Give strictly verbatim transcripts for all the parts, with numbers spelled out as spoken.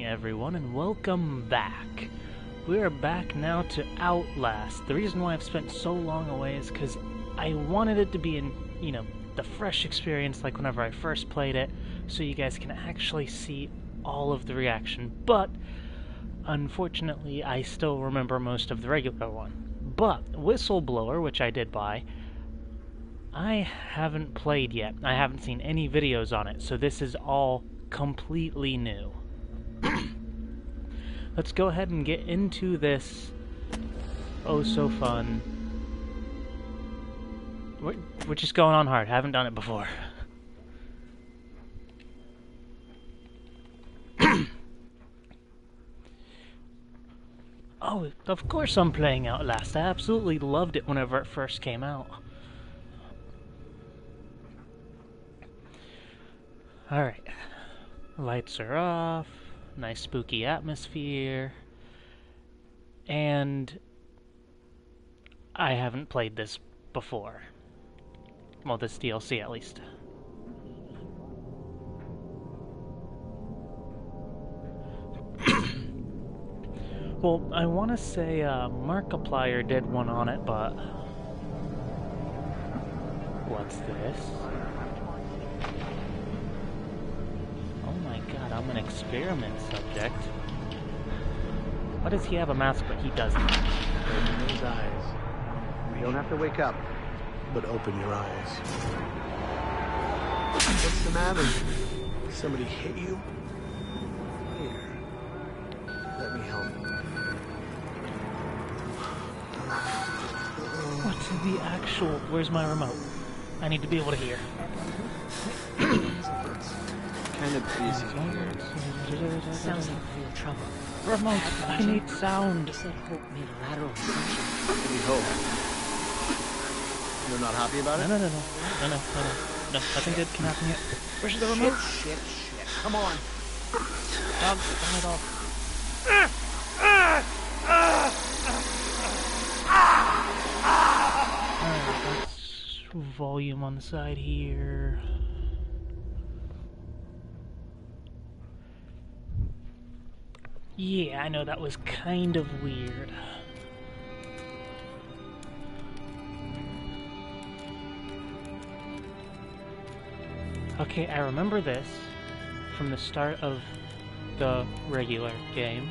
everyone, and welcome back. We are back now to Outlast. The reason why I've spent so long away is because I wanted it to be in, you know, the fresh experience like whenever I first played it, so you guys can actually see all of the reaction. But, unfortunately, I still remember most of the regular one. But, Whistleblower, which I did buy, I haven't played yet. I haven't seen any videos on it, so this is all completely new. Let's go ahead and get into this oh so fun. We're, we're just going on hard. Haven't done it before. Oh, of course I'm playing Outlast. I absolutely loved it whenever it first came out. Alright. Lights are off. Nice spooky atmosphere. And I haven't played this before. Well, this D L C at least. Well, I want to say uh, Markiplier did one on it, but... What's this? Oh my god, I'm an experiment subject. Why does he have a mask but he doesn't? Open those eyes. You don't have to wake up, but open your eyes. What's the matter? Somebody hit you? Here. Let me help you. What the actual... Where's my remote? I need to be able to hear. Kind of busy here. Sounds like real trouble. Remote, I need sound. You said Hope made a lateral ascension. Maybe hope. You're not happy about it? No, no, no, no, no, no, no, no, no, nothing good can happen yet. Where's the remote? Shit, shit, shit. Come on. Dog, turn it off. Alright, let's volume on the side here. Yeah, I know that was kind of weird. Okay, I remember this from the start of the regular game.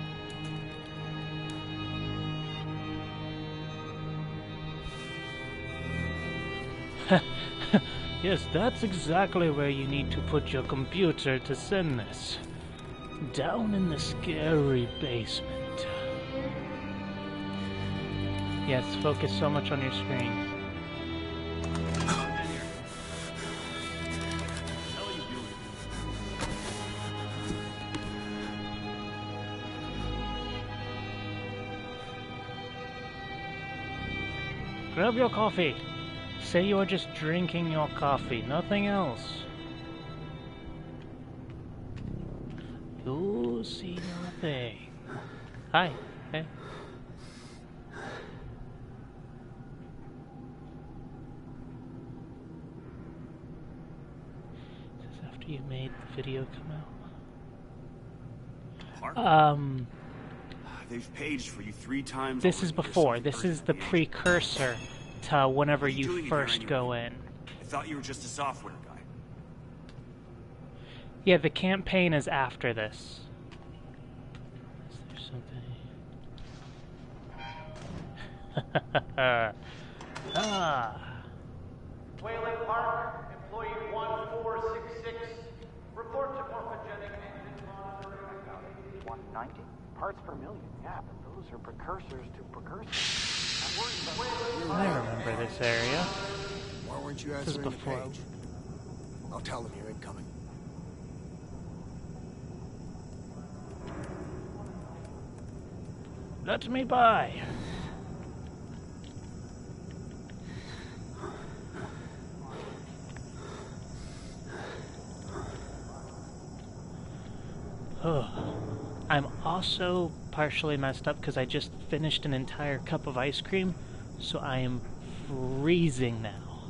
Yes, that's exactly where you need to put your computer to send this. Down in the scary basement. Yes, focus so much on your screen. Grab your coffee. Say you're just drinking your coffee, nothing else. You see nothing. Hi. Hey. This is after you made the video come out. Um. They've paged for you three times. This is before. This is the precursor to whenever you, you first go in. I thought you were just a software guy. Yeah, the campaign is after this. Is there something? Ah. Wayland Park, employee one four six six. Report to morphogenic engine monitoring. one ninety parts per million. Yeah, but those are precursors to precursors. I remember this area. Why weren't you This is answering the before. page? I'll tell them you're incoming. Let me by. Oh. I'm also partially messed up because I just finished an entire cup of ice cream, so I am freezing now.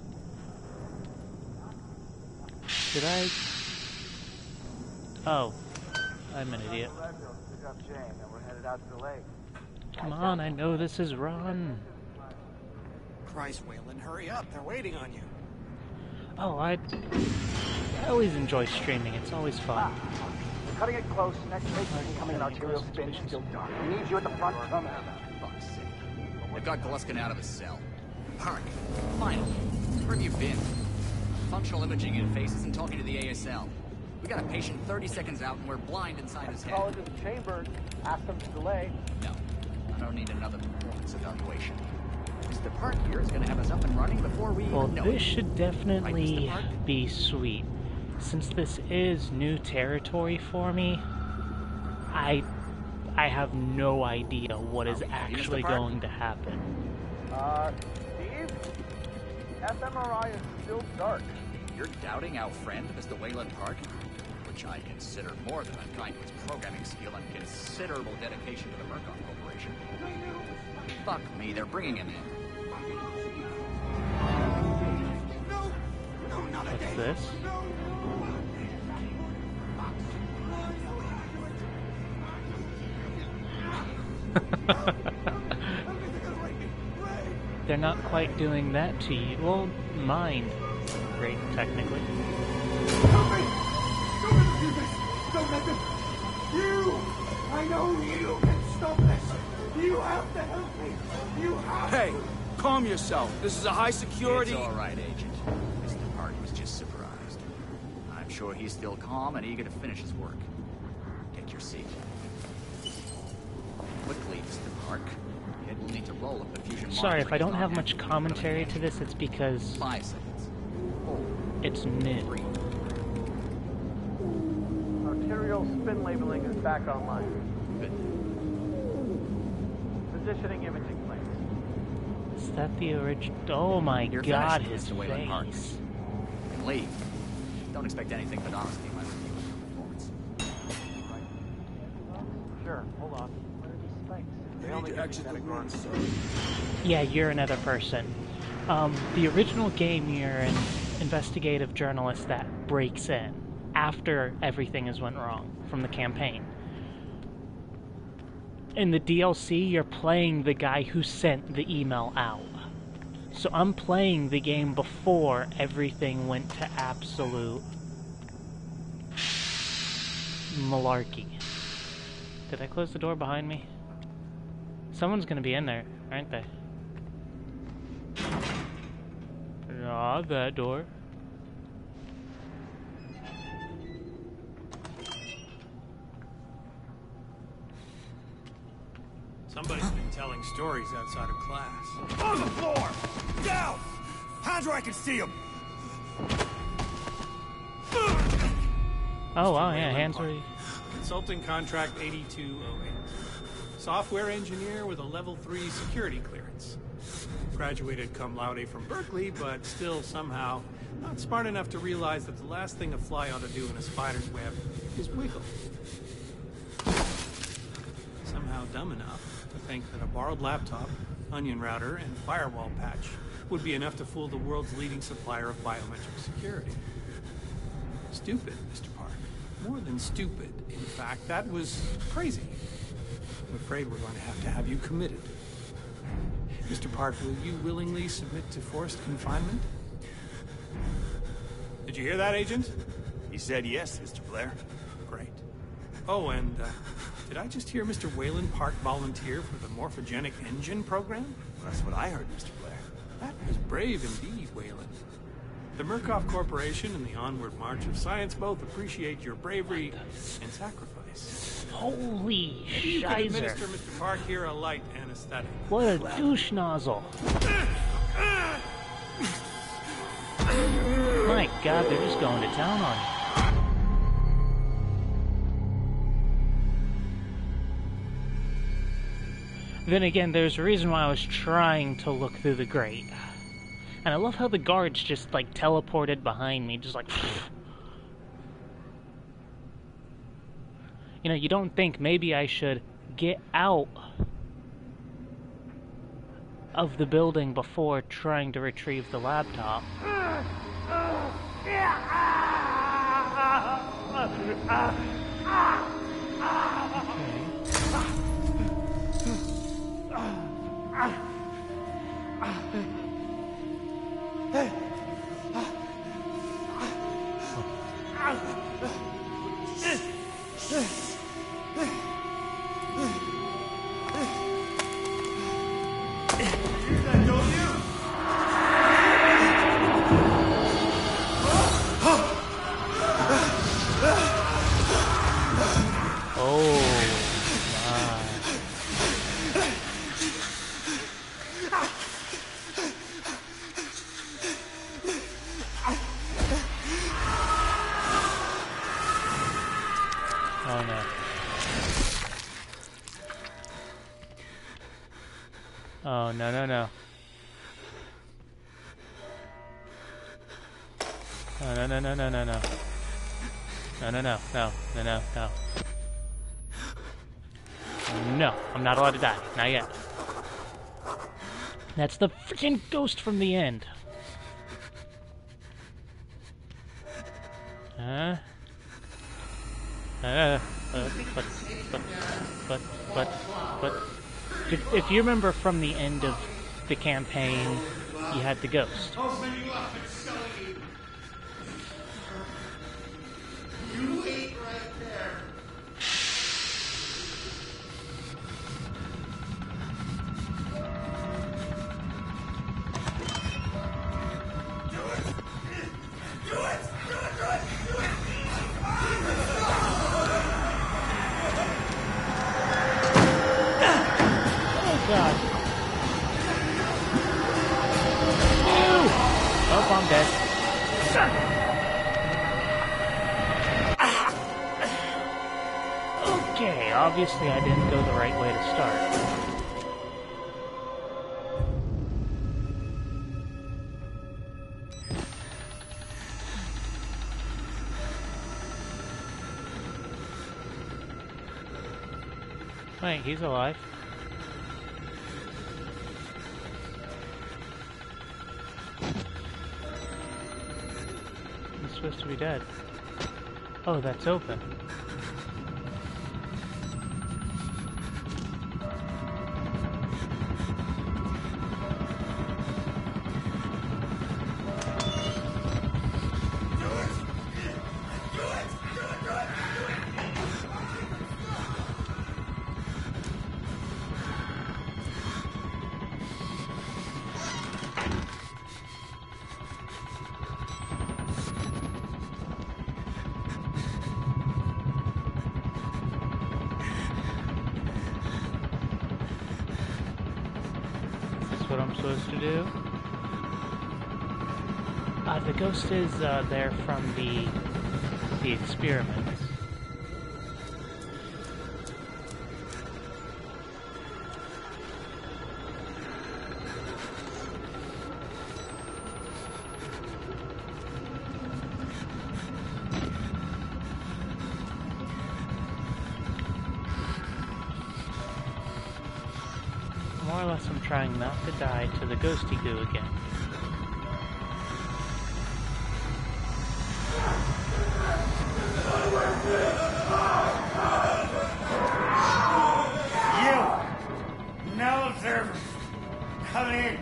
Did I? Oh. I'm an idiot. Pick up Jane, and we're headed out to the lake. Come on, I know this is Ron. Christ, Waylon, hurry up. They're waiting on you. Oh, I, I always enjoy streaming. It's always fun. We're cutting it close. Next station is coming in arterial spin. Still dark. We need you at the front terminal. Fuck's sake. They've got Gluskin out of his cell. Park, finally. Where have you been? Functional imaging interface isn't talking to the A S L. We got a patient thirty seconds out and we're blind inside his head. Call into the chambers. Ask them to delay. No, I don't need another performance evaluation. Mister Park here is going to have us up and running before we Well, even know this it. should definitely Right, Mister Park? be sweet. Since this is new territory for me, I I have no idea what is Are we ready, Mister actually Park? going to happen. Uh, Steve? F M R I is still dark. You're doubting our friend, Mister Wayland Park? Which I consider more than unkind to his programming skill and considerable dedication to the Murkoff Corporation. Fuck me, they're bringing him in. What's this? They're not quite doing that to you. Well, mind. Great, technically. Help me! Don't let them do this! Don't let them... You! I know you can stop this! You have to help me! You have Hey, calm yourself. This is a high security... It's all right, Agent. Mister Park was just surprised. I'm sure he's still calm and eager to finish his work. Take your seat. Quickly, Mister Park. Kid will need to roll up the fusion Sorry, if I don't monitoring have on much him. commentary to this, it's because Five seconds. Four, it's new. three. Arterial spin labeling is back online. Good. Positioning imaging plans. Is that the original? Oh my You're god, finished, his Mister Wayland Park. face. You can leave. Don't expect anything but honesty in my review of your performance. Sure, hold on. What are these spikes? They I only need to give you exit the that room, guard. sir. Yeah, you're another person. Um, the original game, you're an investigative journalist that breaks in after everything has went wrong from the campaign. In the D L C, you're playing the guy who sent the email out. So I'm playing the game before everything went to absolute malarkey. Did I close the door behind me? Someone's gonna be in there, aren't they? Not that door. Somebody's been telling stories outside of class. On the floor! Down! Hands where I can see them! Oh wow, yeah, Wayland hands Park. were... Consulting contract eighty-two oh eight. Software engineer with a level three security clearance. Graduated cum laude from Berkeley, but still somehow not smart enough to realize that the last thing a fly ought to do in a spider's web is wiggle. Somehow dumb enough to think that a borrowed laptop, onion router, and firewall patch would be enough to fool the world's leading supplier of biometric security. Stupid, Mister Park. More than stupid. In fact, that was crazy. I'm afraid we're going to have to have you committed. Mister Park, will you willingly submit to forced confinement? Did you hear that, Agent? He said yes, Mister Blair. Great. Oh, and uh, did I just hear Mister Wayland Park volunteer for the morphogenic engine program? Well, that's what I heard, Mister Blair. That was brave indeed, Wayland. The Murkoff Corporation and the onward march of science both appreciate your bravery and sacrifice. Holy You can administer shizer. Mister Park here a light anesthetic. What a douche nozzle. My god, they're just going to town on you. Then again, there's a reason why I was trying to look through the grate. And I love how the guards just, like, teleported behind me, just like... You know, you don't think maybe I should get out of the building before trying to retrieve the laptop. Oh no. Oh no no no. Oh no no no no no no. No no no no no no no. No, I'm not allowed to die. Not yet. That's the freaking ghost from the end. Huh? Uh, uh, but, but, but, but, but, if, if you remember from the end of the campaign, you had the ghost. You wait right there. God. Ew. Oh, I'm dead. Okay, obviously I didn't go the right way to start. Wait, he's alive. Supposed to be dead. Oh, that's open. What I'm supposed to do. Uh, the ghost is uh, there from the the experiments. More or less I'm trying not to die to the ghosty goo again. You! No observers! Come in!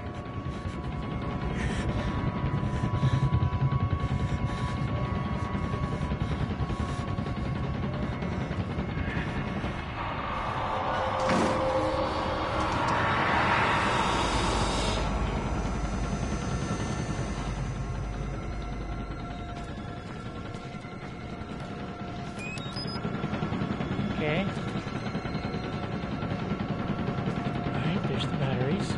Okay. Alright, there's the batteries.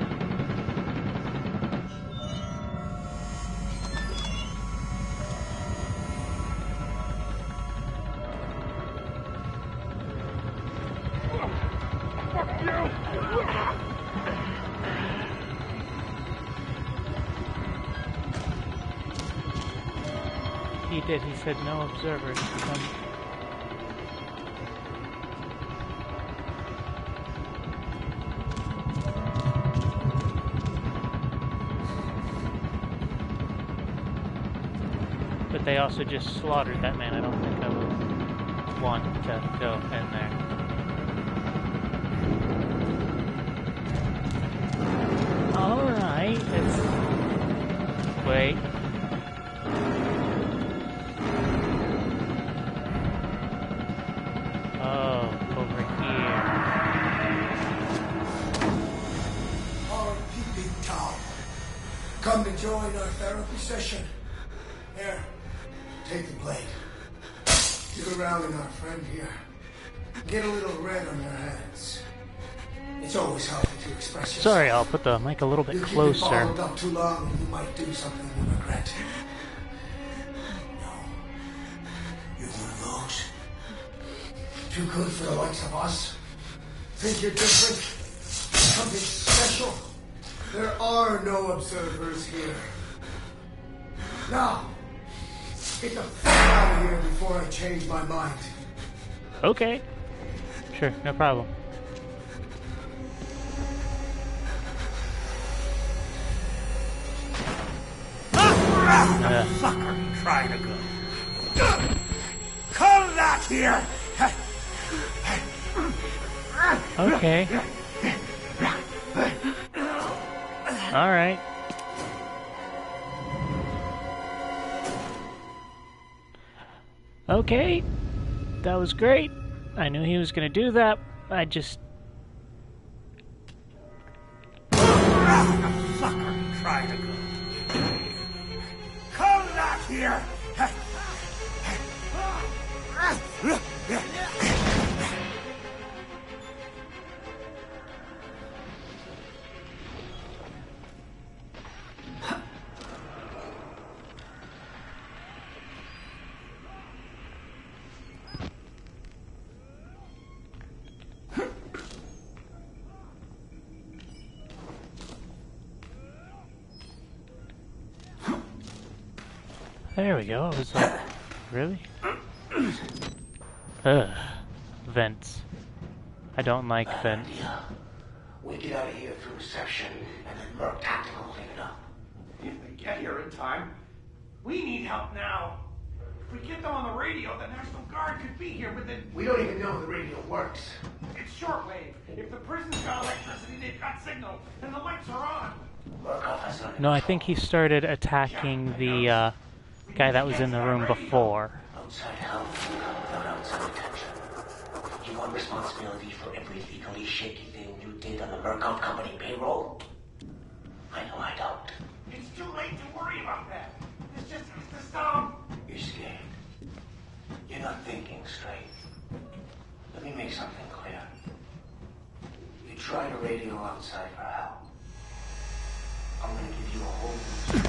He did, he said no observers. Come. But they also just slaughtered that man. I don't think I would want to go in there. Alright, let's... Wait. Oh. join our therapy session? Here, take the blade. Dig around in our friend here. Get a little red on your hands. It's always healthy to express yourself. Sorry, I'll put the mic a little bit you closer. Keep it bottled up too long and you might do something you regret. No. You're one of those. Too good for the likes of us. Think you're different? Something special? There are no observers here. Now, get the fuck out of here before I change my mind. Okay. Sure, no problem. Ah, fucker, try to go. Come back here! Okay. Alright. Okay. That was great. I knew he was gonna do that. I just... Ah, fucker, try to go. Come back here! There we go. I was like, really? Ugh. Vents. I don't like vents. We get out of here through reception, and then Merc Tactical will clean it up. If they get here in time, we need help now. If we get them on the radio, the National Guard could be here, but then We don't even know the radio works. it's shortwave. If the prison's got electricity, they've got signal, and the lights are on. Murkoff has it under No, I control. think he started attacking the uh, guy that was in the room before. Outside help without outside attention. You want responsibility for every legally shaky thing you did on the Murkoff Company payroll? I know I don't. It's too late to worry about that. This just has to stop. You're scared. You're not thinking straight. Let me make something clear. You try to radio outside for help. I'm gonna give you a whole new...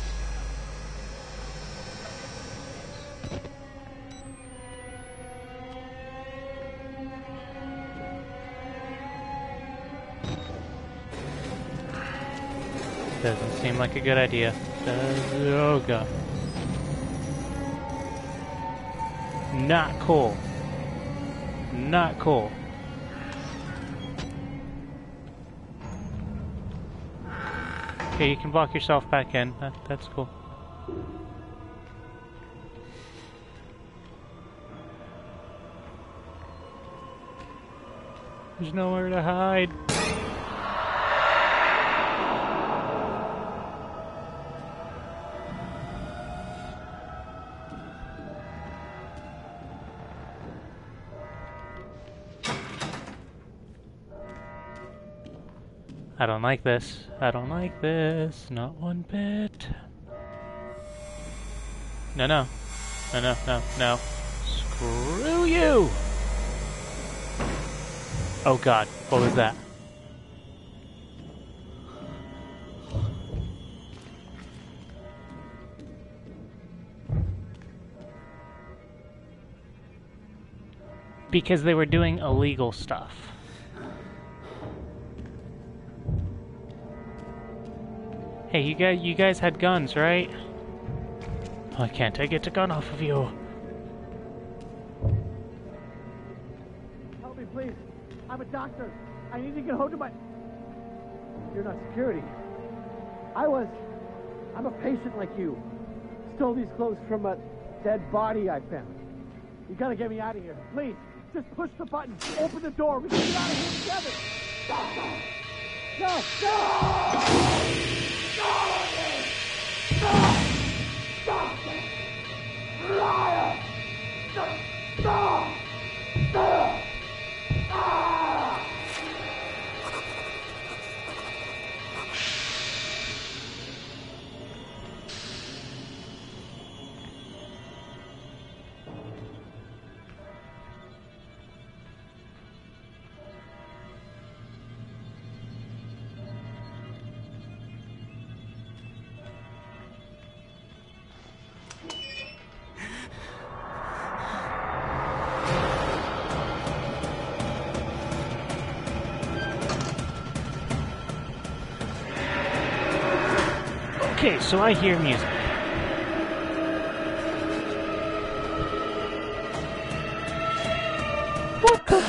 Doesn't seem like a good idea. Does oh god. Not cool. Not cool. Okay, you can block yourself back in. That, that's cool. There's nowhere to hide. I don't like this. I don't like this. Not one bit. No, no. No, no, no, no. Screw you! Oh god, what was that? Because they were doing illegal stuff. Hey, you guys, you guys had guns, right? Why can't I get a gun off of you? Help me, please. I'm a doctor. I need to get hold of my... You're not security. I was. I'm a patient like you. Stole these clothes from a dead body I found. You gotta get me out of here. Please, just push the button. Open the door. We can get out of here together. Stop! No! No! Stop! Stop! Liar! Stop! Stop! Stop! Ah! Okay, so I hear music. What the?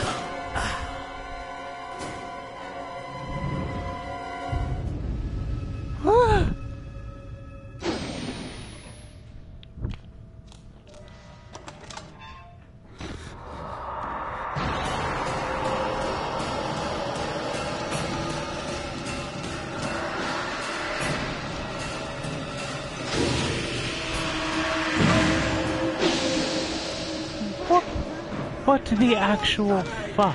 What the actual fuck?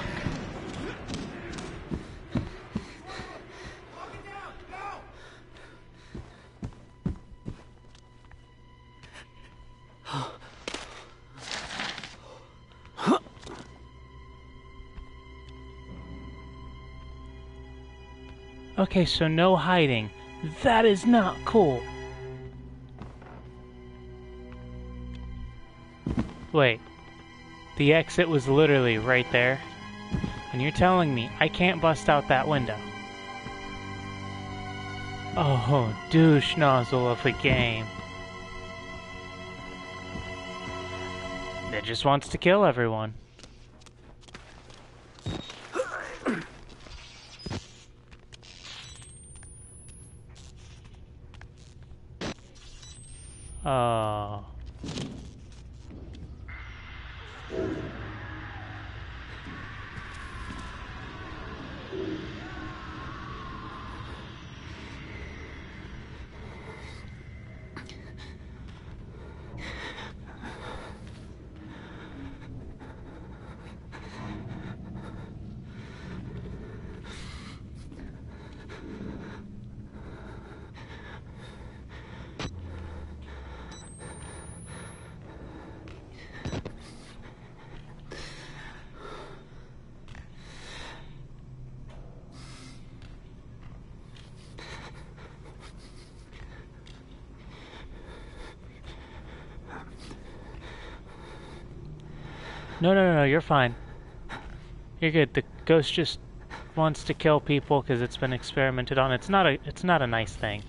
Okay, so no hiding. That is not cool. Wait. The exit was literally right there. And you're telling me I can't bust out that window. Oh, douche nozzle of a game. It just wants to kill everyone. Oh. No, no, no, no, you're fine. You're good. The ghost just wants to kill people because it's been experimented on. It's not a, it's not a nice thing.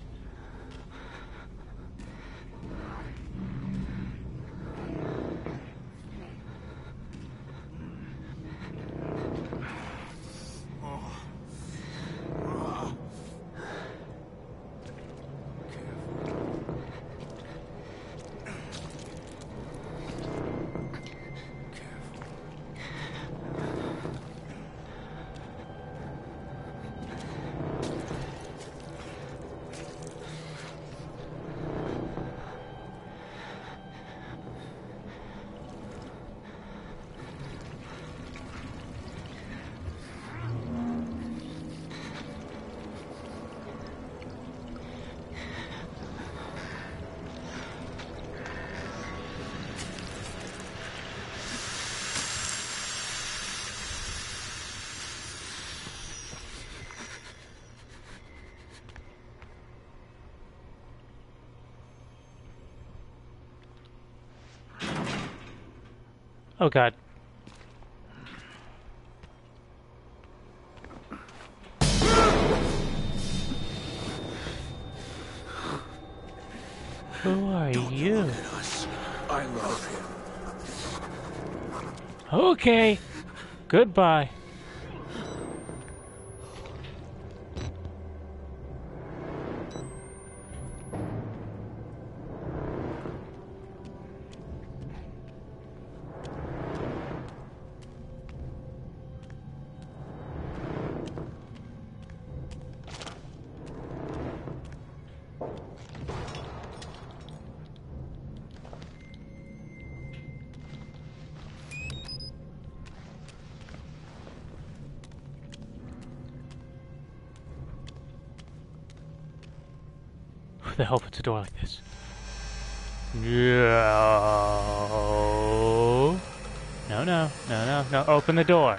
Oh god. Who are you? Us. I love him. Okay. Goodbye. Who the hell puts a door like this? No. No, no, no, no, no. Open the door.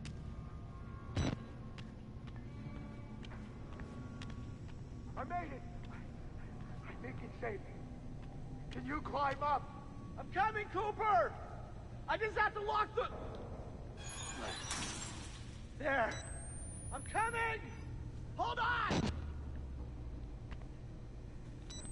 I made it. I think it's safe. Can you climb up? I'm coming, Cooper. I just have to lock the... There. I'm coming. Hold on.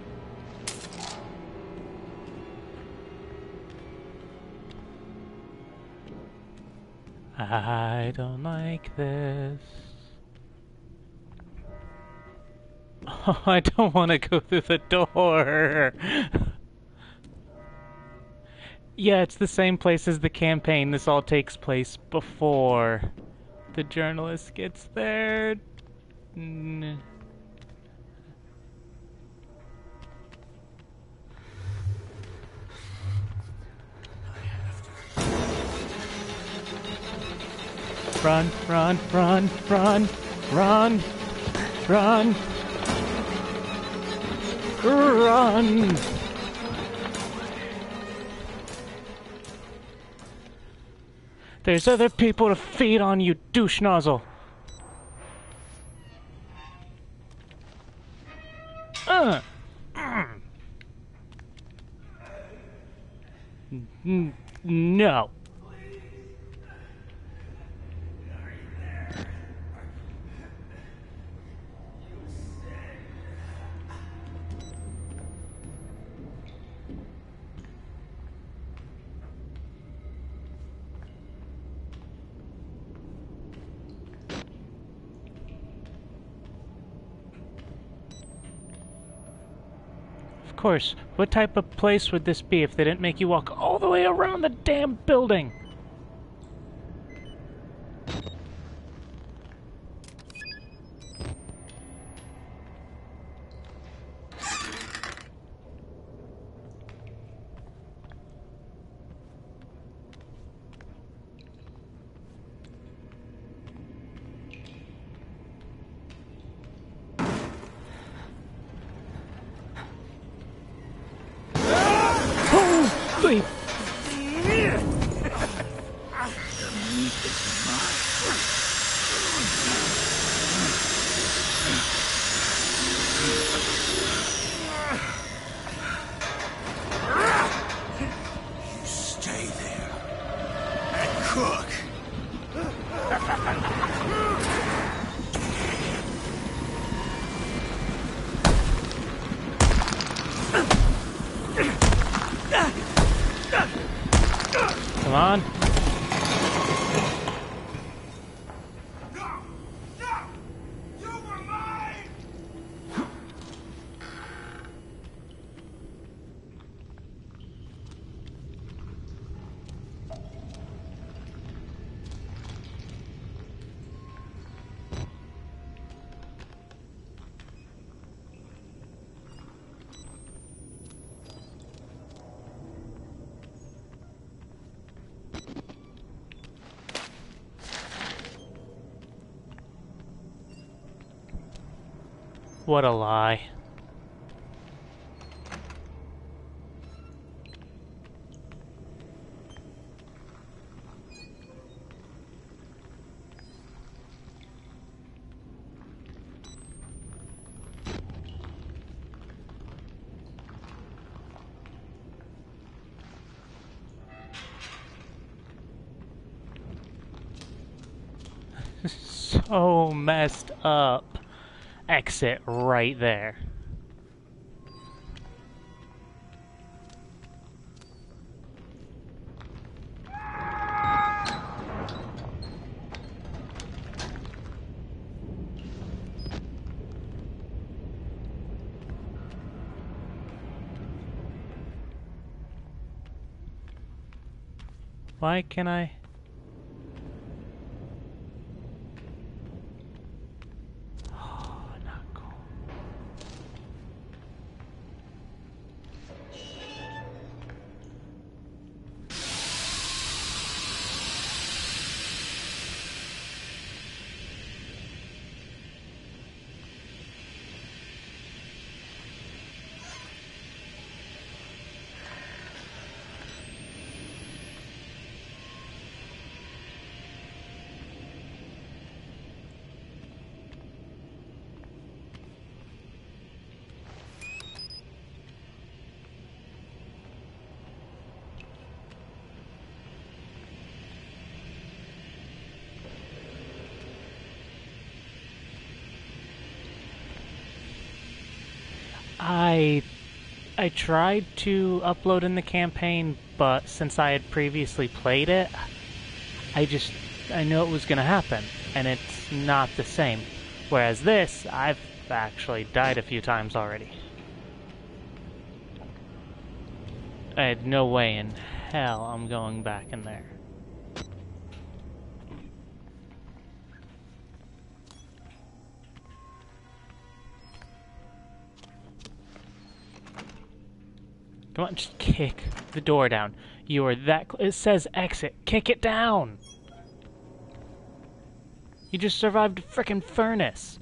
I don't like this. Oh, I don't want to go through the door. Yeah, it's the same place as the campaign. This all takes place before the journalist gets there. Mm. Run, run, run, run, run, run, run. There's other people to feed on, you douche nozzle. Uh. N- no. Of course, what type of place would this be if they didn't make you walk all the way around the damn building? Holy! You stay there and cook. Come on. No! No! You were mine! What a lie. So messed up. Exit right there. Why can I? I I tried to upload in the campaign, but since I had previously played it, I just I knew it was going to happen, and it's not the same. Whereas this, I've actually died a few times already. I had no way in hell I'm going back in there. Come on, just kick the door down. You are that cl- it says exit. Kick it down! You just survived a frickin' furnace.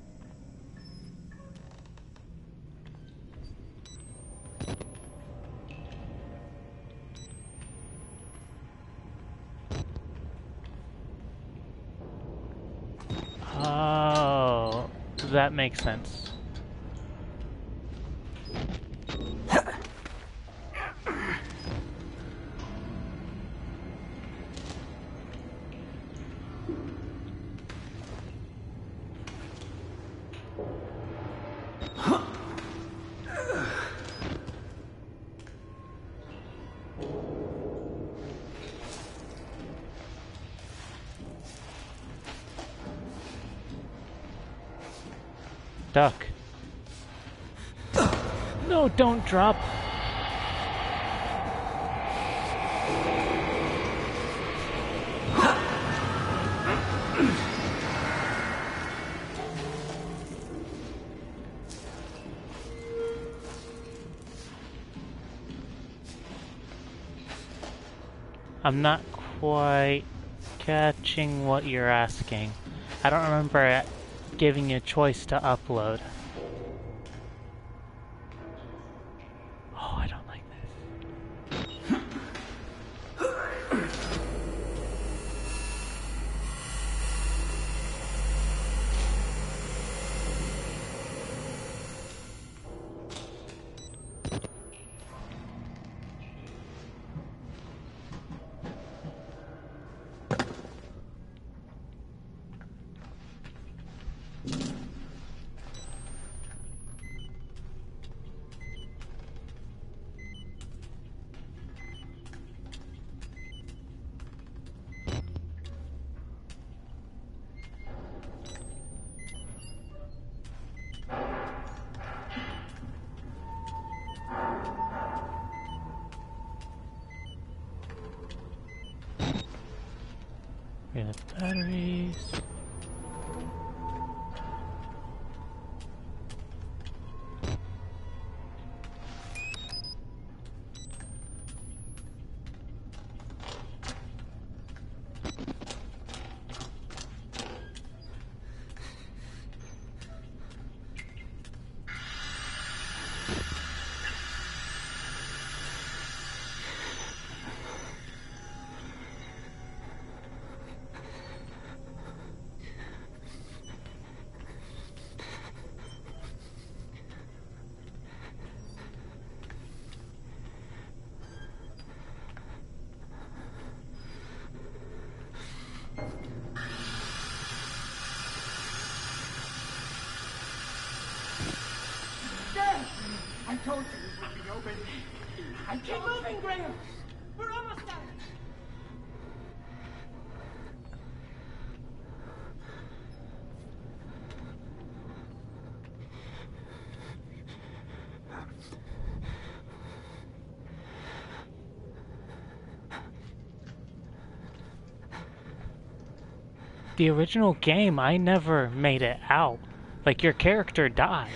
Oh, that makes sense. Duck. No, don't drop. I'm not quite catching what you're asking. I don't remember giving you a choice to upload. Oh, I don't like this. Get batteries. I told you it would be open. I keep moving, Graham. We're almost done. The original game, I never made it out. Like, your character dies.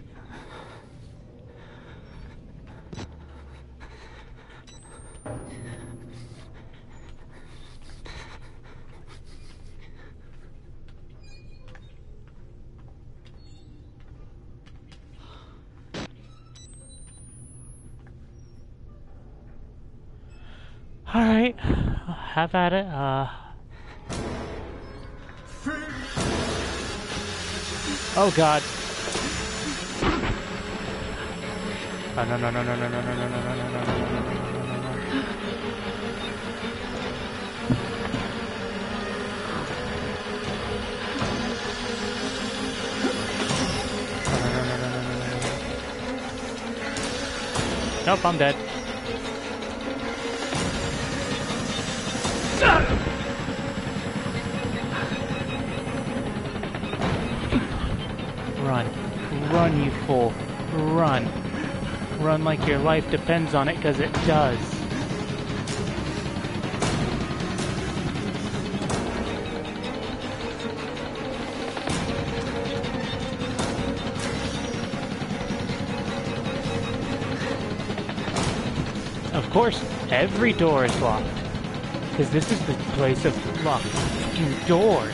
Alright, have at it. Uh... Oh god. Oh no no no no no no no no no no no no no no no. Nope, I'm dead. Run, you fool. Run. Run like your life depends on it, because it does. Of course, every door is locked. Because this is the place of locked fucking doors.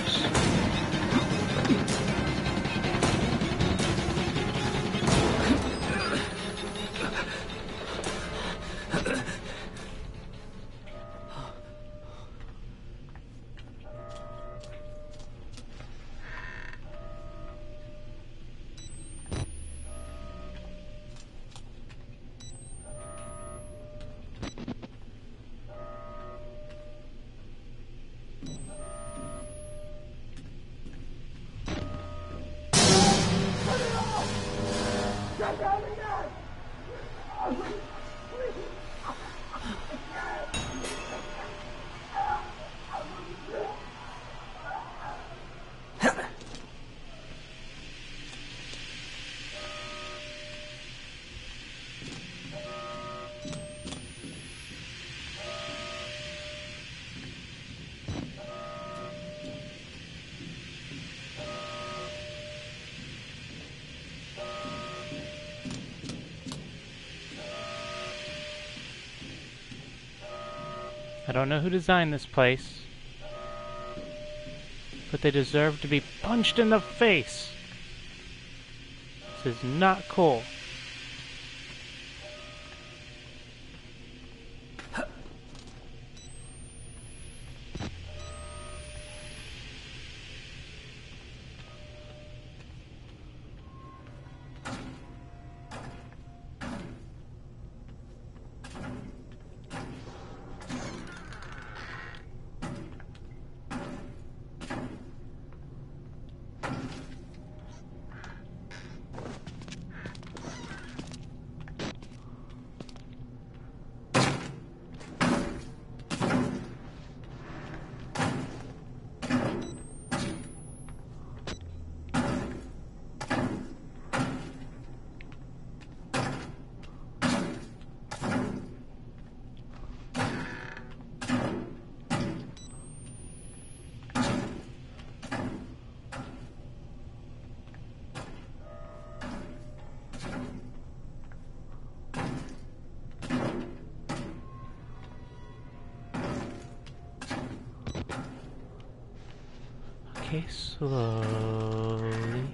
I don't know who designed this place, but they deserve to be punched in the face. This is not cool. Okay, slowly.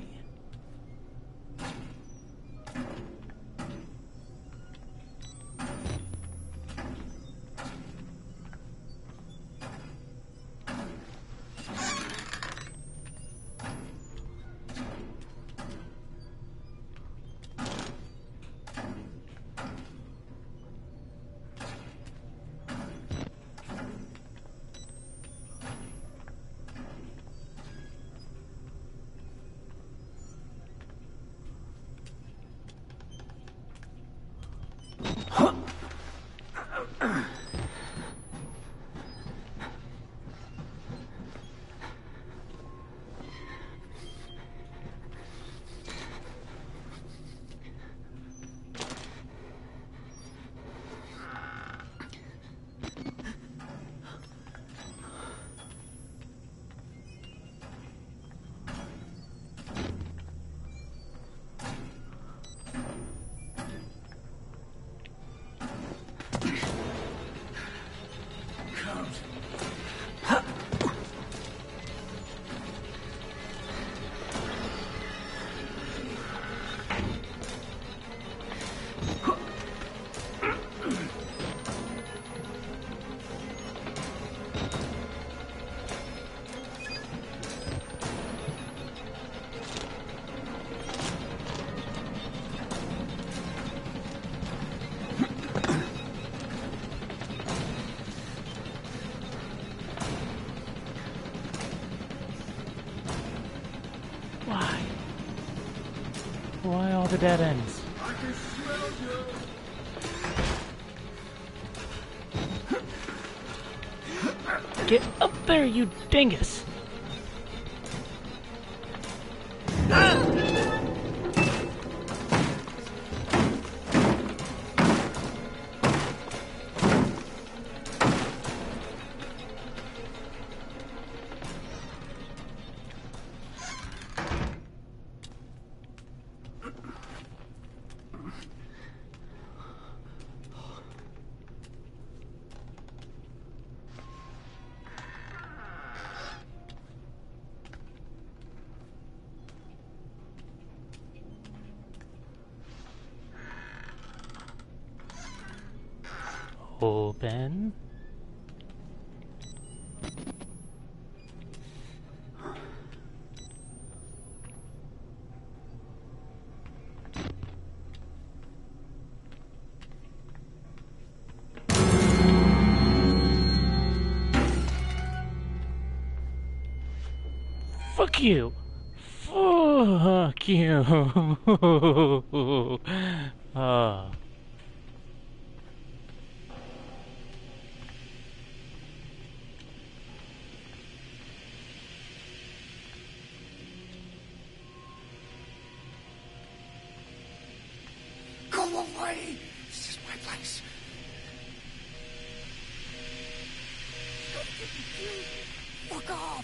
Why all the dead ends? Get up there, you dingus! Open. Fuck you! Fuck you! Oh. Go away! This is my place. Fuck off!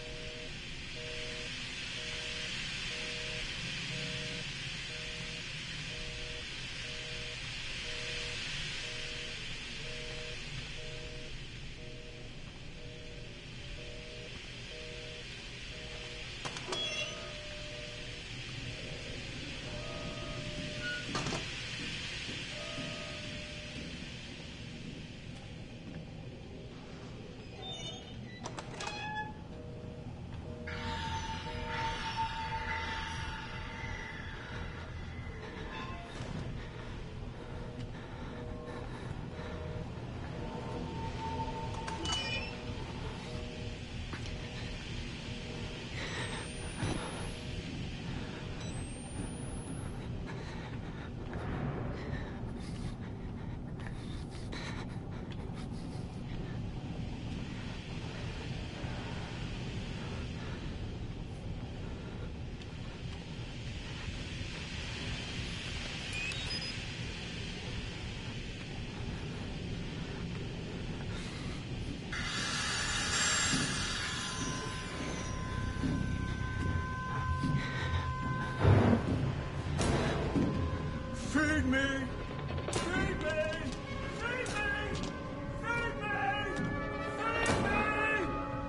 Feed me! Feed me! Feed me! Feed me! Feed me!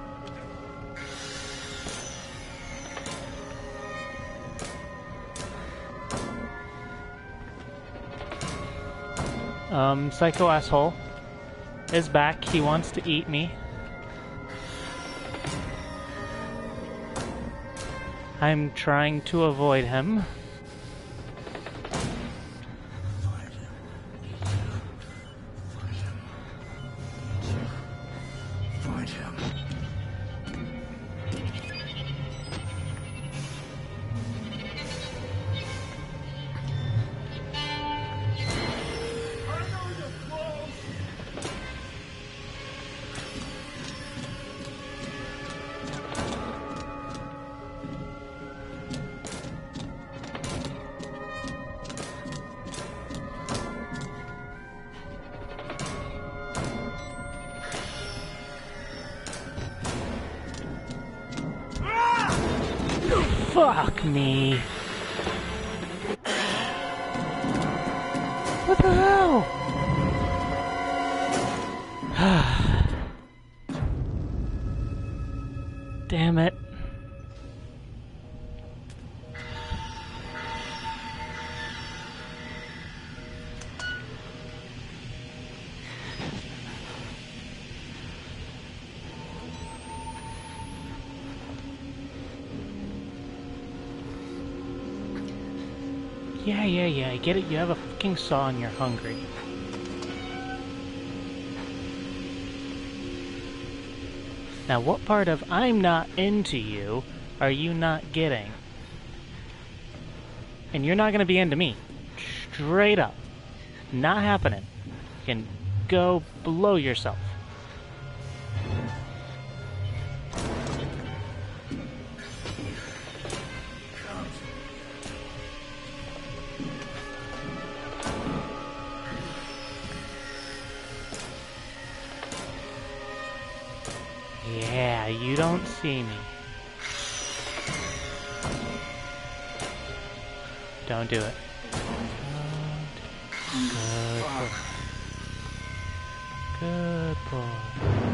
Um, Psycho Asshole is back. He wants to eat me. I'm trying to avoid him. Fuck me. What the hell? Damn it. Yeah, yeah, yeah, I get it. You have a fucking saw and you're hungry. Now, what part of I'm not into you are you not getting? And you're not gonna be into me. Straight up. Not happening. You can go blow yourself. Yeah, you don't see me. Don't do it. Good boy. Good boy.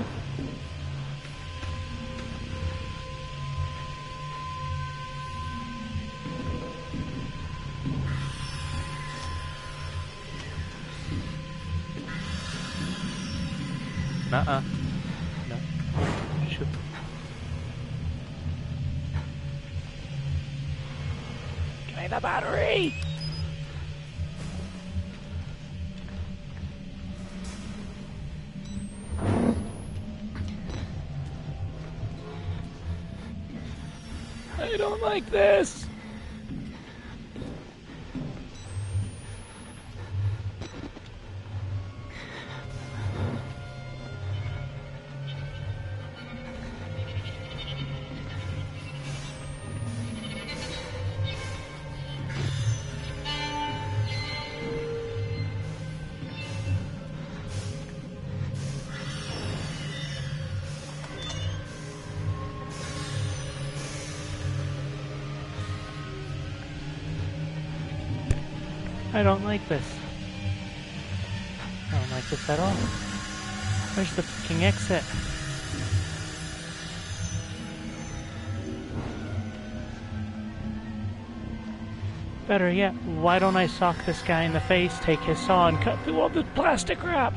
Uh-uh. No. Shoot. Give me the battery! I don't like this! I don't like this. I don't like this at all. Where's the fucking exit? Better yet, why don't I sock this guy in the face, take his saw, and cut through all the plastic wrap?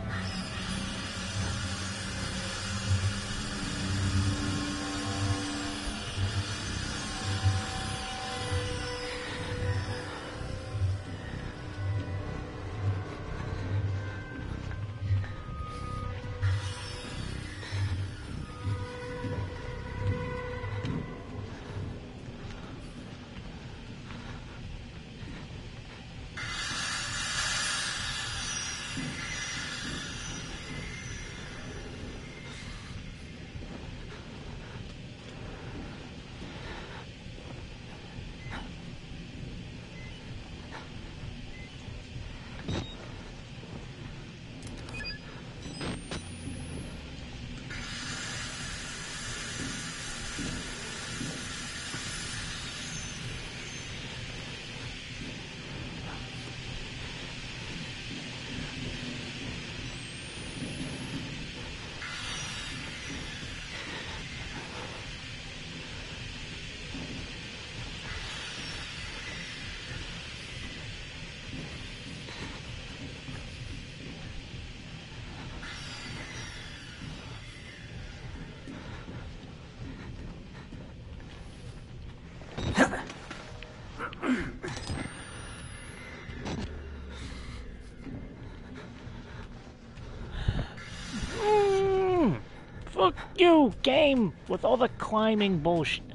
Fuck you, game! With all the climbing bullshit.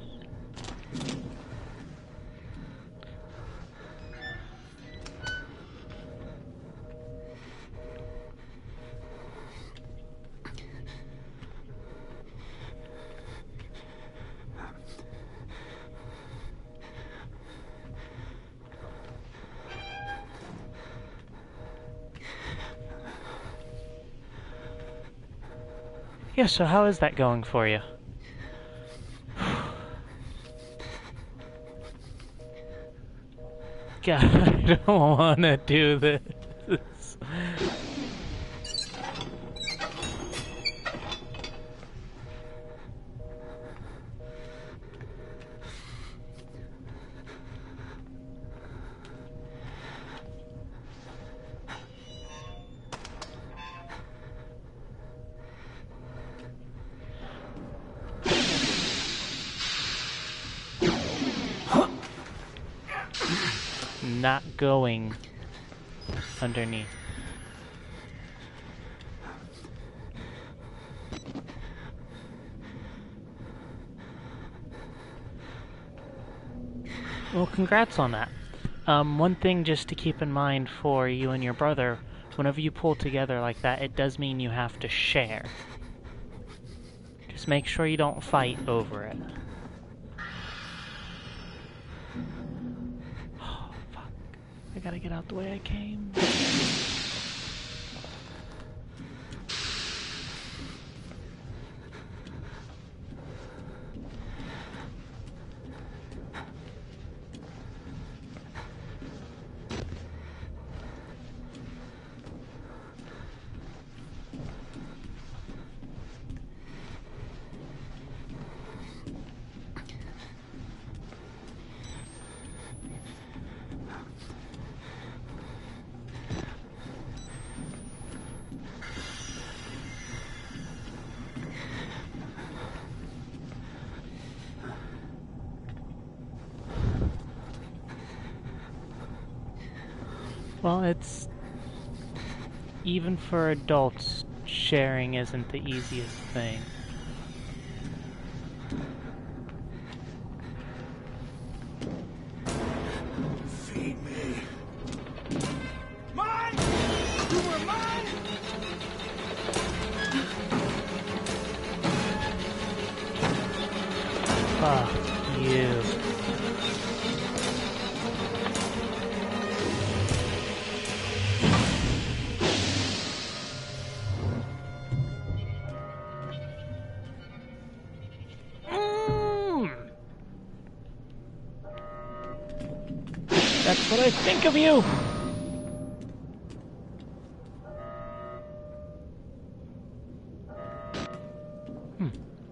Yeah, so how is that going for you? God, I don't want to do this. Not going underneath. Well, congrats on that. Um, one thing just to keep in mind for you and your brother, whenever you pull together like that, it does mean you have to share. Just make sure you don't fight over it. I gotta get out the way I came. Well, it's... even for adults, sharing isn't the easiest thing. Feed me. Mine! You were mine! Fuck you. Mm. That's what I think of you! Hmm.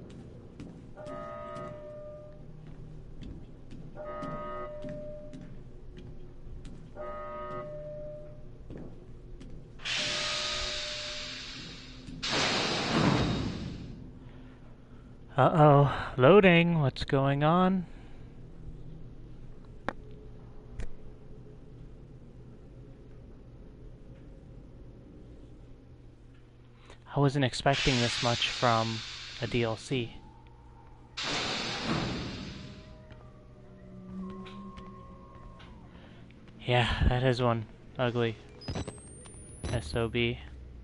Uh-oh. Loading. What's going on? I wasn't expecting this much from a D L C. Yeah, that is one ugly S O B.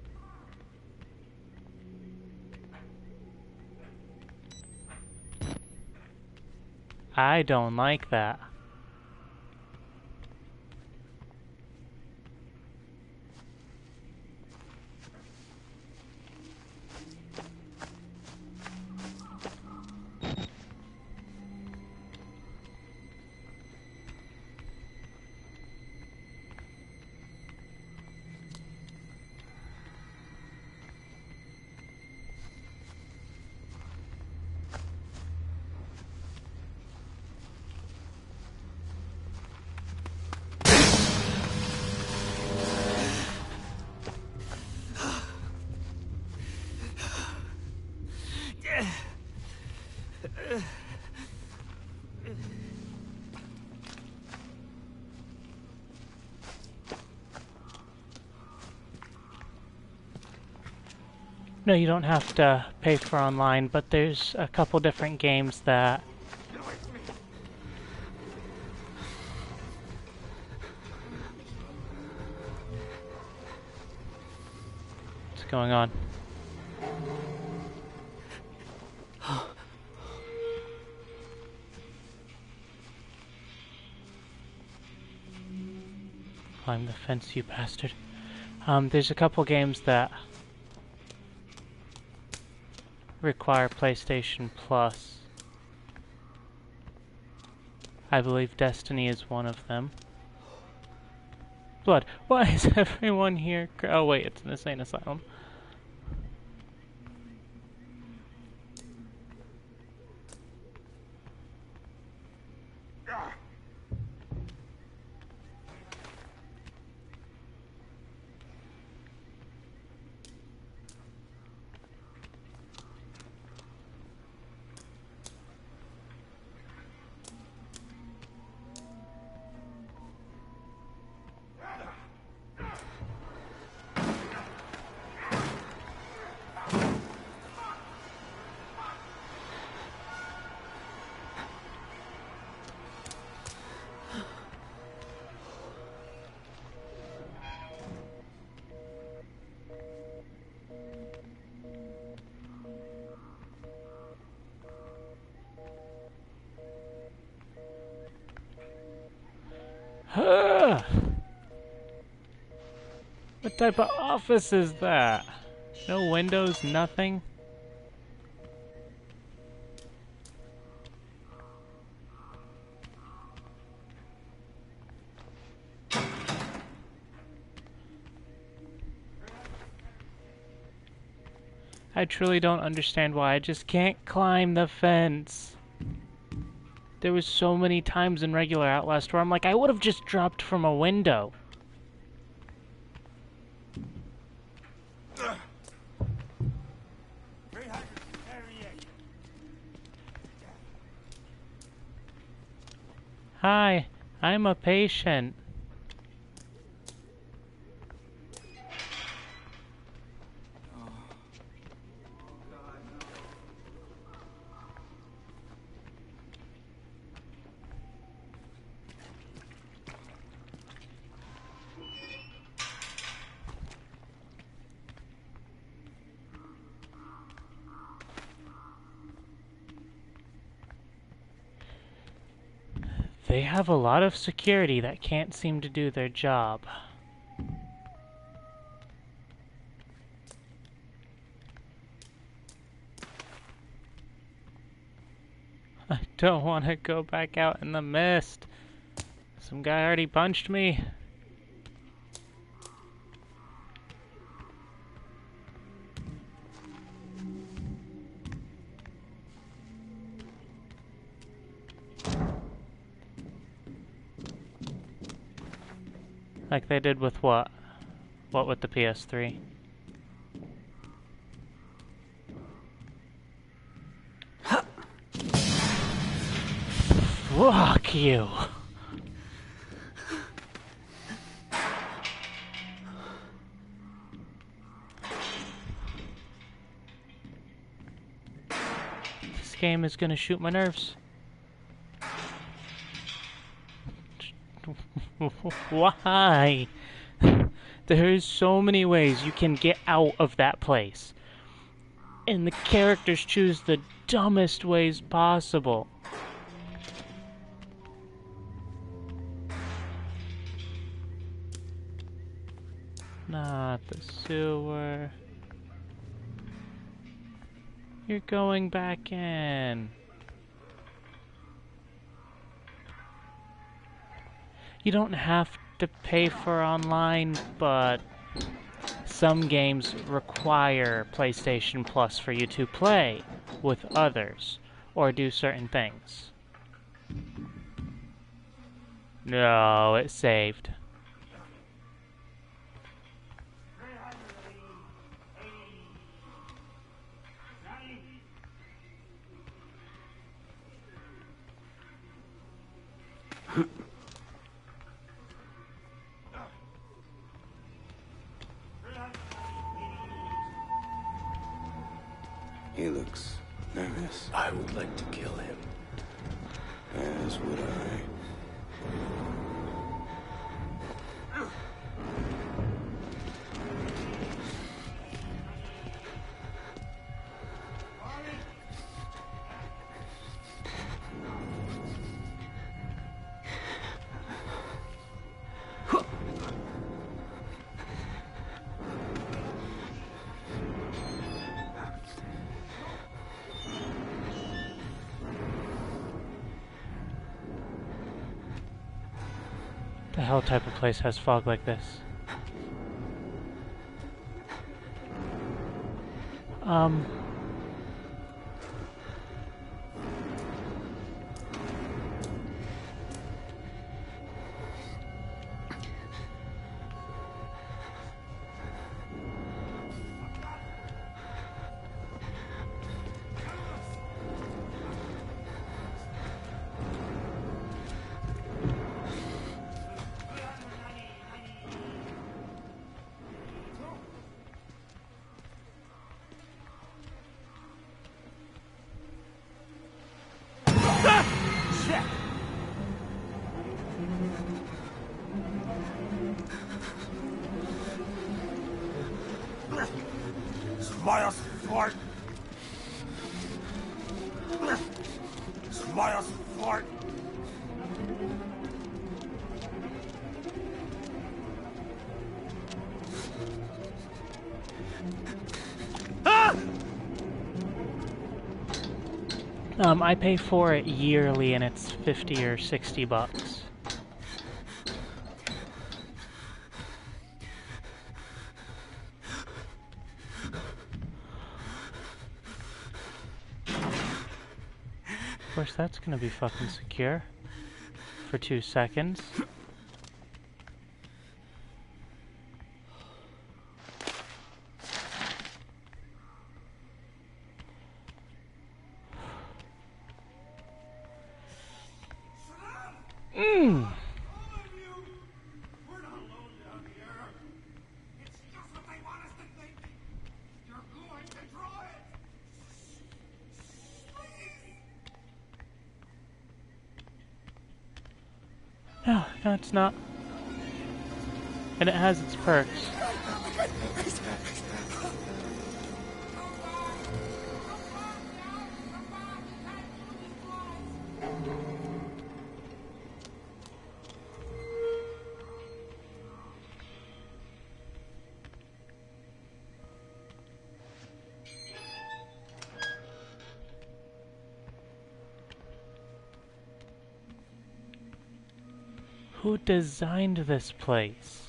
I don't like that. No, you don't have to pay for online, but there's a couple different games that what's going on? Climb the fence, you bastard. Um, there's a couple games that require PlayStation Plus. I believe Destiny is one of them. Blood. Why is everyone here? Oh wait, it's an insane asylum. What type of office is that? No windows, nothing? I truly don't understand why I just can't climb the fence. There was so many times in regular Outlast where I'm like, I would have just dropped from a window. Hi, I'm a patient. They have a lot of security that can't seem to do their job. I don't want to go back out in the mist. Some guy already punched me. Like they did with what? What with the P S three? Fuck you! This game is gonna shoot my nerves. Why? There's so many ways you can get out of that place. And the characters choose the dumbest ways possible. Not the sewer. You're going back in. You don't have to pay for online, but some games require PlayStation Plus for you to play with others or do certain things. No, it saved. He looks nervous. I would like to kill him. As would I. The hell type of place has fog like this? Um... Smiles fart. Smiles fart. Um, I pay for it yearly and it's fifty or sixty bucks. Of course, that's gonna be fucking secure for two seconds. Mmm. No, no, it's not. And it has its perks. Who designed this place?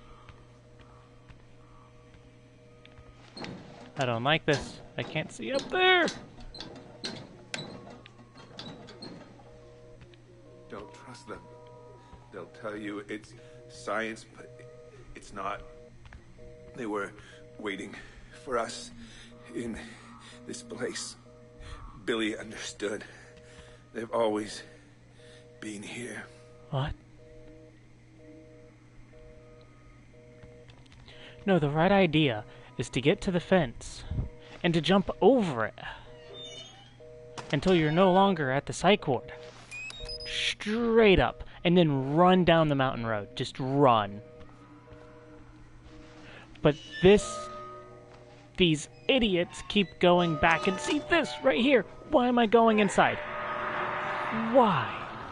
I don't like this. I can't see up there. Don't trust them. They'll tell you it's science, but it's not. They were waiting for us in this place. Billy understood. They've always been here. What? No, the right idea is to get to the fence and to jump over it until you're no longer at the psych ward. Straight up, and then run down the mountain road. Just run. But this... these idiots keep going back, and see this right here. Why am I going inside? Why?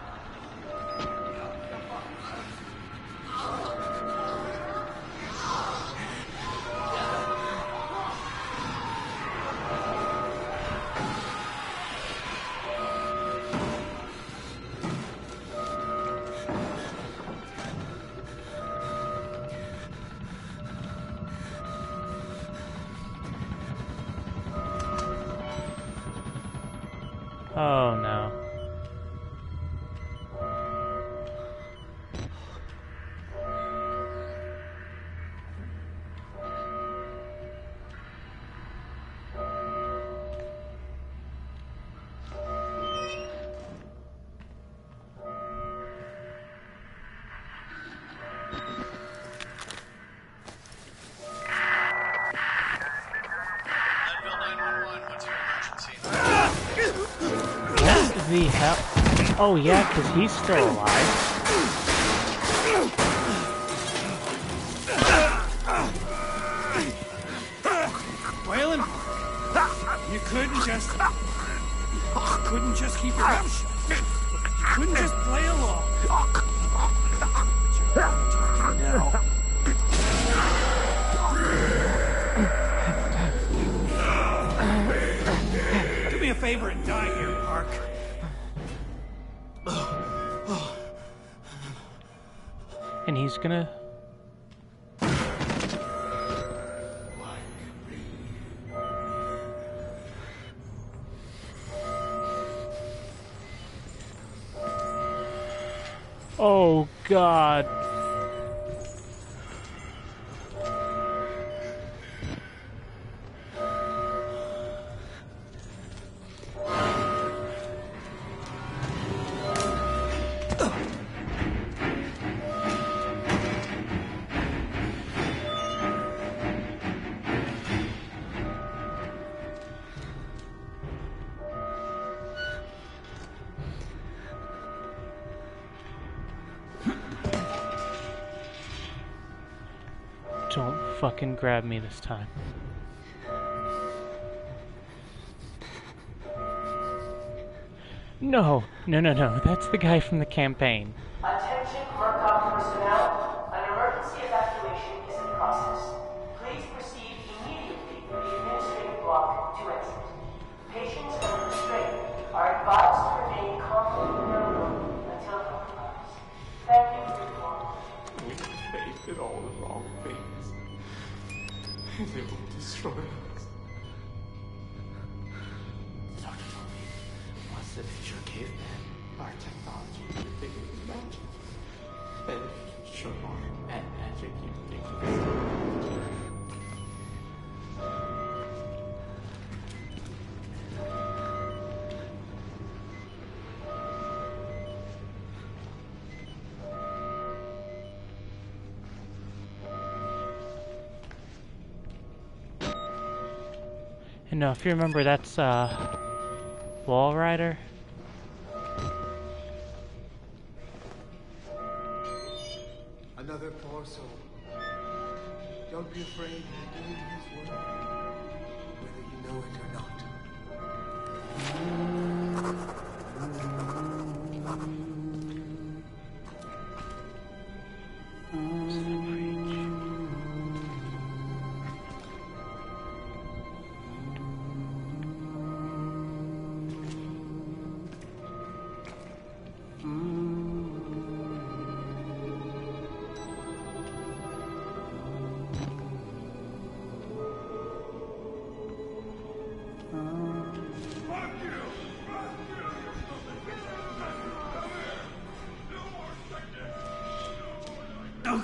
Oh no. The hell? Oh yeah, because he's still alive. Waylon, you couldn't just, you couldn't just keep your mouth shut. You couldn't just play along. But you're talking now. Do me a favor and die here, Park. And he's gonna... Oh, God. Don't fucking grab me this time. No, no, no, no. That's the guy from the campaign. Attention Murkoff personnel. An emergency evacuation is in process. Please proceed immediately to the administrative block to exit. Patients and restraint are advised to remain calmly in their room until otherwise. Thank you for your cooperation. We faith in all the wrong things. They will destroy us. Doctor told me, once the future caveman, our technology would think it was magic. And if you show more and magic, you think it was And no, if you remember, that's, uh, Wall Rider. another poor soul. Don't be afraid of doing his work, whether you know it or not.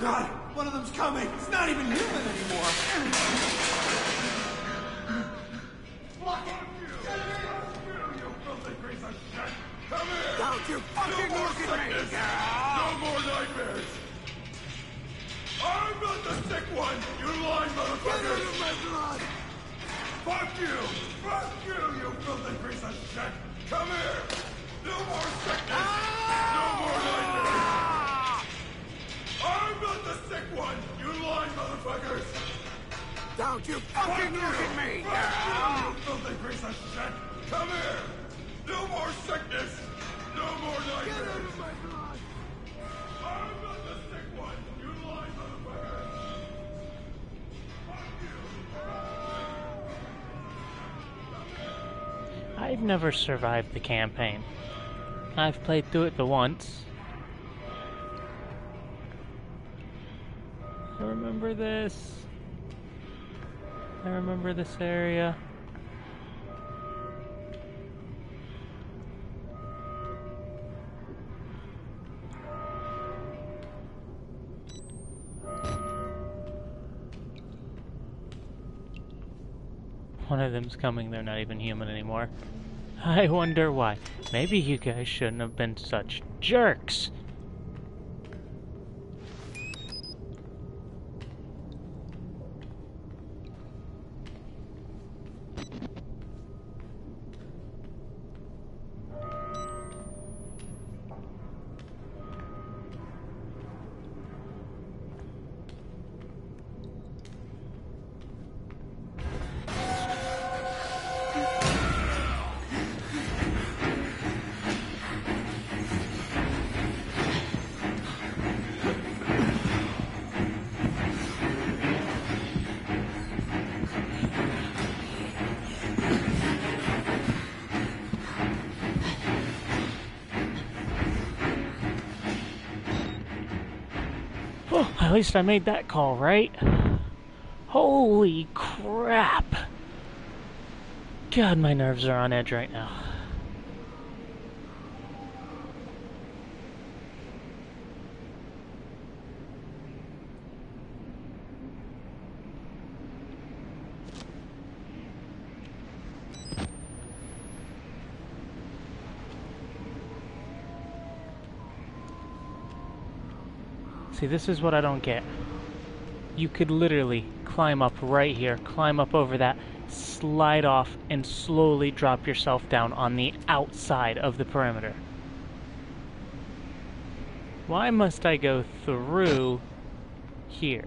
God! One of them's coming! It's not even human anymore! Block it! You filthy piece of shit! Come here! Don't you fucking no look at me! No more nightmares! I'm not the sick one! You lying motherfucker! Get out of my blood! Fuck you! Fuck you, you filthy piece of shit! Come here! No more sickness! Ah! No more nightmares! I'm not the sick one! You lying motherfuckers! Don't you fucking look at me! Fuck ah! you, you filthy piece of shit! Come here! No more sickness! No more nightmares! Get out of my blood! I'm not the sick one! You lying motherfuckers! Fuck you! I've never survived the campaign. I've played through it the once. I remember this. I remember this area. One of them's coming, they're not even human anymore. I wonder why. Maybe you guys shouldn't have been such jerks. Oh, at least I made that call, right? Holy crap! God, my nerves are on edge right now. See, this is what I don't get. You could literally climb up right here, climb up over that, slide off, and slowly drop yourself down on the outside of the perimeter. Why must I go through here?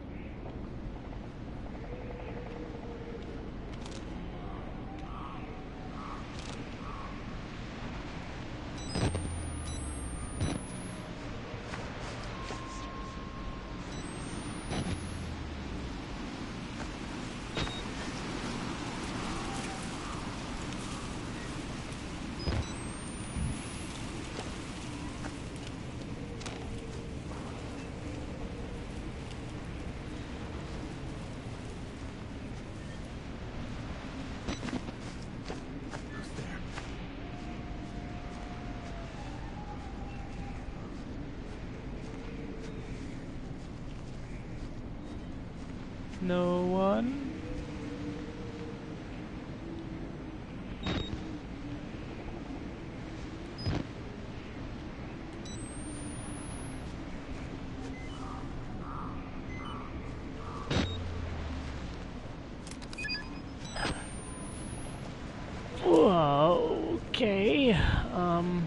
No one? Whoa, okay, um...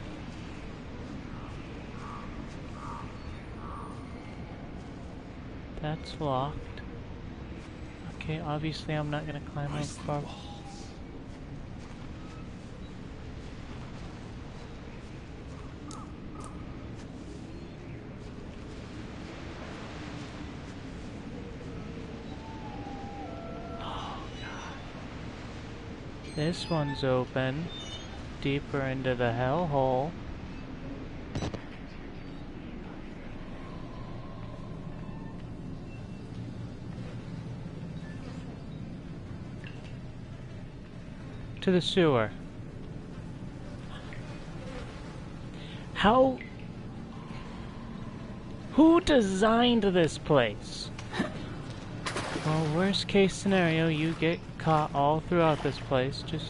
that's locked. Okay, obviously I'm not gonna climb up. Oh god. This one's open. Deeper into the hellhole. To the sewer. How... Who designed this place? Well, worst case scenario, you get caught all throughout this place. Just...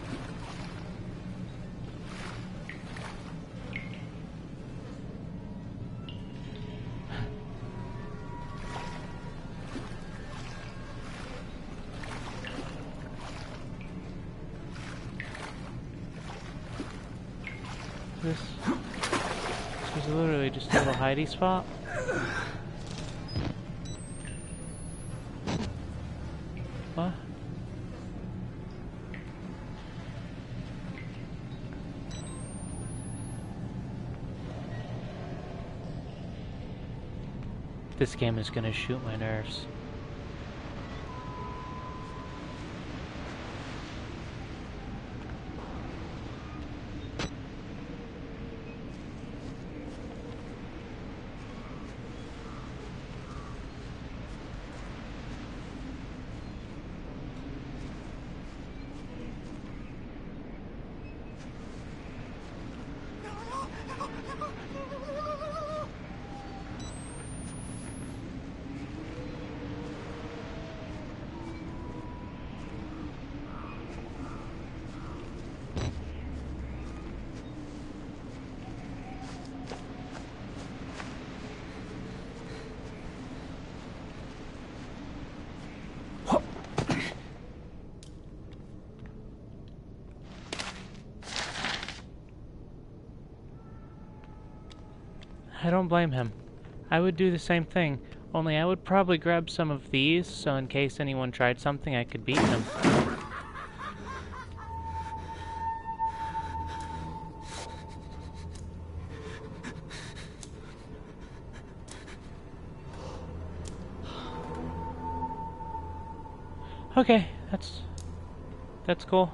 This, this is literally just a little hidey spot. What? This game is gonna shoot my nerves. I don't blame him. I would do the same thing, only I would probably grab some of these, so in case anyone tried something, I could beat them. Okay, that's... that's cool.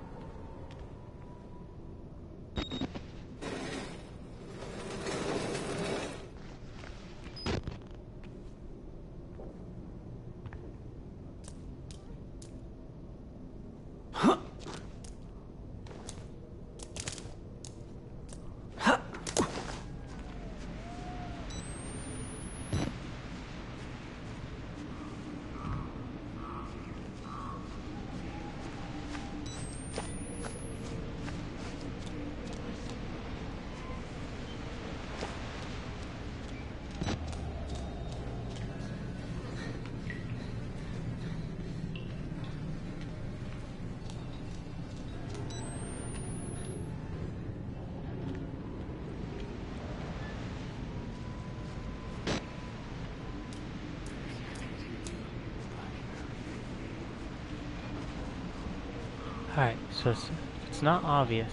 Alright, so it's, it's not obvious.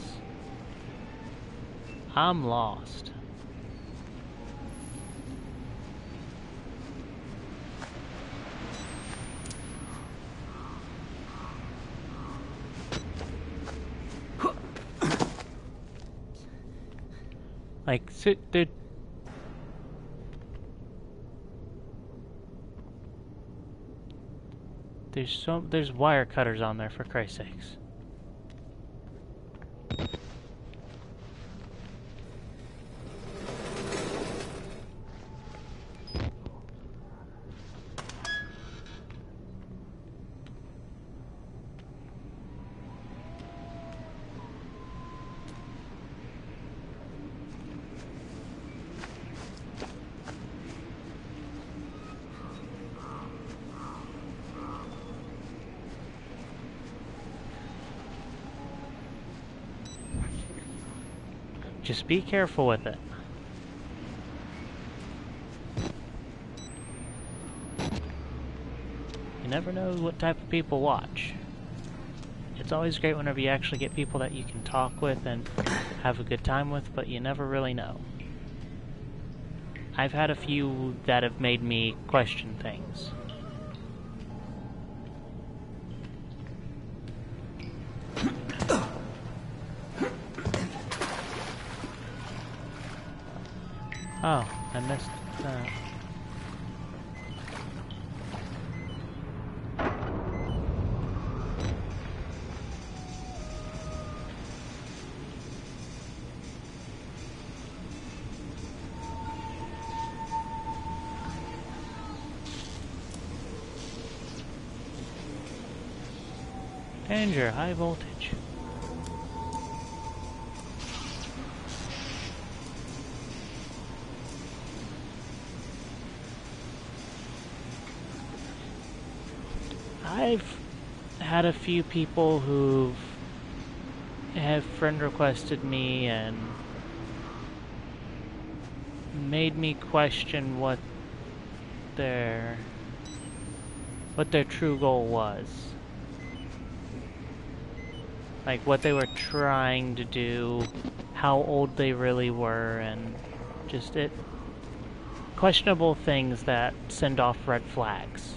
I'm lost. Like, sit there. There's so there's wire cutters on there, for Christ's sakes. Just be careful with it. You never know what type of people watch. It's always great whenever you actually get people that you can talk with and have a good time with, but you never really know. I've had a few that have made me question things. Oh, I missed that. Danger, high voltage. I've had a few people who've have friend requested me and made me question what their what their true goal was. Like what they were trying to do, how old they really were, and just it questionable things that send off red flags.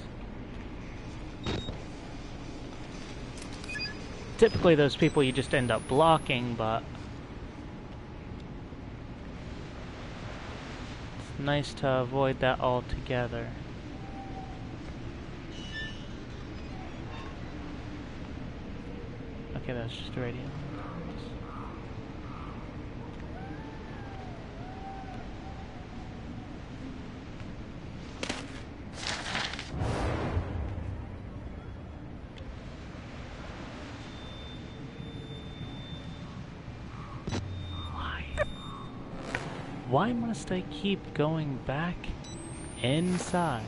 Typically those people you just end up blocking, but it's nice to avoid that altogether. Okay, that's just a radio. Why must I keep going back inside?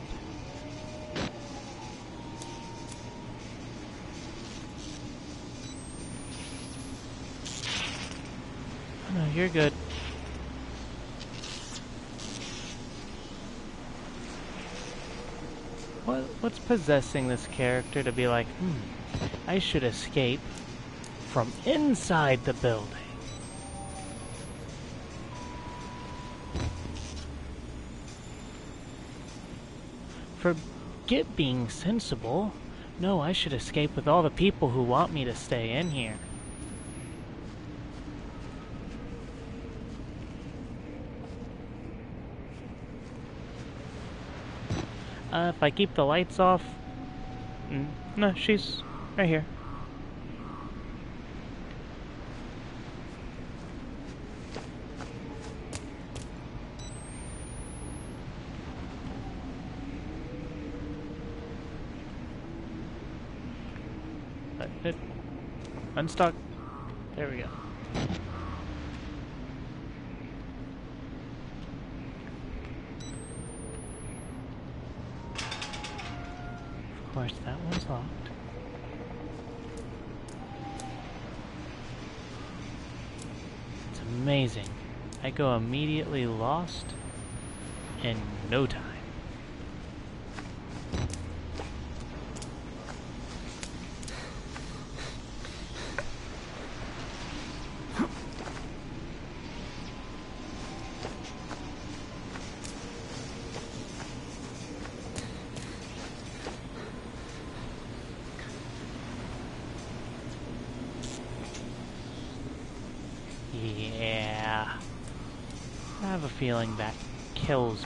Oh, no, you're good. What, what's possessing this character to be like, hmm, I should escape from inside the building? Forget being sensible. No, I should escape with all the people who want me to stay in here. Uh, if I keep the lights off... Mm, no, she's right here. It, unstuck. There we go. Of course, that one's locked. It's amazing. I go immediately lost in no time. Yeah, I have a feeling that kills me.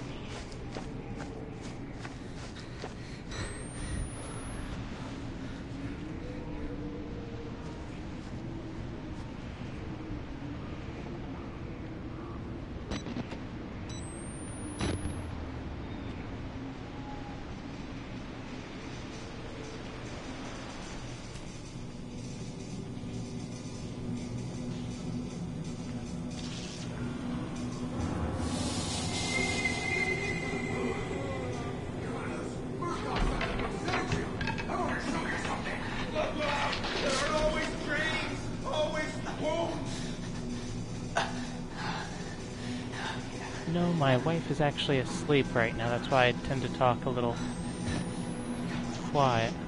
No, my wife is actually asleep right now. That's why I tend to talk a little quiet.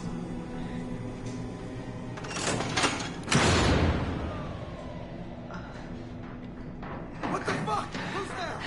What the fuck? Who's there?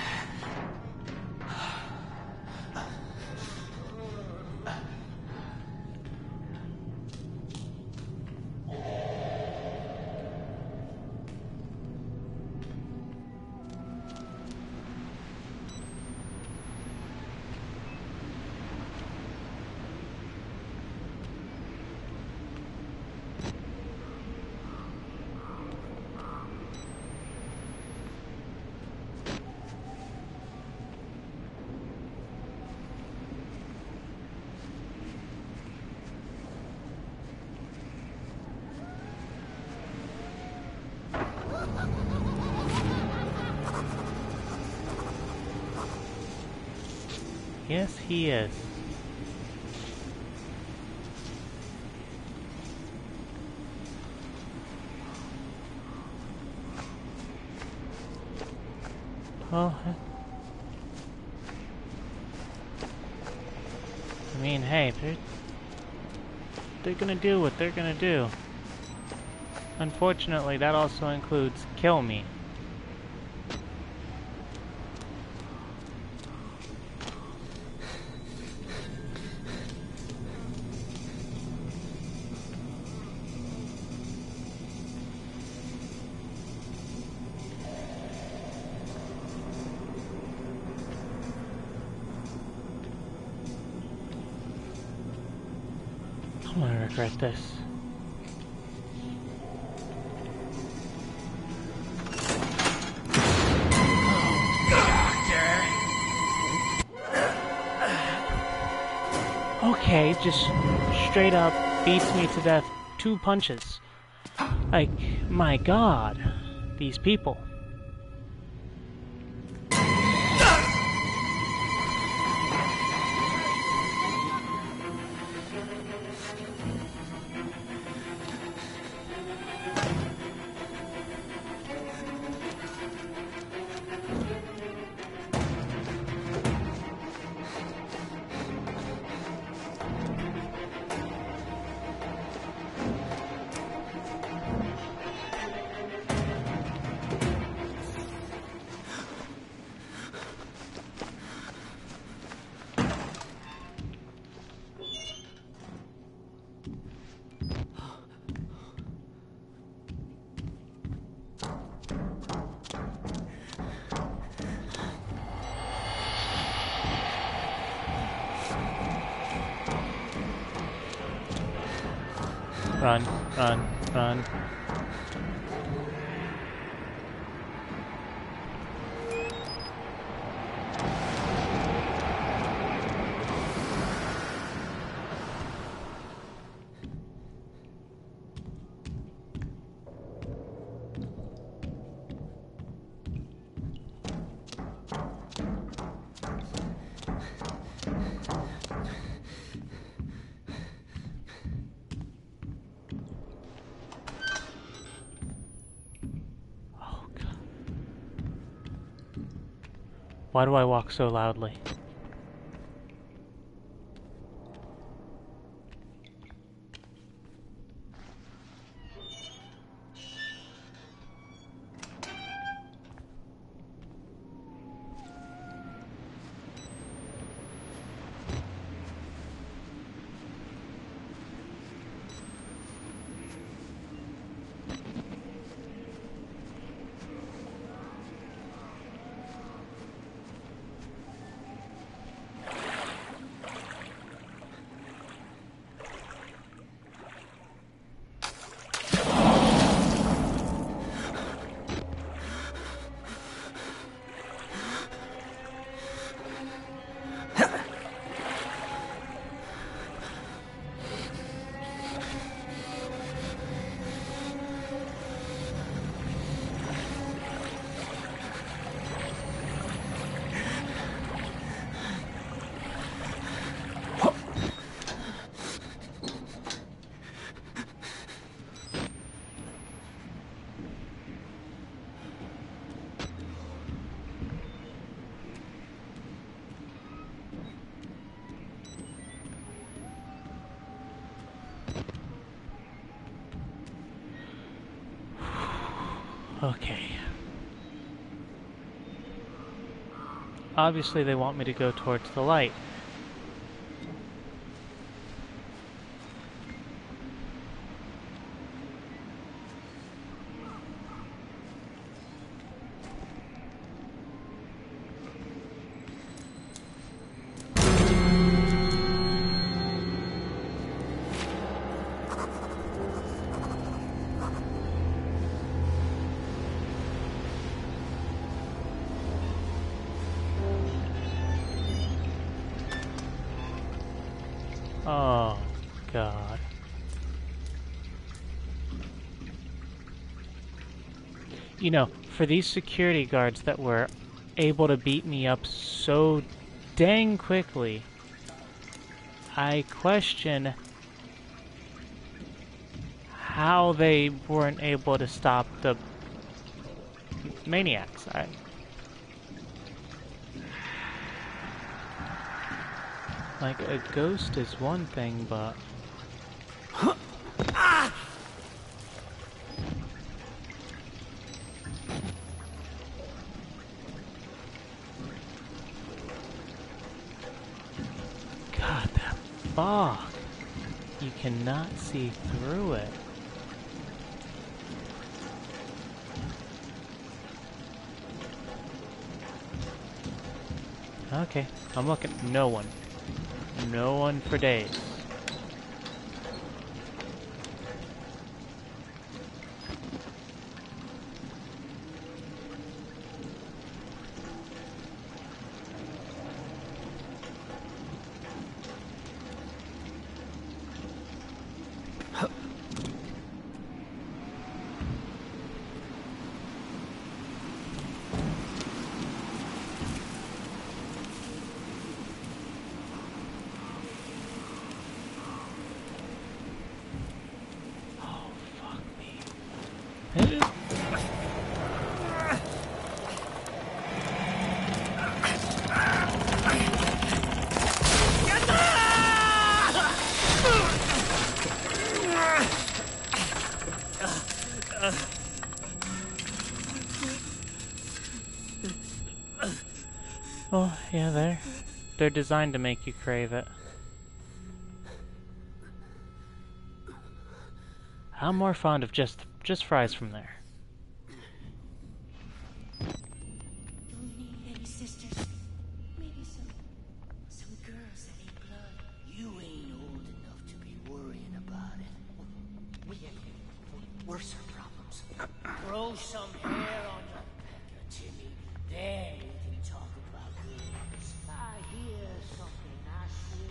Yes, he is. Well, I mean, hey, they're, they're gonna do what they're gonna do. Unfortunately, that also includes kill me. I'm gonna regret this. Okay, just straight up beats me to death. Two punches. Like, my god. These people. Run, run, run. Why do I walk so loudly? Okay. Obviously they want me to go towards the light. Oh, God. You know, for these security guards that were able to beat me up so dang quickly. I question how they weren't able to stop the maniacs. I, like, a ghost is one thing, but... God, that fog! You cannot see through it. Okay, I'm looking. No one. No one for days. Oh, yeah, they're, they're designed to make you crave it. I'm more fond of just, just fries from there. Don't need any sisters. Maybe some, some girls that eat blood. You ain't old enough to be worrying about it. We have worse problems. Grow some hair on your back, Timmy. Then we can talk about girls. I hear something, I swear.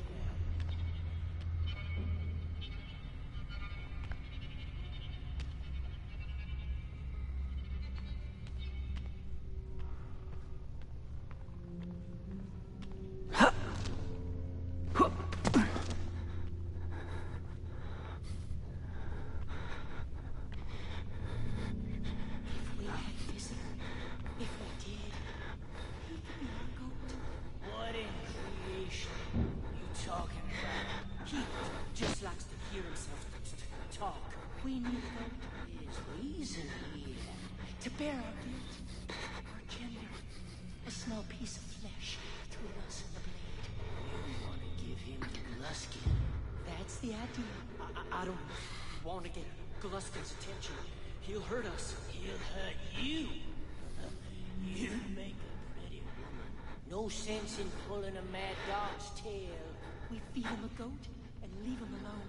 We need them. There's reason here. To bear our guilt, our gender, a small piece of flesh between us and the blade. You want to give him to Gluskin? That's the idea. I, I don't want to get Gluskin's attention. He'll hurt us. He'll hurt you. You make a pretty woman. No sense in pulling a mad dog's tail. We feed him a goat and leave him alone.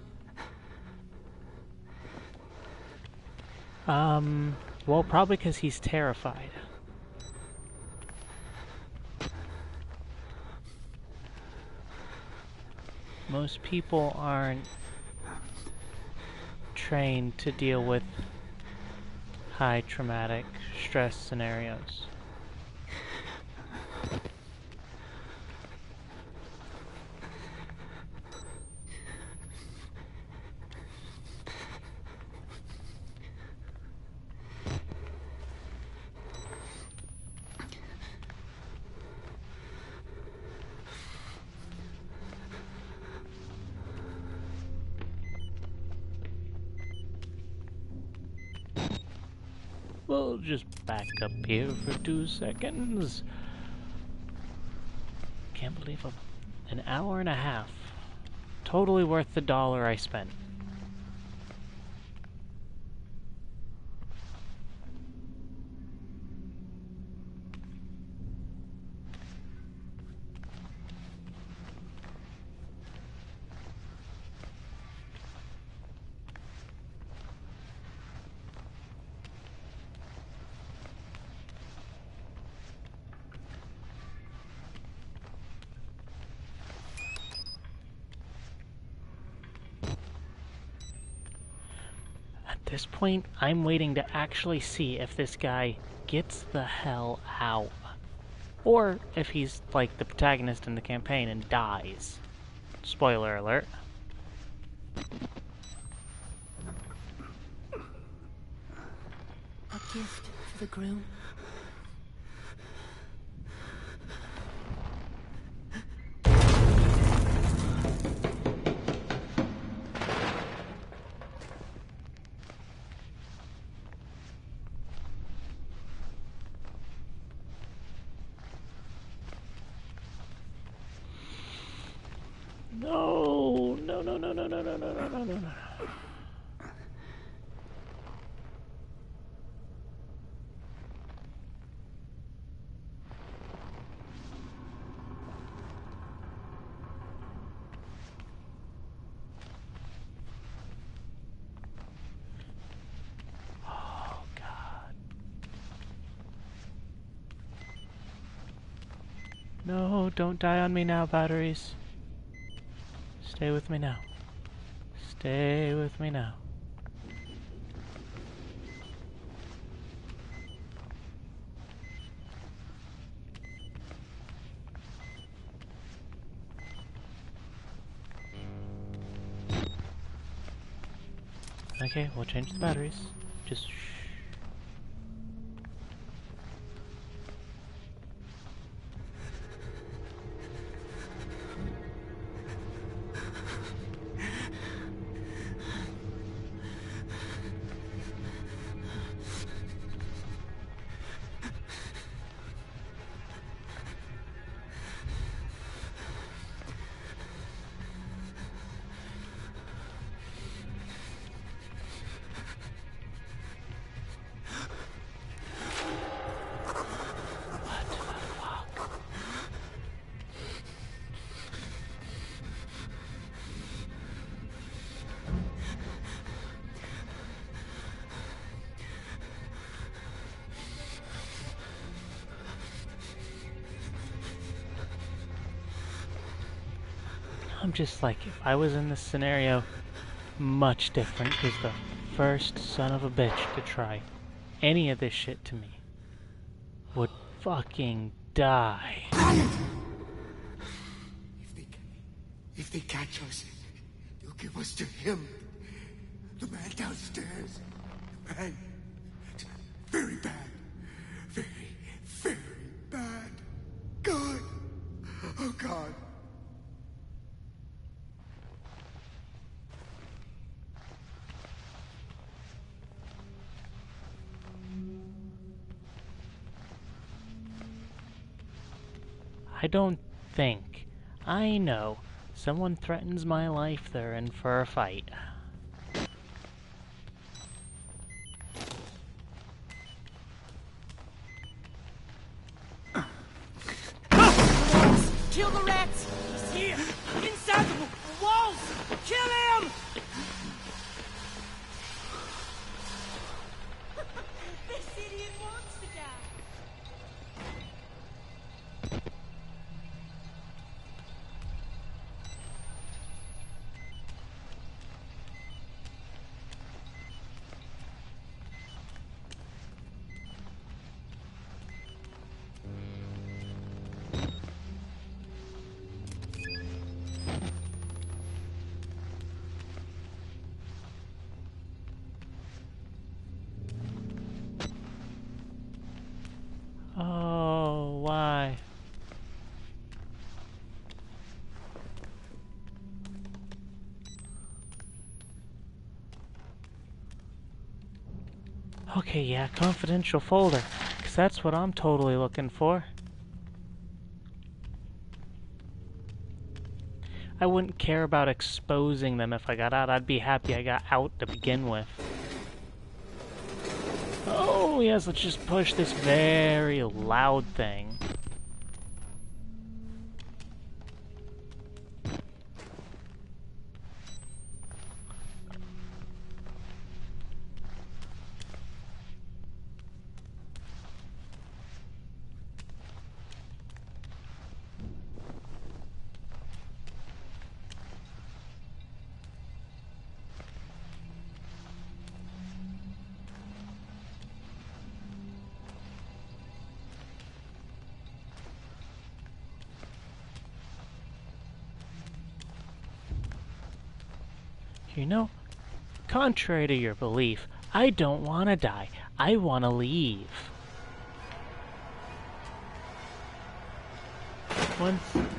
Um, well, probably because he's terrified. Most people aren't trained to deal with high traumatic stress scenarios. We'll just back up here for two seconds. Can't believe I'm an hour and a half. Totally worth the dollar I spent. At this point, I'm waiting to actually see if this guy gets the hell out. Or if he's like the protagonist in the campaign and dies. Spoiler alert. A gift for the groom. No, no, no, no, no, no, no, no, no, no, no, no. Oh, God. No, don't die on me now, batteries. Stay with me now. Stay with me now. Okay, we'll change the batteries. Just shh. I'm just like, if I was in this scenario, much different, because the first son of a bitch to try any of this shit to me would fucking die. If they, if they catch us, they'll give us to him. The man downstairs. Bad. Very bad. Very, very bad. God. Oh, God. I don't think. I know. Someone threatens my life, they're in for a fight. Kill the rats! He's here! Inside the walls! Kill him! This idiot wants to die! Oh, why? Okay, yeah, confidential folder, because that's what I'm totally looking for. I wouldn't care about exposing them if I got out. I'd be happy I got out to begin with. Oh, yes, let's just push this very loud thing. You know, contrary to your belief, I don't want to die. I want to leave. Once...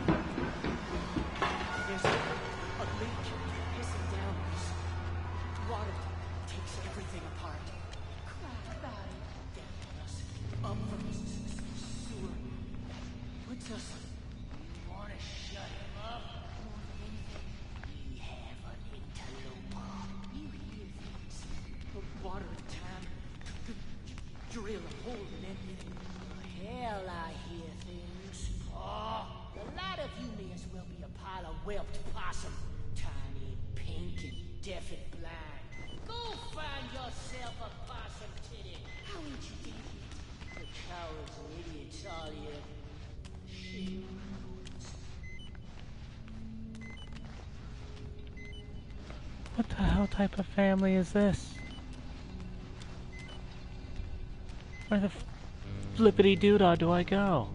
There's a, a leak hissing down. This water takes everything apart. Crap, bad. Damn us. Up from the sewer. Puts us... You want to shut him up? More than anything, we have an interloper. You hear things. The water tank. Drill a hole in it. Hell, I hear things. Oh, the lot of you may as well be a pile of whelped possum. Tiny, pink, and deaf and blind. Go find yourself a possum titty. How ain't you dead yet? The cowards and idiots, all you. Shit. What the hell type of family is this? Where the flippity doodah do I go?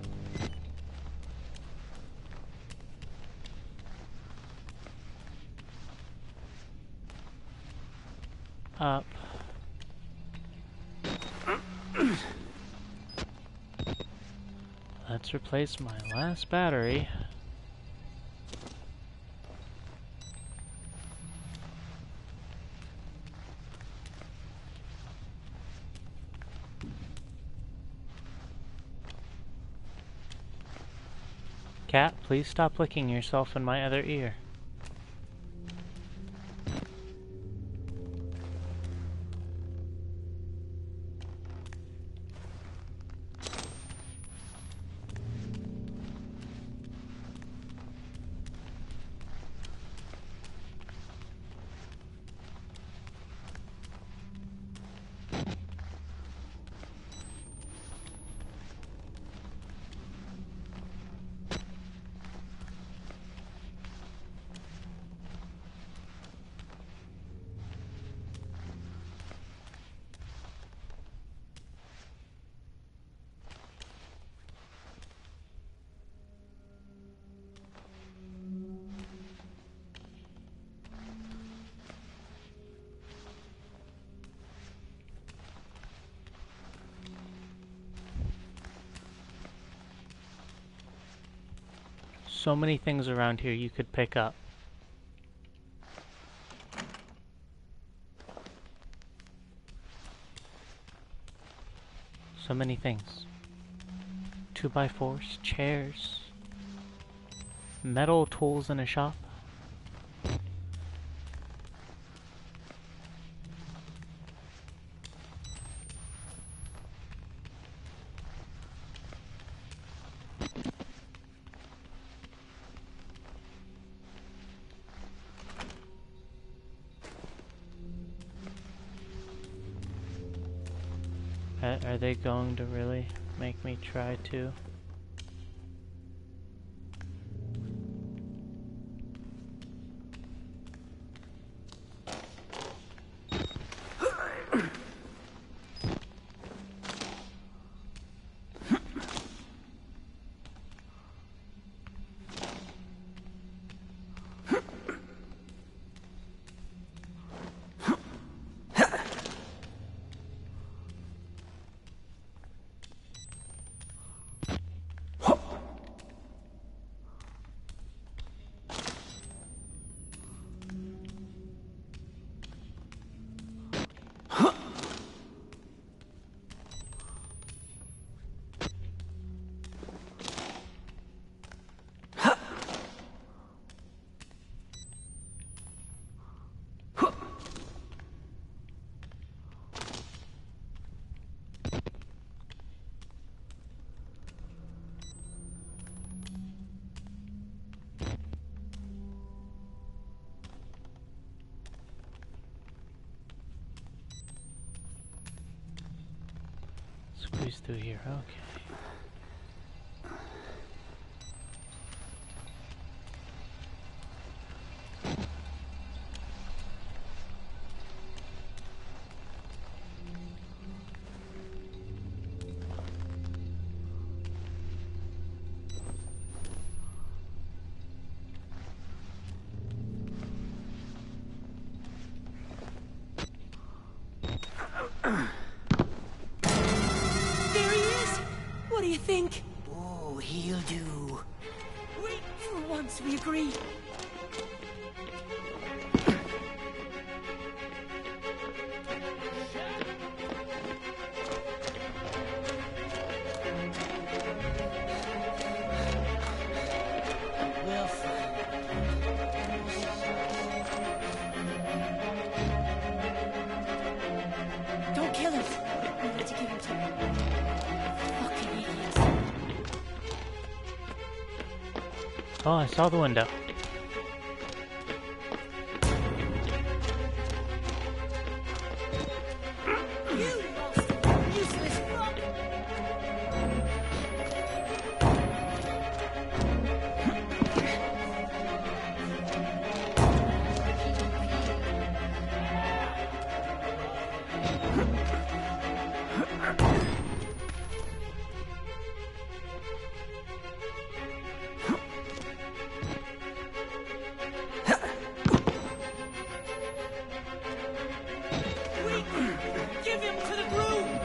Up. Let's replace my last battery. Cat, please stop licking yourself in my other ear. So many things around here you could pick up. So many things. Two by fours, chairs, metal tools in a shop. Are they going to really make me try to? Squeeze through here, okay. There he is! What do you think? Oh, he'll do. We, for once, we agree. We'll find Don't kill him. We need to get him to... Fucking idiots. Oh, I saw the window. You lost useless fuck! Give him to the groom!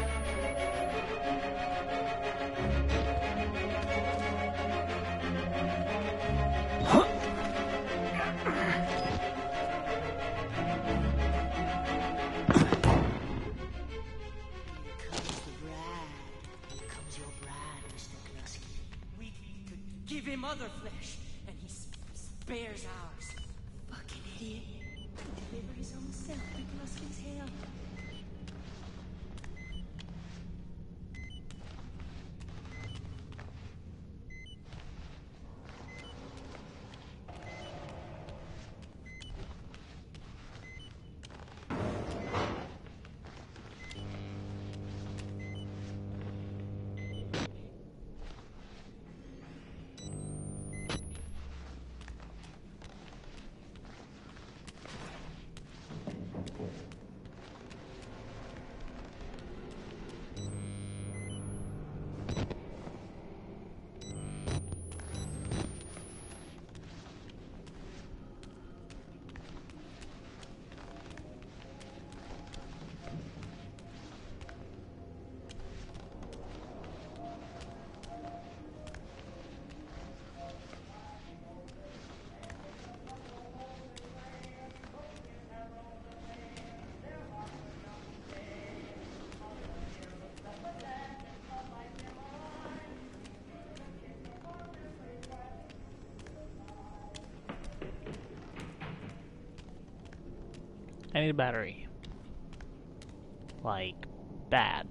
comes the bride. Here comes your bride, Mister Glusky. We could give him other flesh, and he sp spares ours. Fucking idiot. Deliver his own self to Glusky's hell. I need a battery. Like, bad.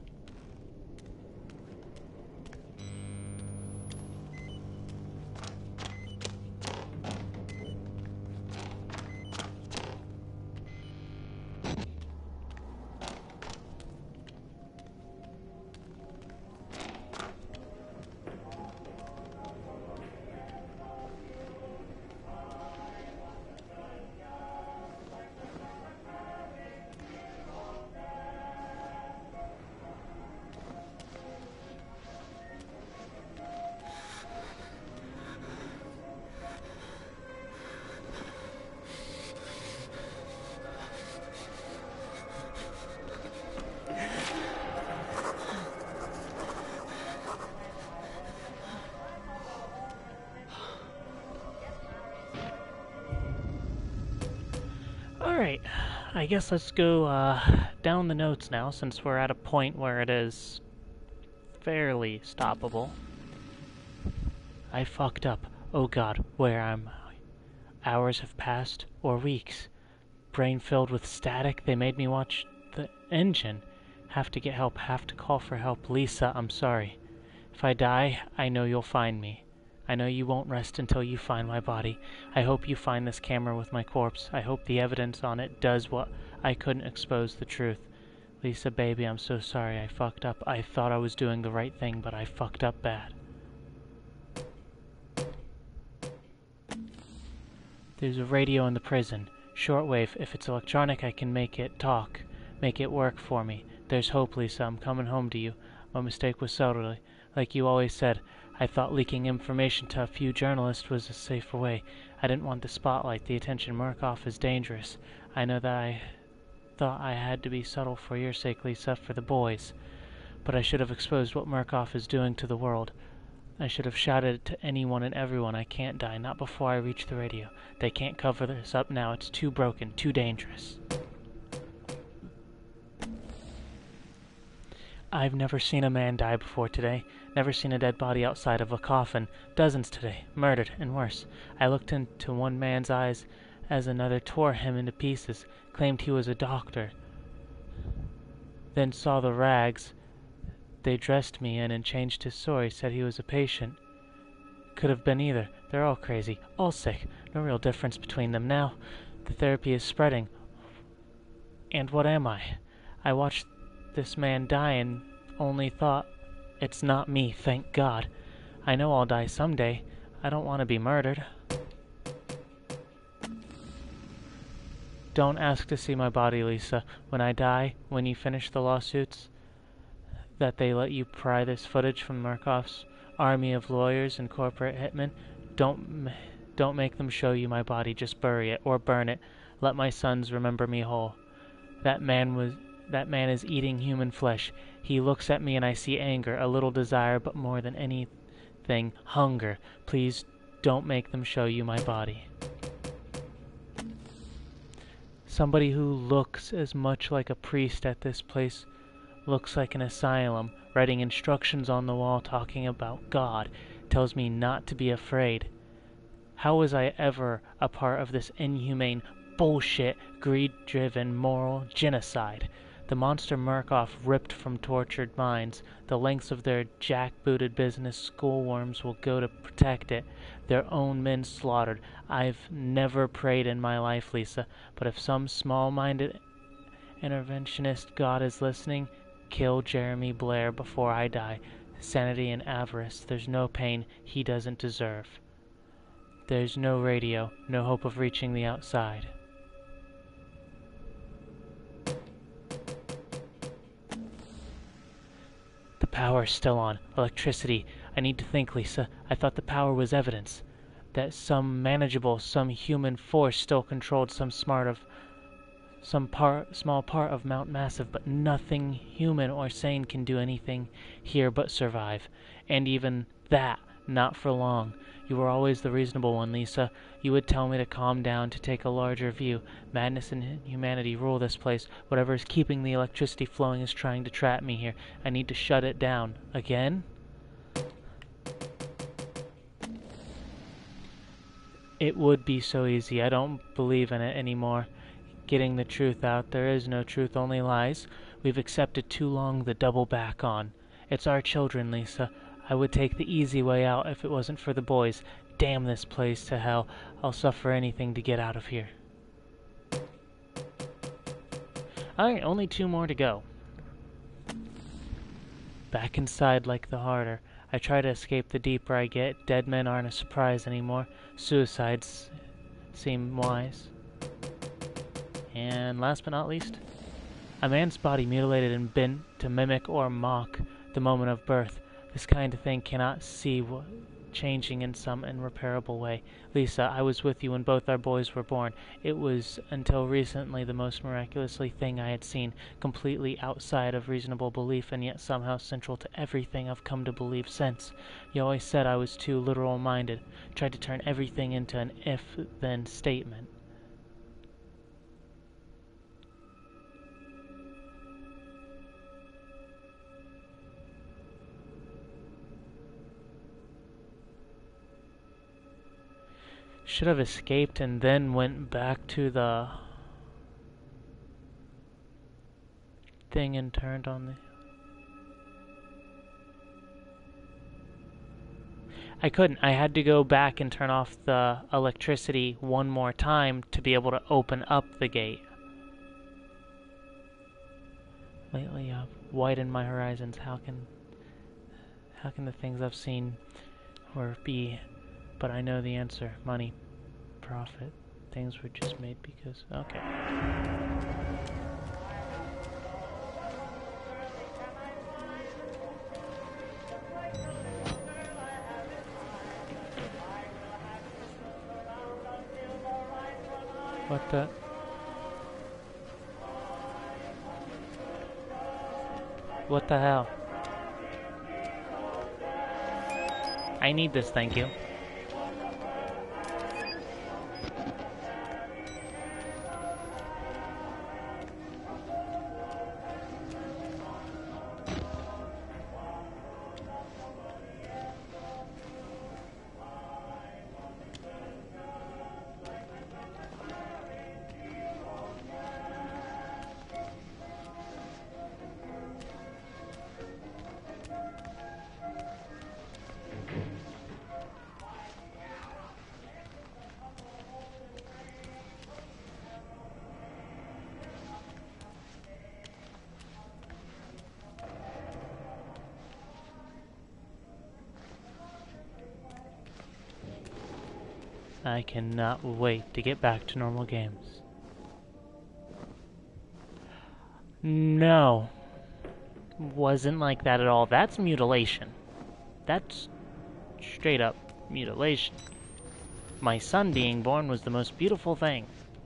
Alright, I guess let's go uh, down the notes now, since we're at a point where it is fairly stoppable. I fucked up. Oh god, where am I? Hours have passed, or weeks. Brain filled with static, they made me watch the engine. Have to get help, have to call for help. Lisa, I'm sorry. If I die, I know you'll find me. I know you won't rest until you find my body. I hope you find this camera with my corpse. I hope the evidence on it does what I couldn't expose the truth. Lisa, baby, I'm so sorry. I fucked up. I thought I was doing the right thing, but I fucked up bad. There's a radio in the prison. Shortwave. If it's electronic, I can make it talk. Make it work for me. There's hope, Lisa. I'm coming home to you. My mistake was subtly. Like you always said, I thought leaking information to a few journalists was a safer way. I didn't want the spotlight, the attention. Murkoff is dangerous. I know that I... thought I had to be subtle for your sake, Lisa, for the boys. But I should have exposed what Murkoff is doing to the world. I should have shouted it to anyone and everyone. I can't die, not before I reach the radio. They can't cover this up now. It's too broken, too dangerous. I've never seen a man die before today. Never seen a dead body outside of a coffin. Dozens today, murdered, and worse. I looked into one man's eyes as another tore him into pieces, claimed he was a doctor. Then saw the rags they dressed me in and changed his story, said he was a patient. Could have been either. They're all crazy, all sick. No real difference between them now. The therapy is spreading. And what am I? I watched this man die and only thought, it's not me, thank God. I know I'll die someday. I don't want to be murdered. Don't ask to see my body, Lisa. When I die, when you finish the lawsuits, that they let you pry this footage from Murkoff's army of lawyers and corporate hitmen, don't, don't make them show you my body. Just bury it or burn it. Let my sons remember me whole. That man was... That man is eating human flesh. He looks at me and I see anger, a little desire, but more than anything, hunger. Please don't make them show you my body. Somebody who looks as much like a priest at this place looks like an asylum, writing instructions on the wall talking about God, tells me not to be afraid. How was I ever a part of this inhumane, bullshit, greed-driven, moral genocide? The monster Murkoff ripped from tortured minds. The lengths of their jackbooted business schoolworms will go to protect it. Their own men slaughtered. I've never prayed in my life, Lisa, but if some small-minded interventionist God is listening, kill Jeremy Blair before I die. Sanity and avarice. There's no pain he doesn't deserve. There's no radio, no hope of reaching the outside. The power's still on. Electricity. I need to think, Lisa. I thought the power was evidence. That some manageable, some human force still controlled some smart of... some part, small part of Mount Massive, but nothing human or sane can do anything here but survive. And even that, not for long. You were always the reasonable one, Lisa. You would tell me to calm down, to take a larger view. Madness and humanity rule this place. Whatever is keeping the electricity flowing is trying to trap me here. I need to shut it down. Again? It would be so easy. I don't believe in it anymore. Getting the truth out. There is no truth, only lies. We've accepted too long the double back on. It's our children, Lisa. I would take the easy way out if it wasn't for the boys. Damn this place to hell. I'll suffer anything to get out of here. Alright, only two more to go. Back inside like the harder. I try to escape the deeper I get. Dead men aren't a surprise anymore. Suicides seem wise. And last but not least, a man's body mutilated and bent to mimic or mock the moment of birth. This kind of thing cannot see what changing in some irreparable way. Lisa, I was with you when both our boys were born. It was, until recently, the most miraculously thing I had seen, completely outside of reasonable belief, and yet somehow central to everything I've come to believe since. You always said I was too literal-minded, tried to turn everything into an if-then statement. Should have escaped and then went back to the thing and turned on the... I couldn't. I had to go back and turn off the electricity one more time to be able to open up the gate. Lately I've widened my horizons. How can how can the things I've seen or be... But I know the answer. Money. Profit. Things were just made because... Okay. What the... What the hell? I need this, thank you. I cannot wait to get back to normal games. No. Wasn't like that at all. That's mutilation. That's straight up mutilation. My son being born was the most beautiful thing.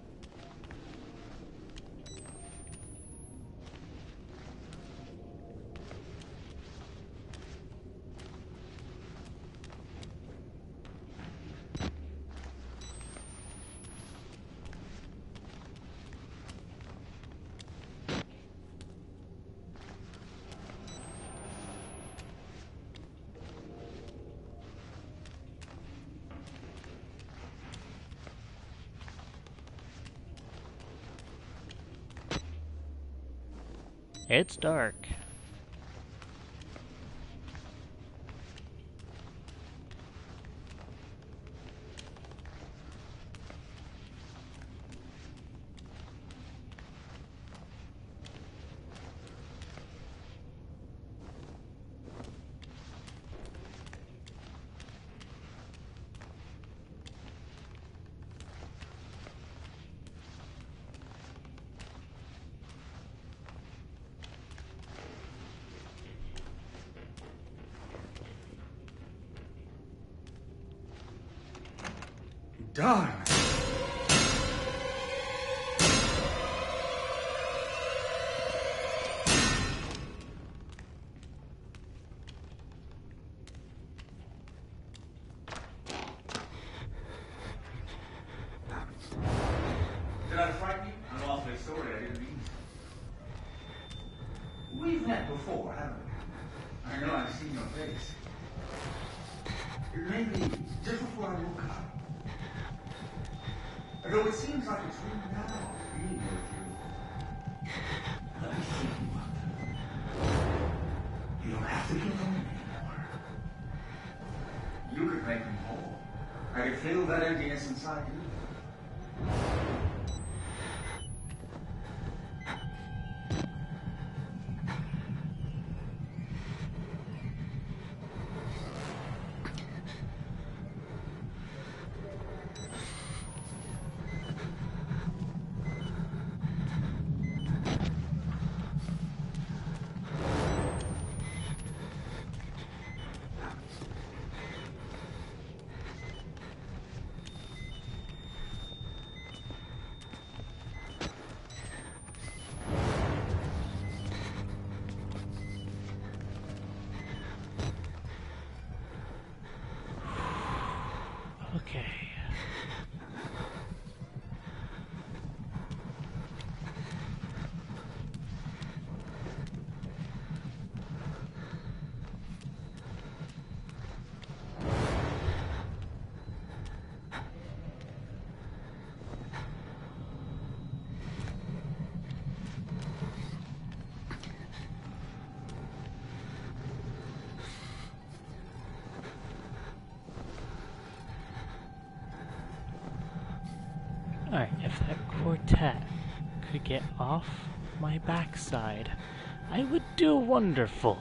It's dark. Darn. Did I frighten you? I'm awfully sorry, I didn't mean to. We've met before, haven't we? I know I've seen your face. It may be just before I woke up. Although it seems like it's real now, being with you. Let me see you. You don't have to give on me anymore. You could make me whole. I could feel that emptiness inside you. Okay. Alright, if that quartet could get off my backside, I would do wonderful.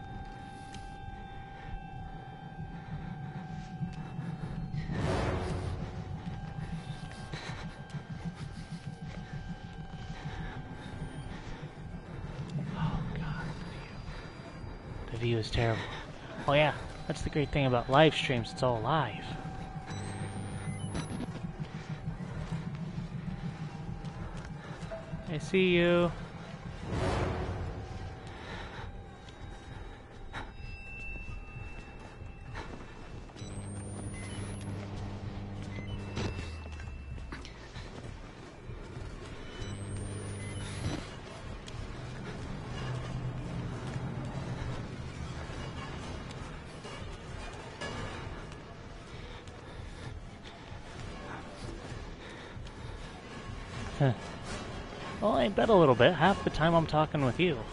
Oh god, the view. The view is terrible. Oh yeah, that's the great thing about live streams, it's all live. I see you. Well, I bet a little bit. Half the time I'm talking with you.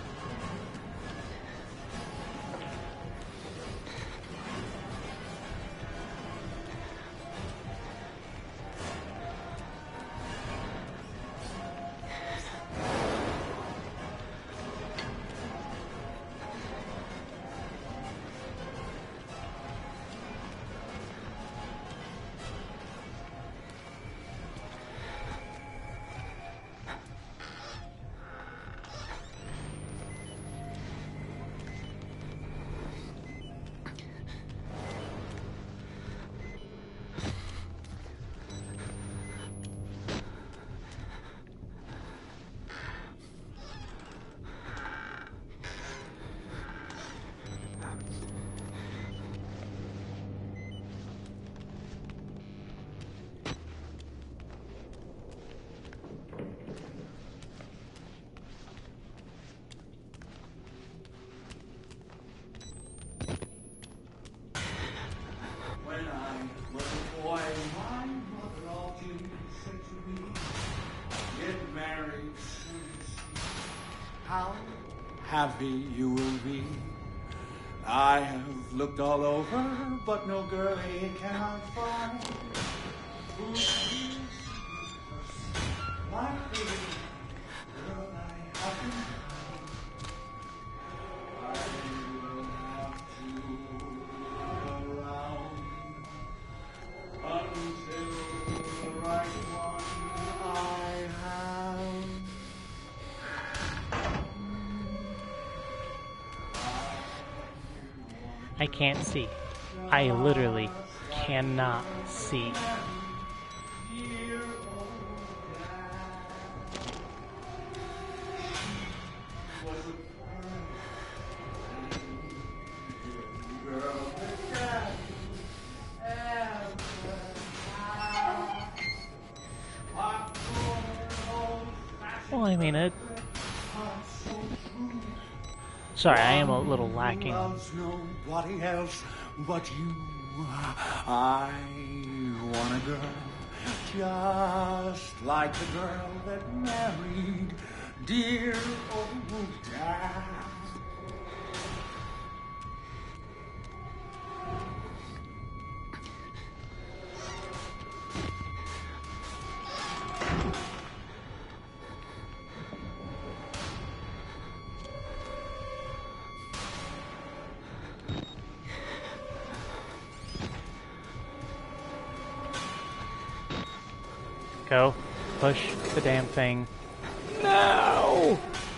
How happy you will be. I have looked all over, but no girl can I find. Who is like the girl I have been trying. I will have to look around until the right one I have. I can't see. I literally cannot see. Well, I mean it. Sorry, I am a little lacking. Nobody else but you. I want a girl just like the girl that married dear old Dad. Go. Push the damn thing. No!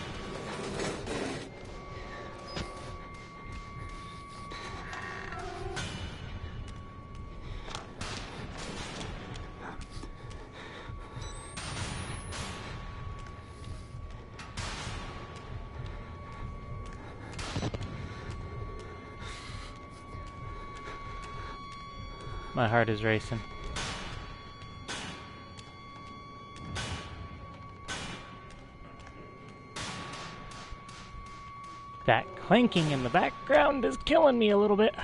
My heart is racing. That clanking in the background is killing me a little bit.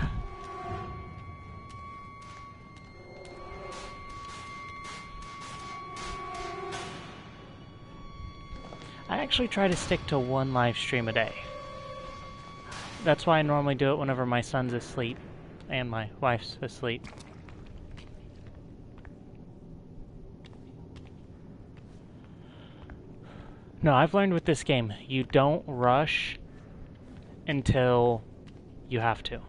I actually try to stick to one live stream a day. That's why I normally do it whenever my son's asleep and my wife's asleep. No, I've learned with this game, you don't rush until you have to.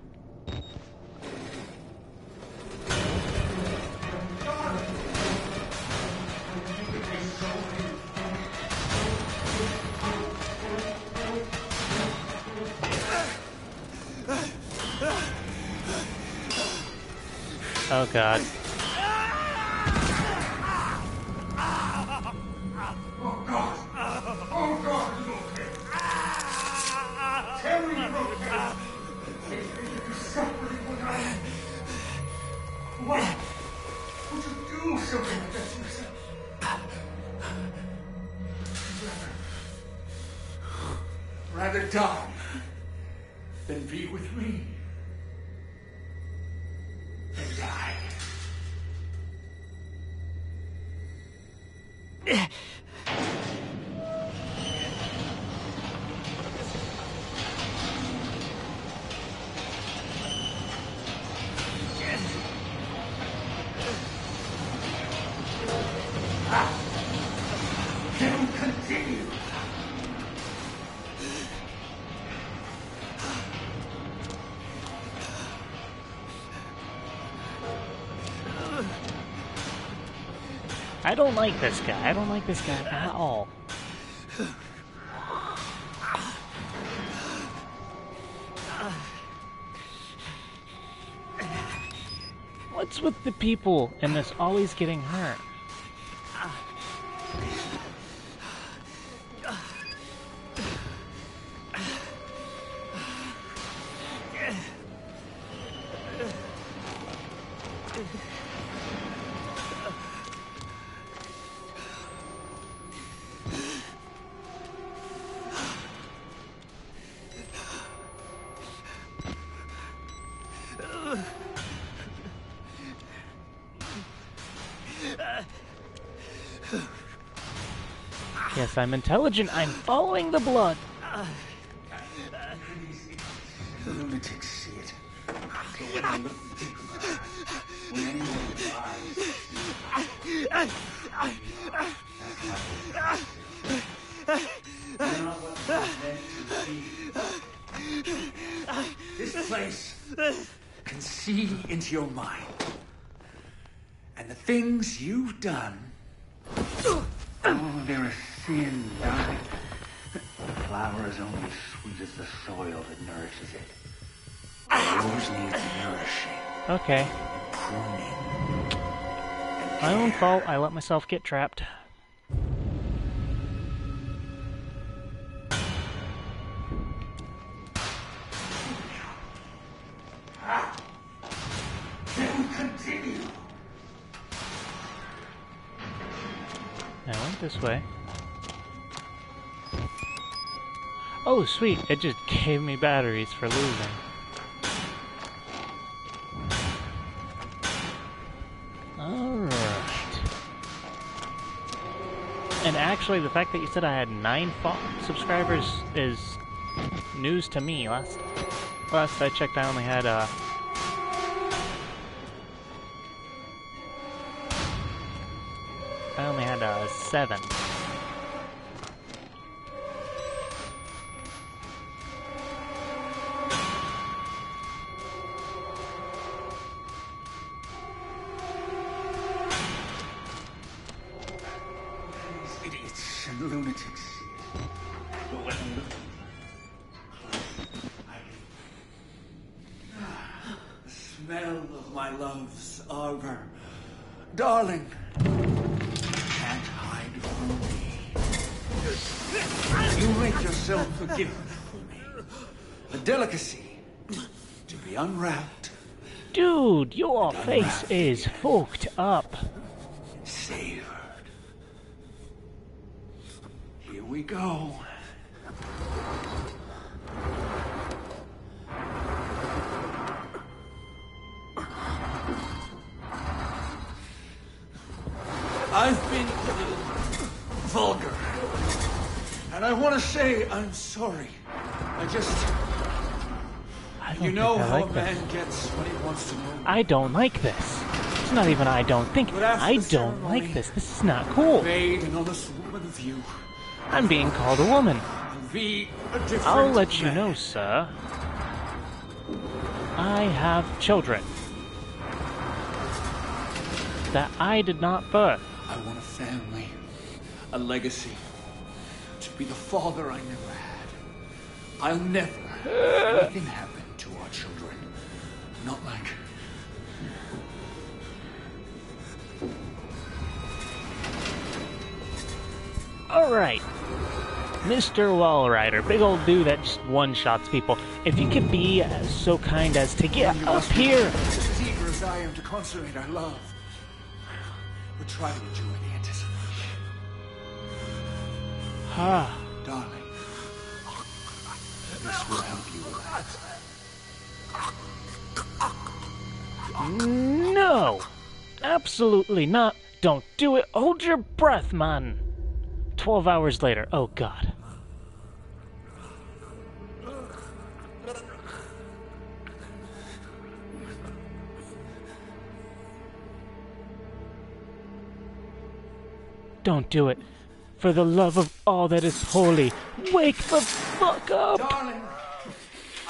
Oh God. What? Would you do something like that to yourself? Rather die than be with me. And die. I don't like this guy. I don't like this guy at all. What's with the people and this always getting hurt? Yes, I'm intelligent. I'm following the blood. The lunatics see it. So when I look deeper, when anyone dies, they're not what they're meant to be. This place can see into your mind. And the things you've done, oh, they're a sin, darling. The flower is only as sweet as the soil that nourishes it. Yours needs nourishing. Okay. Pruning. My own fault. I let myself get trapped. Then continue. I went this way. Oh, sweet. It just gave me batteries for losing. Alright. And actually, the fact that you said I had nine subscribers is news to me. Last, last I checked, I only had, uh... I only had, uh, seven. Idiots and lunatics. But when I look, I the smell of my love's arbor, darling, can't hide from me. You make yourself a gift for me, a delicacy to be unwrapped. Dude, your face is fucked up. Savored. Here we go. I've been a little vulgar. And I want to say I'm sorry. I just... I don't you know think I how like a man this. gets what he wants to know. I don't like this. It's not even I don't think. But after I the don't ceremony, like this. This is not cool. Made an honest woman of you. I'm being called a woman. Be a different I'll let you man. know, sir. I have children that I did not birth. I want a family, a legacy, to be the father I never had. I'll never let anything happen to our children. Not like... Alright. Mister Wallrider, big old dude that just one-shots people. If you could be uh, so kind as to get You up must be here. just as eager as I am to consummate our love. But try to enjoy the anticipation. Ah. Darling, this will help you relax. No! Absolutely not. Don't do it. Hold your breath, man. Twelve hours later. Oh, God. Don't do it. For the love of all that is holy, wake the fuck up! Darling,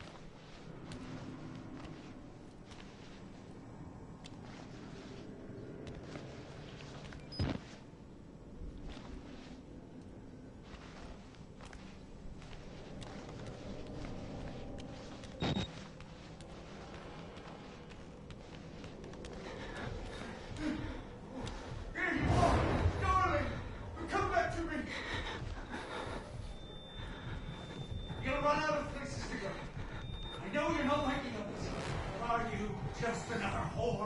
just another whore.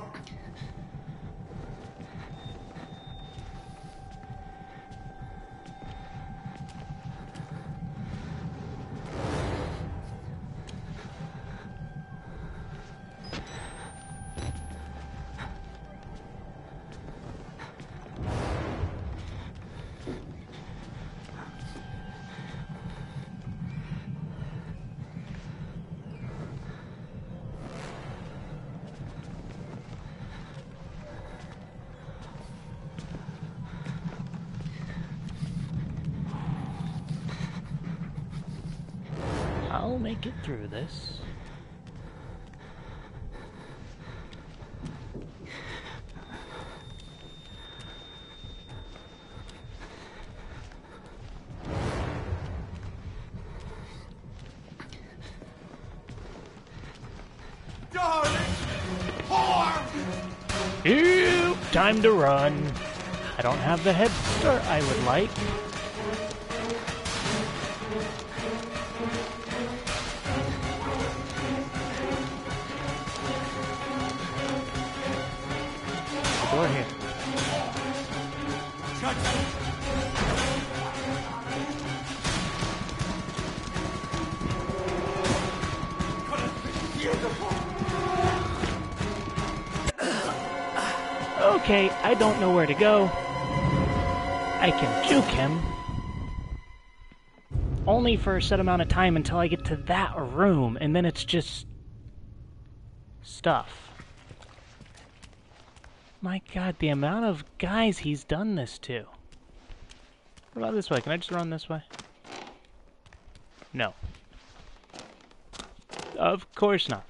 I'll make it through this. Darling! Whore! Ew, time to run. I don't have the head start I would like. Door here. Shut up! Okay, I don't know where to go. I can juke him. Only for a set amount of time until I get to that room, and then it's just... stuff. My god, the amount of guys he's done this to. What about this way? Can I just run this way? No. Of course not.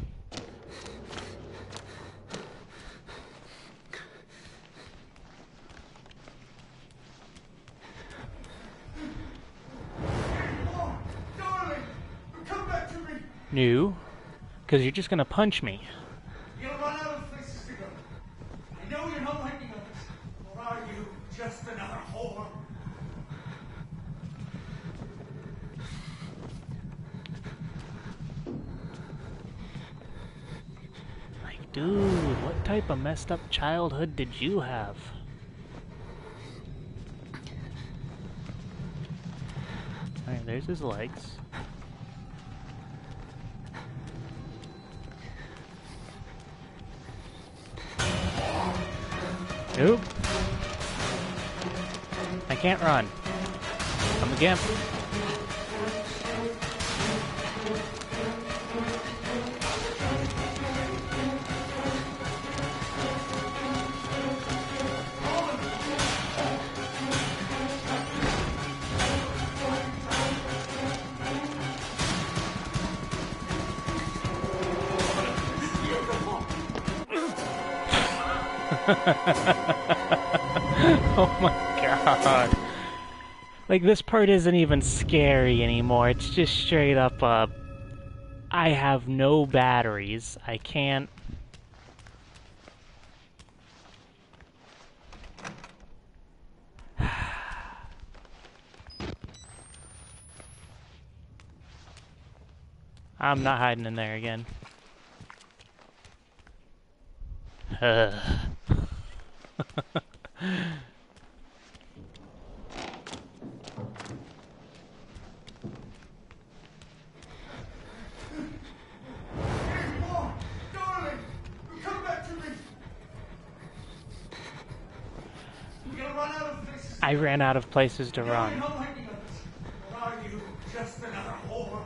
Darling! Come back to me! No. Because you're just gonna punch me. You'll run out of places to go. I know you're not liking us. Or are you just another whore? Like, dude, what type of messed up childhood did you have? Alright, there's his legs. Nope. I can't run. I'm a gimp. Oh my god. Like, this part isn't even scary anymore. It's just straight up, uh... I have no batteries. I can't... I'm not hiding in there again. Darling! Come back to me! You're gonna run out of places. I ran out of places to run. You're not liking us. Or are you just another whore?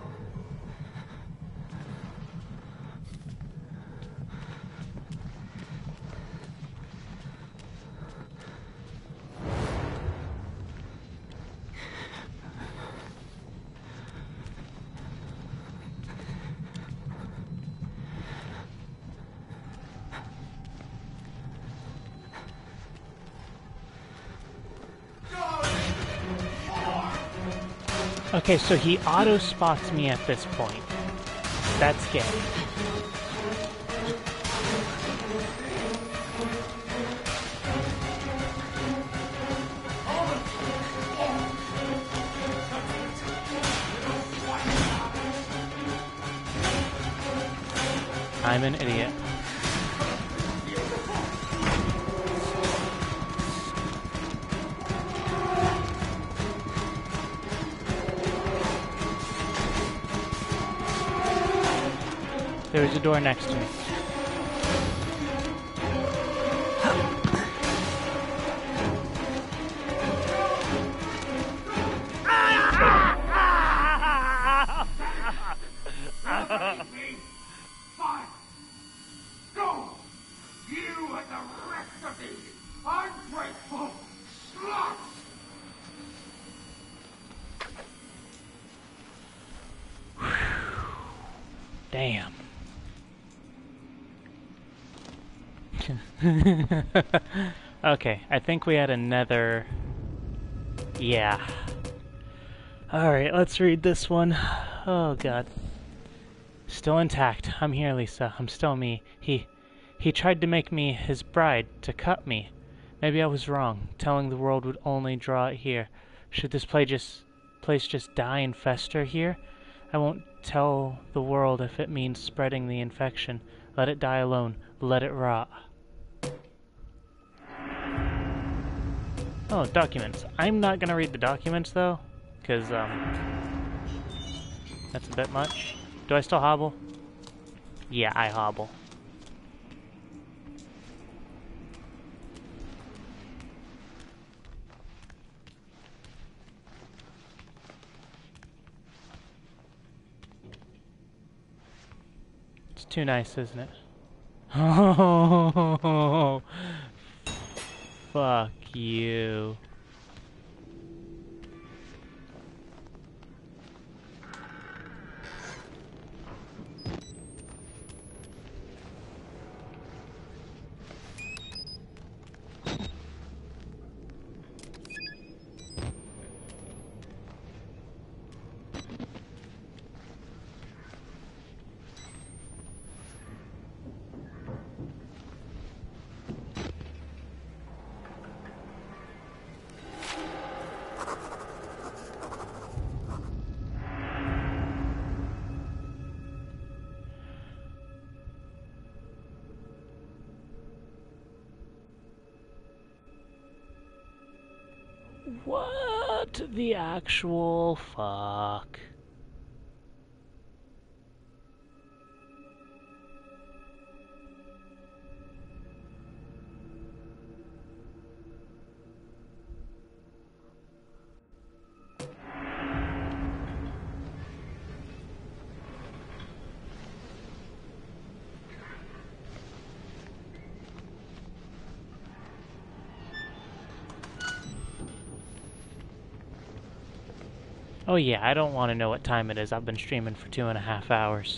Okay, so he auto-spots me at this point. That's gay. I'm an idiot. There was a door next to me. Fine. Go! You and the rest of these ungrateful sluts! Damn. Okay, I think we had another... Yeah. Alright, let's read this one. Oh god. Still intact. I'm here, Lisa. I'm still me. He... He tried to make me his bride, to cut me. Maybe I was wrong, telling the world would only draw it here. Should this play just, place just die and fester here? I won't tell the world if it means spreading the infection. Let it die alone. Let it rot. Oh, documents. I'm not gonna read the documents, though, because, um... that's a bit much. Do I still hobble? Yeah, I hobble. It's too nice, isn't it? Oh, fuck you. What the actual fuck? Oh yeah, I don't want to know what time it is. I've been streaming for two and a half hours.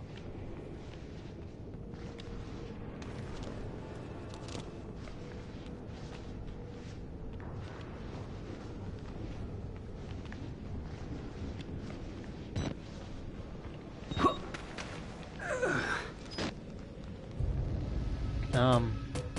Um,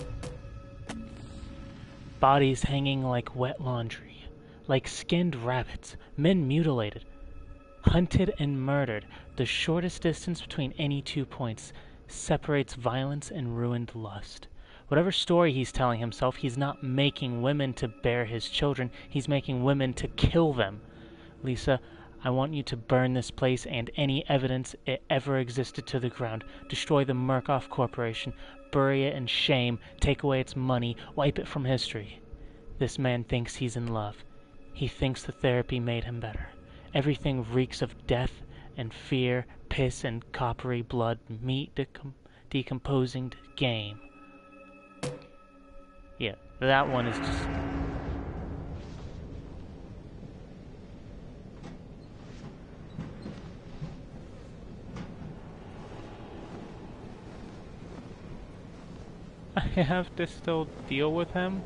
bodies hanging like wet laundry. Like skinned rabbits, men mutilated, hunted and murdered. The shortest distance between any two points separates violence and ruined lust. Whatever story he's telling himself, he's not making women to bear his children, he's making women to kill them. Lisa, I want you to burn this place and any evidence it ever existed to the ground. Destroy the Murkoff Corporation, bury it in shame, take away its money, wipe it from history. This man thinks he's in love. He thinks the therapy made him better. Everything reeks of death and fear, piss and coppery blood, meat decom decomposing to game. Yeah, that one is just... I have to still deal with him?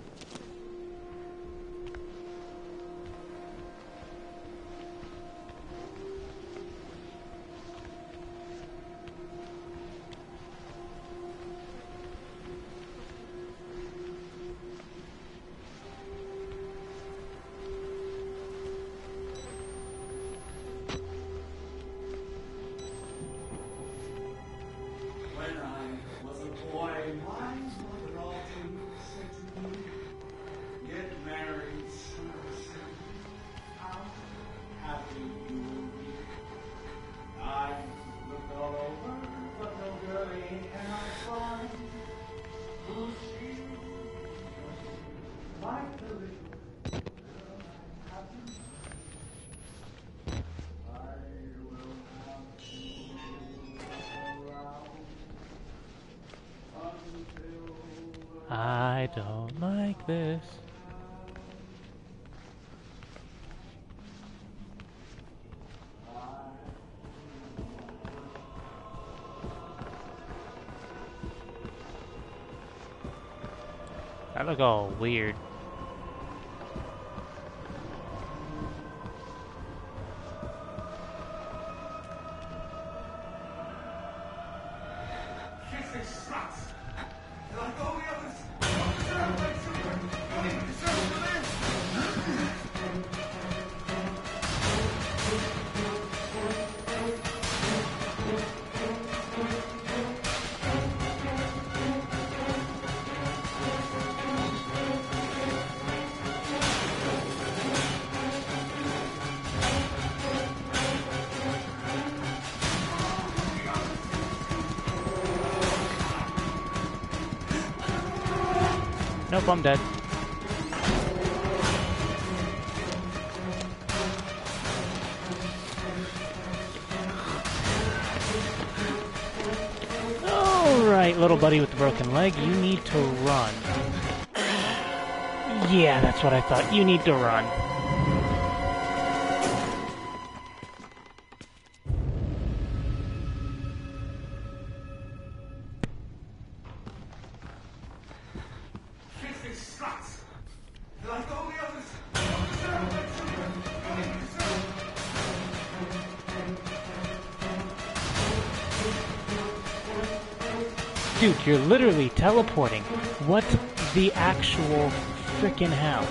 I looked all over, but I don't like this. That look all weird. Nope, I'm dead. Alright, little buddy with the broken leg, you need to run. Yeah, that's what I thought. You need to run. Dude, you're literally teleporting. What the actual frickin' hell?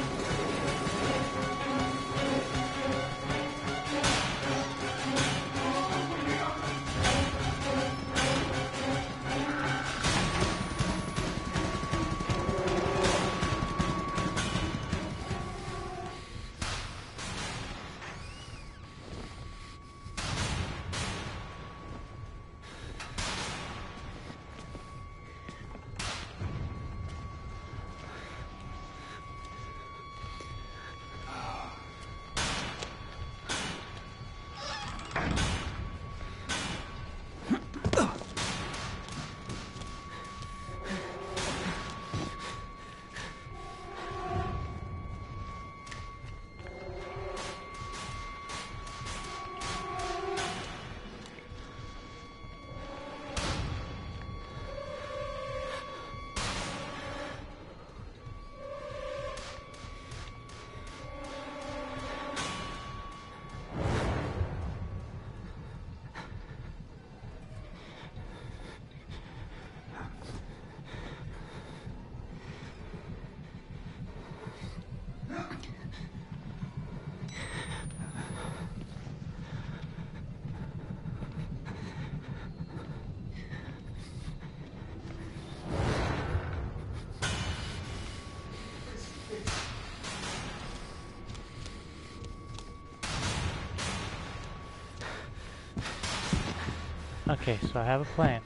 Okay, so I have a plan.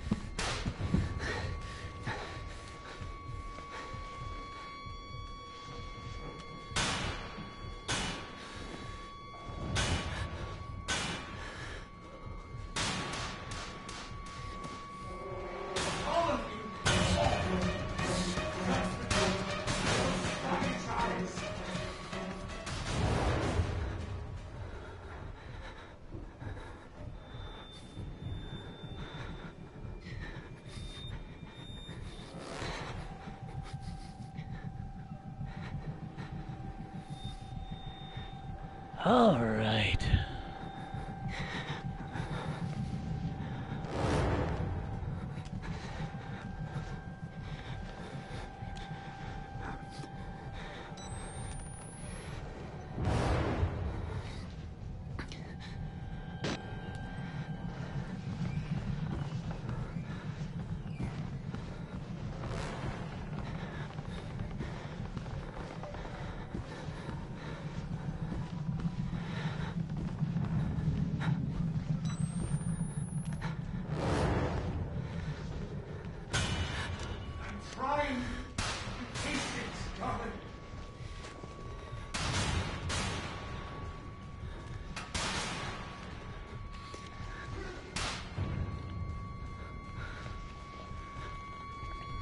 All right.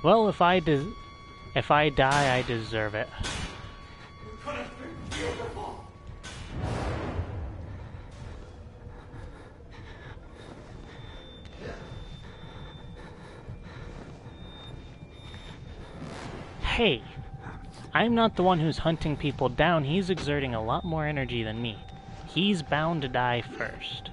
Well, if I des if I die, I deserve it. Could have been beautiful. Hey, I'm not the one who's hunting people down. He's exerting a lot more energy than me. He's bound to die first.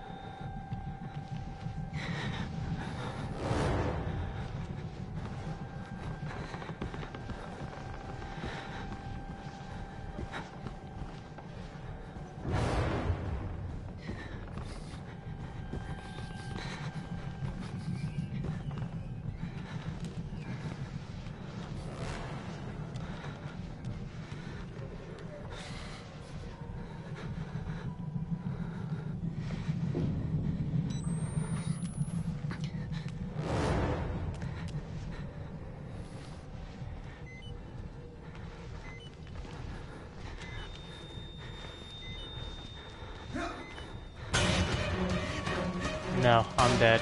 No, I'm dead.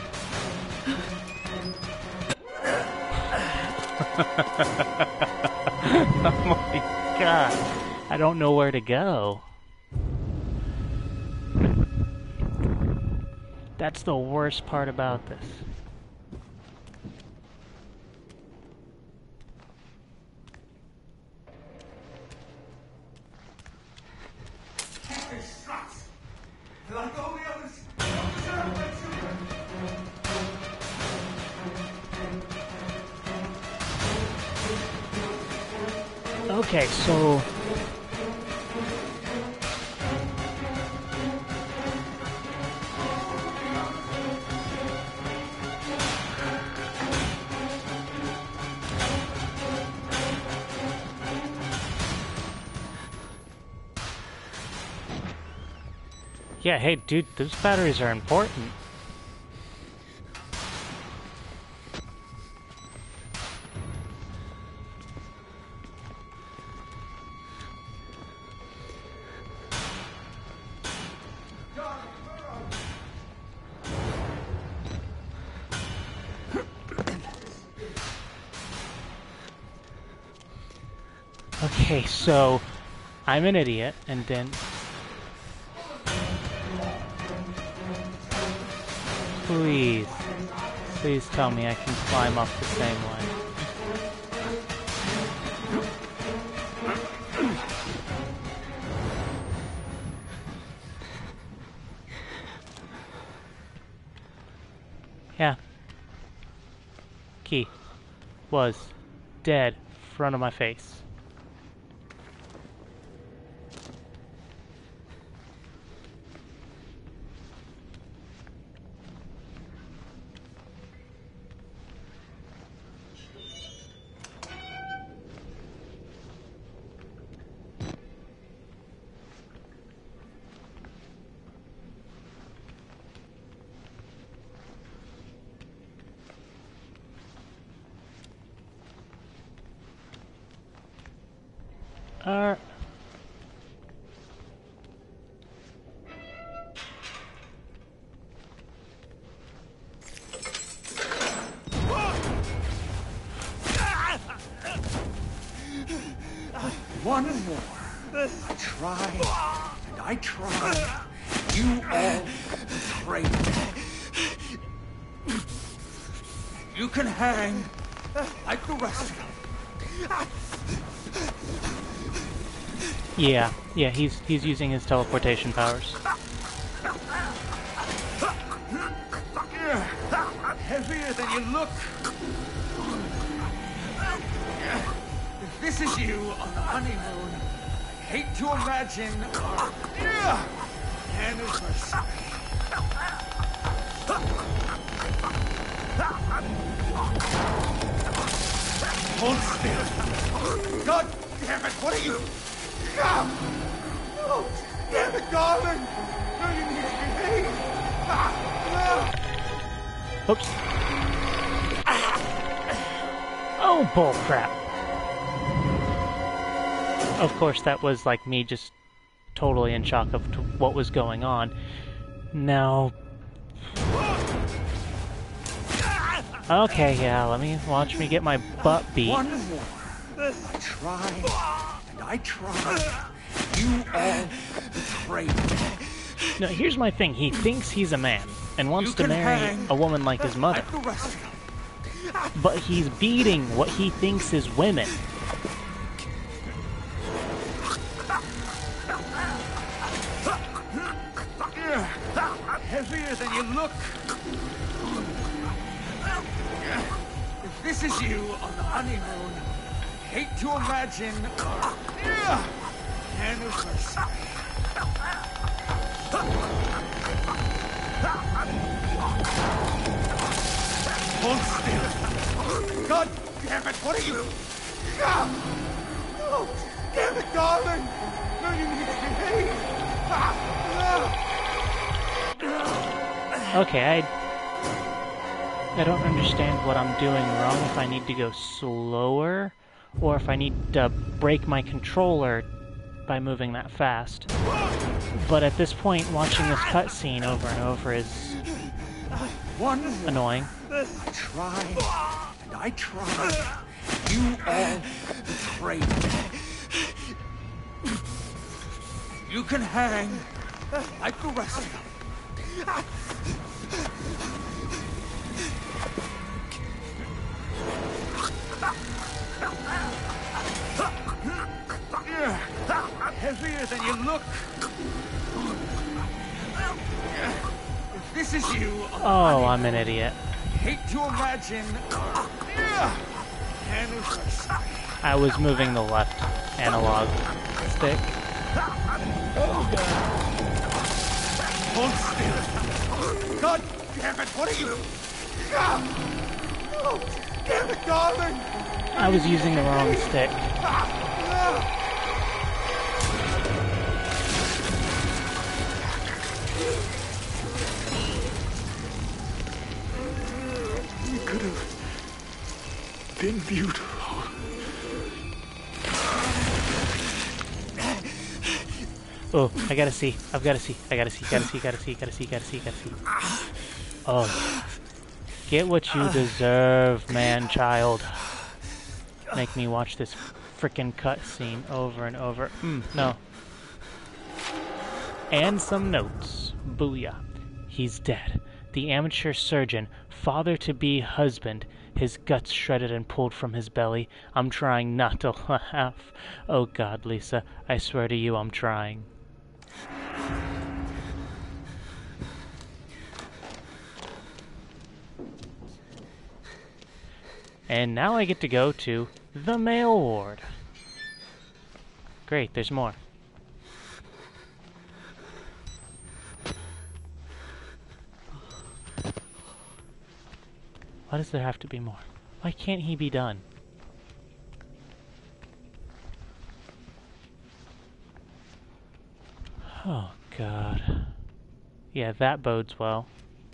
Oh my god. I don't know where to go. That's the worst part about this. Like all the others, don't deserve my children. Okay, so... Yeah, hey dude, those batteries are important. Okay, so I'm an idiot, and then... Please, please tell me I can climb up the same way. Yeah. Key was dead in front of my face. Uh... One more. I tried, and I tried. You all betrayed me. You can hang like the rest of them. Yeah, yeah, he's he's using his teleportation powers. Heavier than you look. If this is you on the honeymoon, I hate to imagine our anniversary. Hold still. God damn it, what are you? Oh, damn it, darling! No, you need to behave! Oops. Oh, bullcrap. Of course, that was like me just totally in shock of t what was going on. Now... Okay, yeah, let me watch me get my butt beat. One more. I try, and I try. You all betrayed me. No, here's my thing. He thinks he's a man and wants You to can marry hang a woman like his mother. like the rest of them. But he's beating what he thinks is women. Heavier than you look. If this is you on the honeymoon, I hate to imagine our anniversary. Hold still. God damn it, what are you? Oh, damn it, darling. No, you need to behave. Okay, I... I don't understand what I'm doing wrong, if I need to go slower, or if I need to break my controller by moving that fast. But at this point, watching this cutscene over and over is One annoying. Try, and I try. You all betrayed me. You can hang like the rest of them. Heavier than you look. If this is you, Oh, I'm an idiot. hate to imagine our anniversary. I was moving the left analog stick. Oh, God. Hold still. God damn it, what are you? Oh, damn it, darling. I was using the wrong stick. You could have been beautiful. Oh, I gotta see. I've gotta see. I gotta see. Gotta see. Gotta see. Gotta see. Gotta see. Gotta see. Oh, get what you deserve, man-child. Make me watch this frickin' cutscene over and over. Mm, no. And some notes. Booyah. He's dead. The amateur surgeon, father-to-be husband, his guts shredded and pulled from his belly. I'm trying not to laugh. Oh God, Lisa, I swear to you I'm trying. And now I get to go to the male ward. Great, there's more. Why does there have to be more? Why can't he be done? Oh, God. Yeah, that bodes well.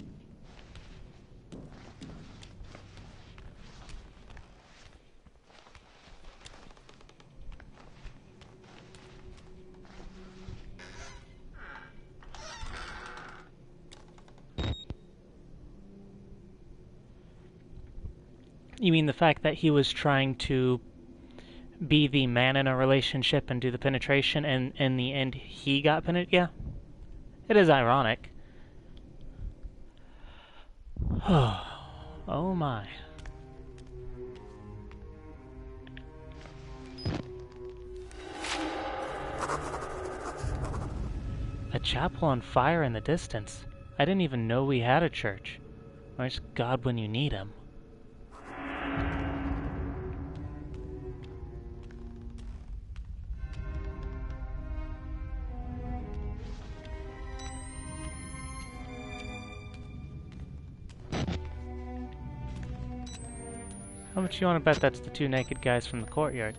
You mean the fact that he was trying to be the man in a relationship and do the penetration, and in the end he got penetrated? Yeah. It is ironic. Oh my. A chapel on fire in the distance. I didn't even know we had a church. Where's God when you need him? How much you want to bet that's the two naked guys from the courtyard?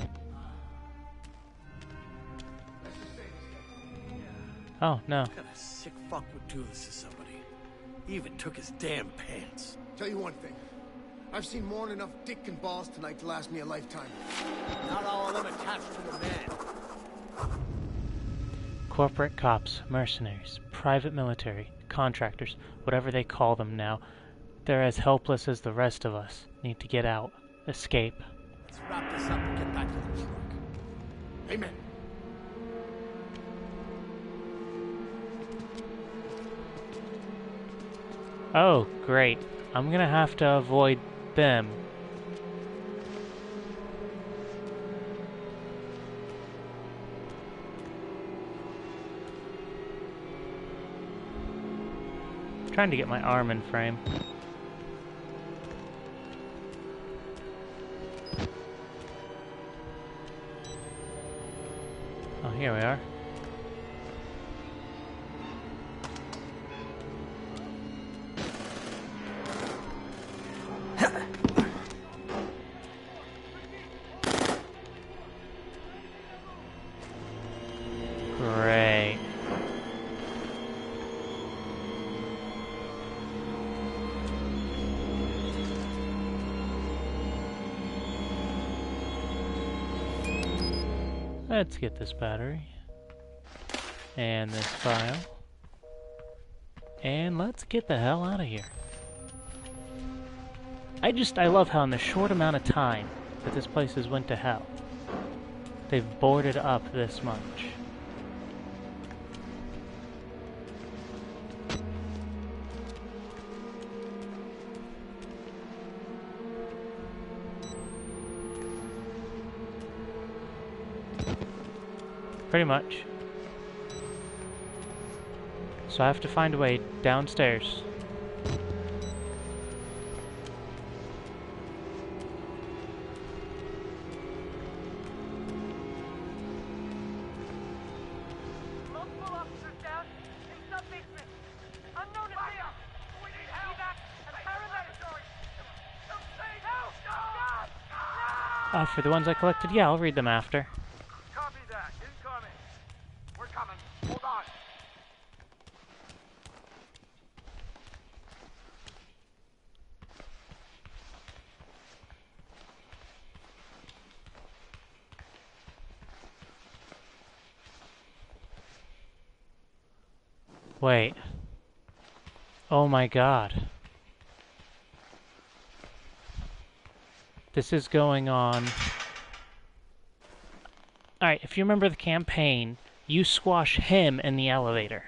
Oh, no. What kind of sick fuck would do this to somebody? He even took his damn pants. Tell you one thing. I've seen more than enough dick and balls tonight to last me a lifetime. Not all of them attached to a man. Corporate cops, mercenaries, private military, contractors, whatever they call them now, They're as helpless as the rest of us. Need to get out. Escape. Let's wrap this up and get back to the truck. Amen. Oh, great. I'm gonna have to avoid them. I'm trying to get my arm in frame. Oh, here we are. Great. Let's get this battery. And this file. And let's get the hell out of here. I just, I love how in the short amount of time that this place has went to hell, they've boarded up this much. Pretty much. So I have to find a way downstairs. Multiple officers down in sub-basement. Unknown area. We need help. And paramedics. Don't say help. Stop! Stop! Uh, for the ones I collected, yeah, I'll read them after. Copy that. Incoming. We're coming. Hold on. Wait. Oh my god. This is going on. Alright, if you remember the campaign, you squash him in the elevator.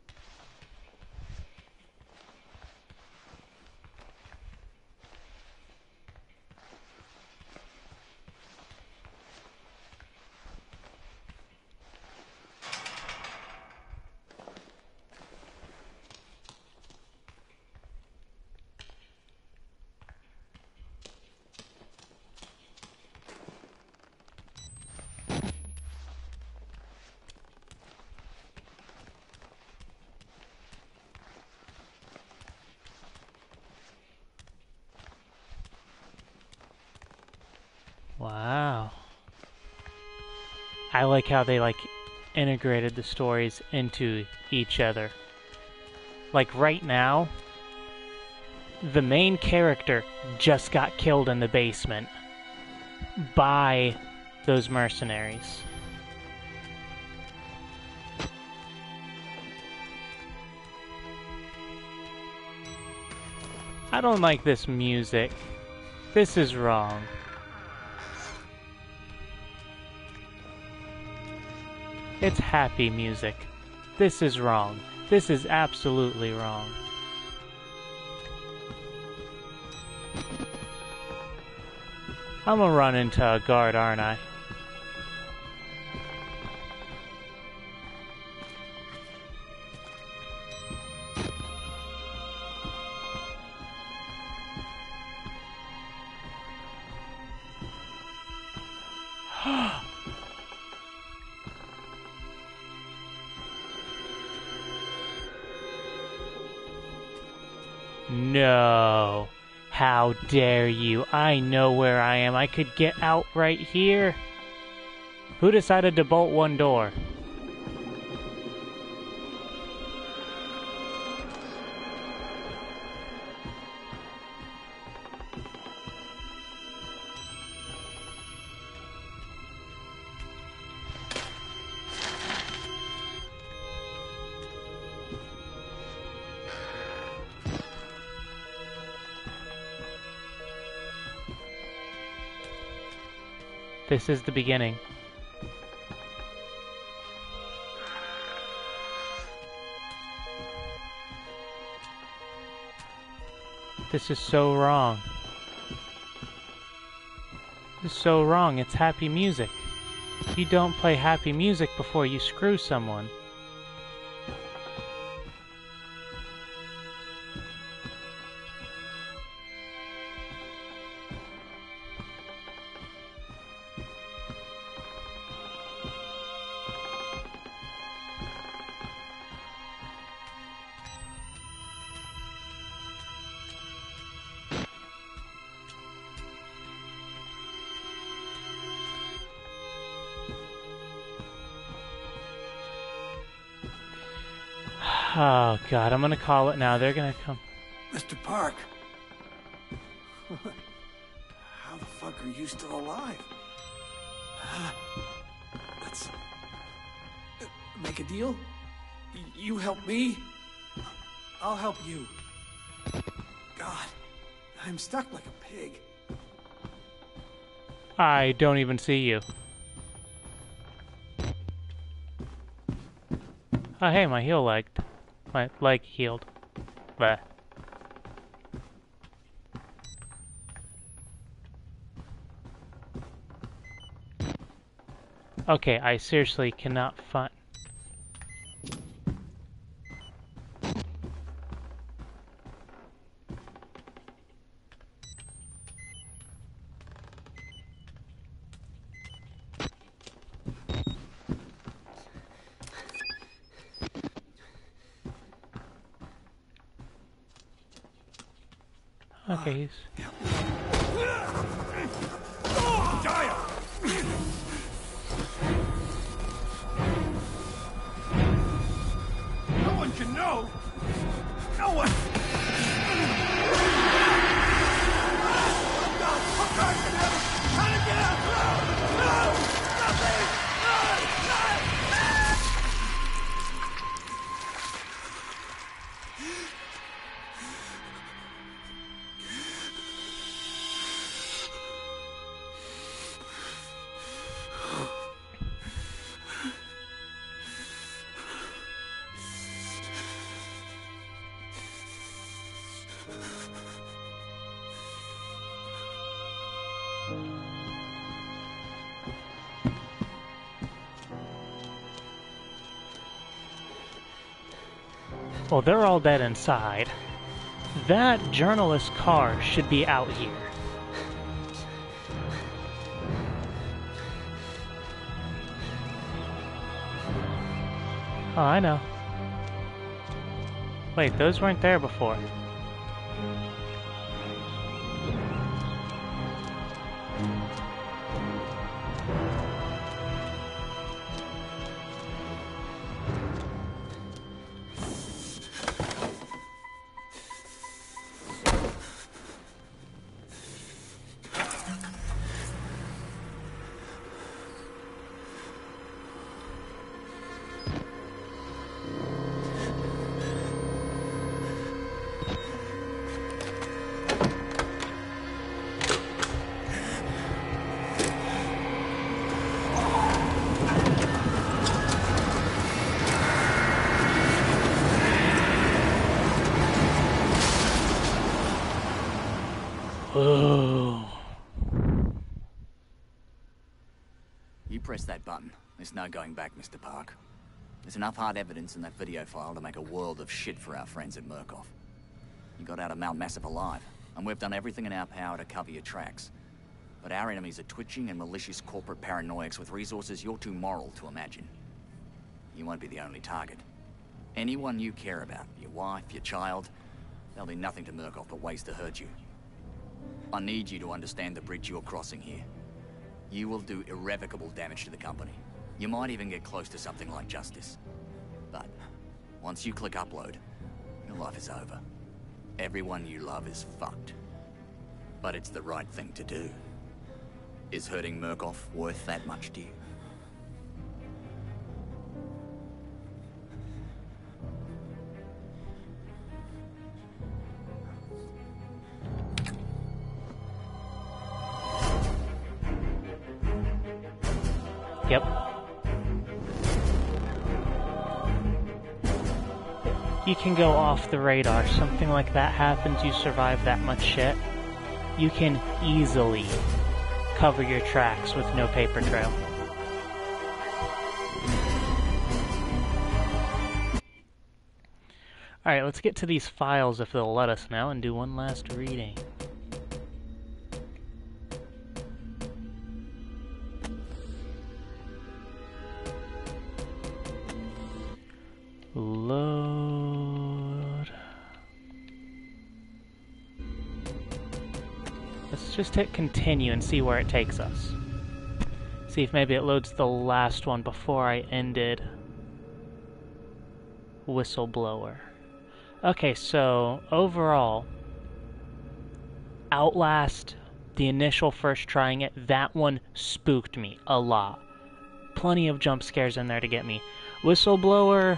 Wow. I like how they like integrated the stories into each other. Like right now, the main character just got killed in the basement by those mercenaries. I don't like this music. This is wrong. It's happy music. This is wrong. This is absolutely wrong. I'm gonna run into a guard, aren't I? No. How dare you? I know where I am. I could get out right here. Who decided to bolt one door? This is the beginning. This is so wrong. This is so wrong. It's happy music. You don't play happy music before you screw someone. Oh god, I'm gonna call it now. They're gonna come. Mister Park. How the fuck are you still alive? Let's uh, make a deal. Y you help me, I'll help you. God, I'm stuck like a pig. I don't even see you. Oh hey, my heel leg. My leg healed. Bleh. Okay, I seriously cannot find... Okay, he's... No one can know. No one. Trying to get out. No, no, nothing. No, no. Well, they're all dead inside. That journalist car should be out here. Oh, I know. Wait, those weren't there before. Oh. You press that button. There's no going back, Mister Park. There's enough hard evidence in that video file to make a world of shit for our friends at Murkoff. You got out of Mount Massive alive, and we've done everything in our power to cover your tracks. But our enemies are twitching and malicious corporate paranoics with resources you're too moral to imagine. You won't be the only target. Anyone you care about, your wife, your child, they'll do nothing to Murkoff but ways to hurt you. I need you to understand the bridge you're crossing here. You will do irrevocable damage to the company. You might even get close to something like justice. But once you click upload, your life is over. Everyone you love is fucked. But it's the right thing to do. Is hurting Murkoff worth that much to you? Yep. You can go off the radar. Something like that happens, you survive that much shit. You can easily cover your tracks with no paper trail. Alright, let's get to these files if they'll let us now and do one last reading. Load. Let's just hit continue and see where it takes us. See if maybe it loads the last one before I ended Whistleblower. Okay, so overall, Outlast, the initial first trying it, that one spooked me a lot. Plenty of jump scares in there to get me. Whistleblower...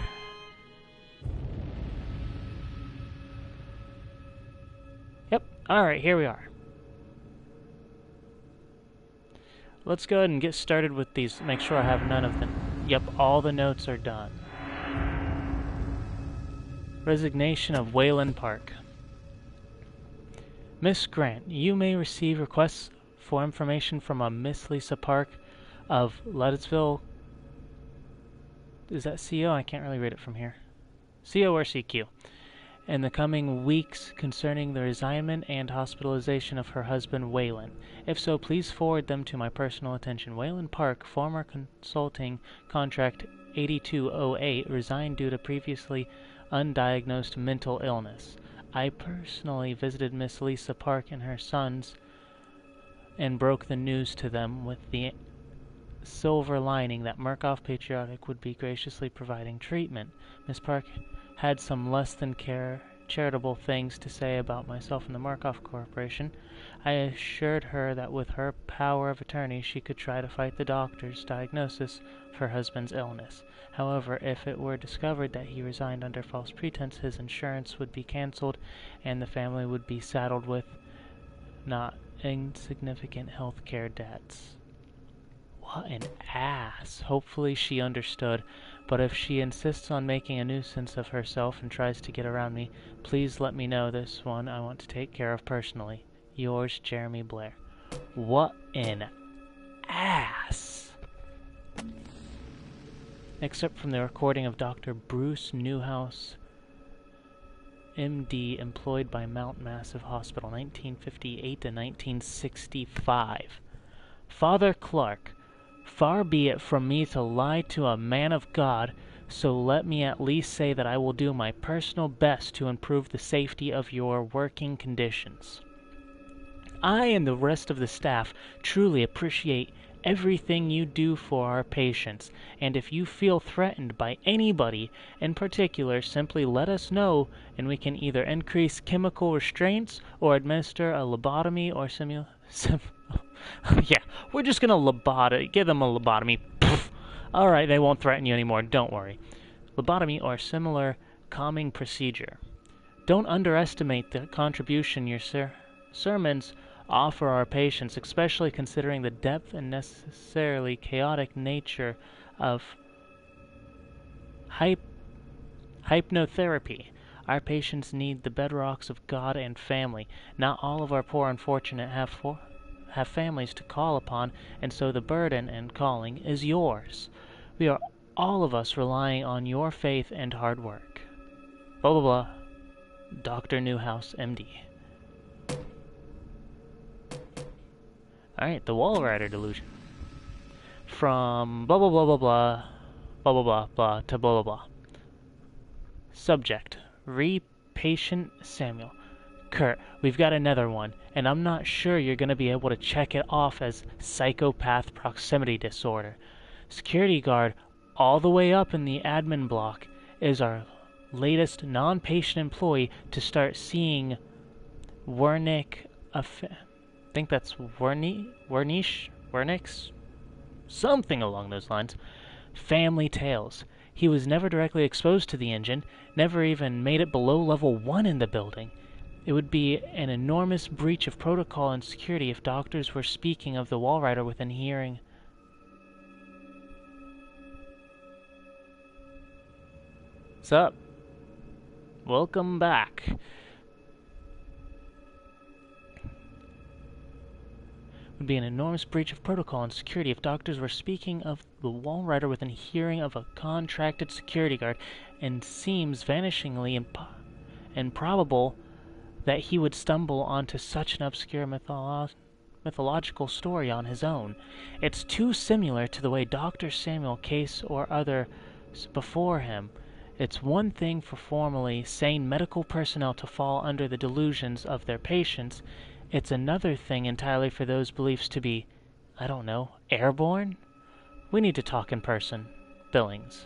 Yep, alright, here we are. Let's go ahead and get started with these. Make sure I have none of them. Yep, all the notes are done. Resignation of Wayland Park. Miss Grant, you may receive requests for information from a Miss Lisa Park of Lettsville. Is that C O? I can't really read it from here. C O or C Q. In the coming weeks concerning the resignment and hospitalization of her husband Wayland. If so, please forward them to my personal attention. Wayland Park, former consulting contract eighty-two oh eight, resigned due to previously undiagnosed mental illness. I personally visited Miss Lisa Park and her sons and broke the news to them with the silver lining that Murkoff Patriotic would be graciously providing treatment. Miss Park had some less than care charitable things to say about myself and the Murkoff Corporation. I assured her that with her power of attorney she could try to fight the doctor's diagnosis of her husband's illness. However, if it were discovered that he resigned under false pretense, his insurance would be cancelled and the family would be saddled with not insignificant health care debts. What an ass. Hopefully she understood, but if she insists on making a nuisance of herself and tries to get around me, please let me know. This one I want to take care of personally. Yours, Jeremy Blair. What an ass. Except from the recording of Doctor Bruce Newhouse, M D, employed by Mount Massive Hospital, nineteen fifty-eight to nineteen sixty-five. Father Clark, far be it from me to lie to a man of God, so let me at least say that I will do my personal best to improve the safety of your working conditions. I and the rest of the staff truly appreciate everything you do for our patients, and if you feel threatened by anybody in particular, simply let us know, and we can either increase chemical restraints or administer a lobotomy or simu... Sim yeah, we're just gonna lobotomy, give them a lobotomy. Alright, they won't threaten you anymore, don't worry. Lobotomy or similar calming procedure. Don't underestimate the contribution your ser sermons offer our patients, especially considering the depth and necessarily chaotic nature of hyp hypnotherapy. Our patients need the bedrocks of God and family. Not all of our poor unfortunate have for have families to call upon, and so the burden and calling is yours. We are all of us relying on your faith and hard work. Blah blah blah. Doctor Newhouse, M D. Alright, the Wall Rider Delusion. From blah blah blah blah blah, blah blah blah blah to blah blah blah. Subject, re-patient Samuel. Kurt, we've got another one, and I'm not sure you're going to be able to check it off as psychopath proximity disorder. Security guard all the way up in the admin block is our latest non-patient employee to start seeing Wernick, I think that's Werni, Wernish, Wernix, something along those lines. Family tales. He was never directly exposed to the engine, never even made it below level one in the building. It would be an enormous breach of protocol and security if doctors were speaking of the Wall Rider within hearing up? Welcome back. Would be an enormous breach of protocol and security if doctors were speaking of the Walrider within hearing of a contracted security guard, and seems vanishingly imp improbable that he would stumble onto such an obscure mytholo mythological story on his own. It's too similar to the way Doctor Samuel Case or others before him. It's one thing for formally sane medical personnel to fall under the delusions of their patients. It's another thing entirely for those beliefs to be, I don't know, airborne? We need to talk in person. Billings.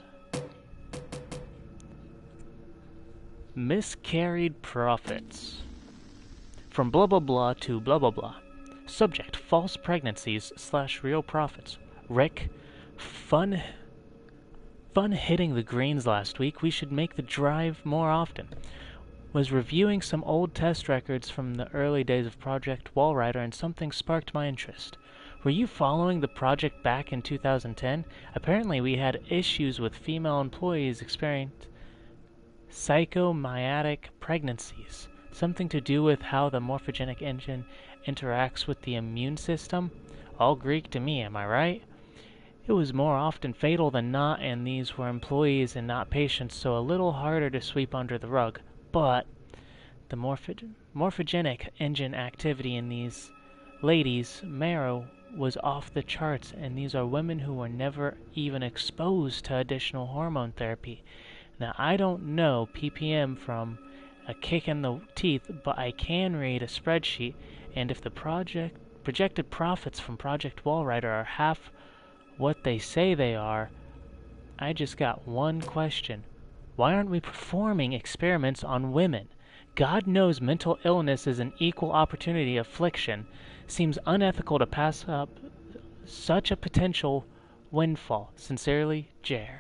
Miscarried profits. From blah blah blah to blah blah blah. Subject, false pregnancies slash real profits. Rick, fun, fun hitting the greens last week. We should make the drive more often. Was reviewing some old test records from the early days of Project Walrider, and something sparked my interest. Were you following the project back in two thousand ten? Apparently we had issues with female employees experiencing psychomyatic pregnancies. Something to do with how the morphogenic engine interacts with the immune system? All Greek to me, am I right? It was more often fatal than not, and these were employees and not patients, so a little harder to sweep under the rug. But the morpho morphogenic engine activity in these ladies' marrow was off the charts, and these are women who were never even exposed to additional hormone therapy. Now, I don't know P P M from a kick in the teeth, but I can read a spreadsheet, and if the project projected profits from Project Walrider are half what they say they are, I just got one question. Why aren't we performing experiments on women? God knows mental illness is an equal opportunity affliction. Seems unethical to pass up such a potential windfall. Sincerely, Jer.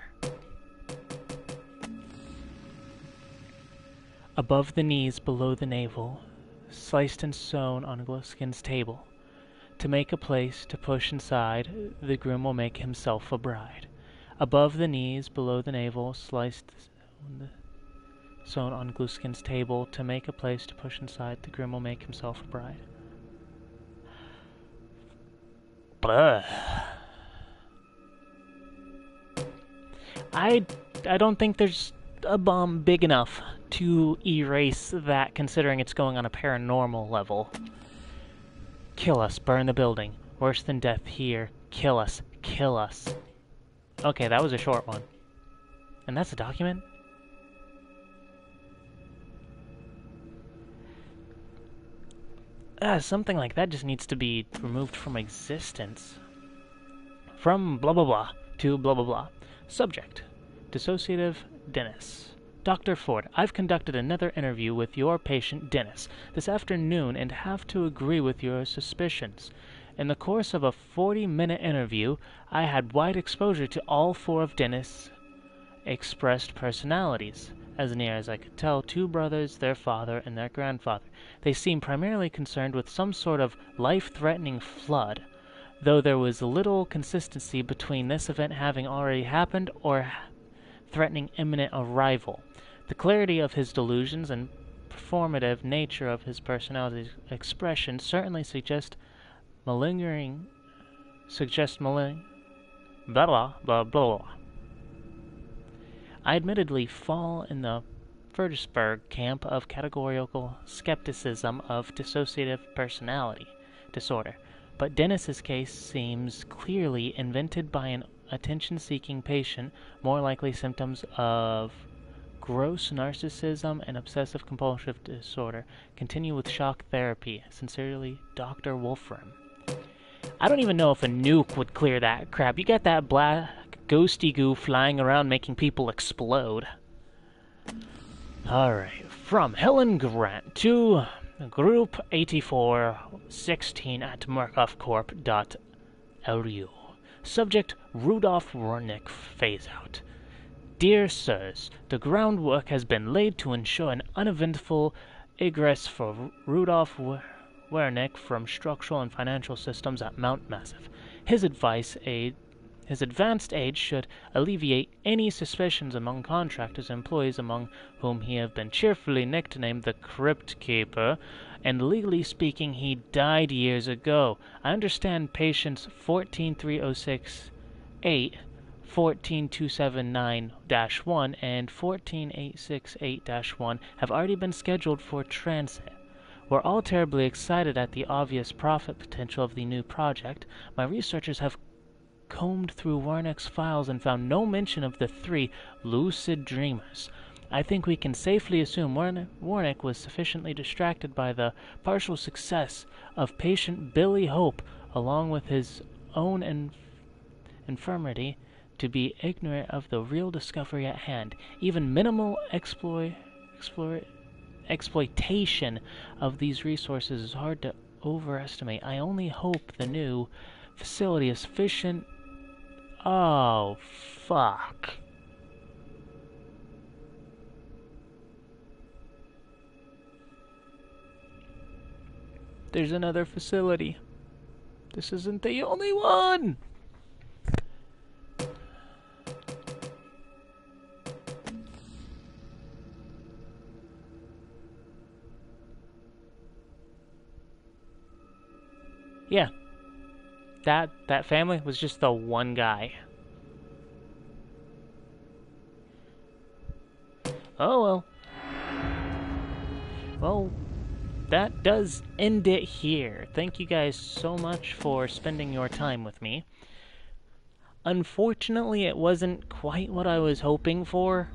Above the knees, below the navel, sliced and sewn on Gluskin's table. To make a place to push inside, the groom will make himself a bride. Above the knees, below the navel, sliced sewn on Gluskin's table. To make a place to push inside, the groom will make himself a bride. Blah. I, I don't think there's a bomb big enough to erase that, considering it's going on a paranormal level. Kill us, burn the building. Worse than death here. Kill us, kill us. Okay, that was a short one. And that's a document? Ah, something like that just needs to be removed from existence. From blah blah blah to blah blah blah. Subject, dissociative Dennis. Doctor Ford, I've conducted another interview with your patient Dennis this afternoon and have to agree with your suspicions. In the course of a forty-minute interview, I had wide exposure to all four of Dennis' expressed personalities. As near as I could tell, two brothers, their father, and their grandfather. They seemed primarily concerned with some sort of life-threatening flood, though there was little consistency between this event having already happened or threatening imminent arrival. The clarity of his delusions and performative nature of his personality expression certainly suggest malingering, suggest maling, blah blah blah blah. I admittedly fall in the Furtisberg camp of categorical skepticism of dissociative personality disorder, but Dennis's case seems clearly invented by an attention-seeking patient, more likely symptoms of gross narcissism and obsessive-compulsive disorder. Continue with shock therapy. Sincerely, Doctor Wolfram. I don't even know if a nuke would clear that crap. You got that black ghosty goo flying around making people explode. Alright, from Helen Grant to Group eighty-four sixteen at Murkoff Corp dot L U. Subject, Rudolph Wernick phase-out. Dear Sirs, the groundwork has been laid to ensure an uneventful egress for Rudolph Wernick from structural and financial systems at Mount Massive. His advice, a His advanced age should alleviate any suspicions among contractors and employees, among whom he have been cheerfully nicknamed the Crypt Keeper, and legally speaking, he died years ago. I understand patients fourteen three oh six eight, fourteen two seven nine dash one, and fourteen eight six eight dash one have already been scheduled for transit. We're all terribly excited at the obvious profit potential of the new project. My researchers have combed through Warnick's files and found no mention of the three lucid dreamers. I think we can safely assume Warn Warnick was sufficiently distracted by the partial success of patient Billy Hope, along with his own inf infirmity, to be ignorant of the real discovery at hand. Even minimal exploit, exploit, exploitation of these resources is hard to overestimate. I only hope the new facility is sufficient. Oh, fuck. There's another facility. This isn't the only one! Yeah. That that family was just the one guy. Oh well. Well, that does end it here. Thank you guys so much for spending your time with me. Unfortunately, it wasn't quite what I was hoping for.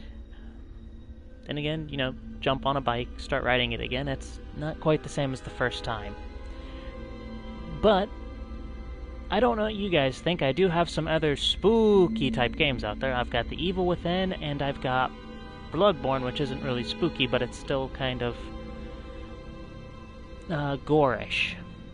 Then again, you know, jump on a bike, start riding it again. It's not quite the same as the first time. But I don't know what you guys think. I do have some other spooky type games out there. I've got The Evil Within, and I've got Bloodborne, which isn't really spooky, but it's still kind of uh, gore-ish.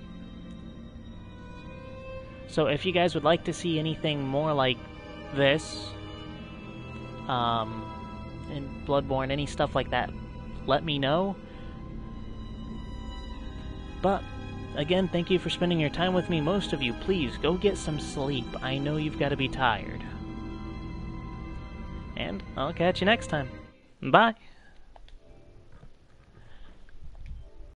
So if you guys would like to see anything more like this, um, in Bloodborne, any stuff like that, let me know. But again, thank you for spending your time with me. Most of you, please, go get some sleep. I know you've got to be tired. And I'll catch you next time. Bye!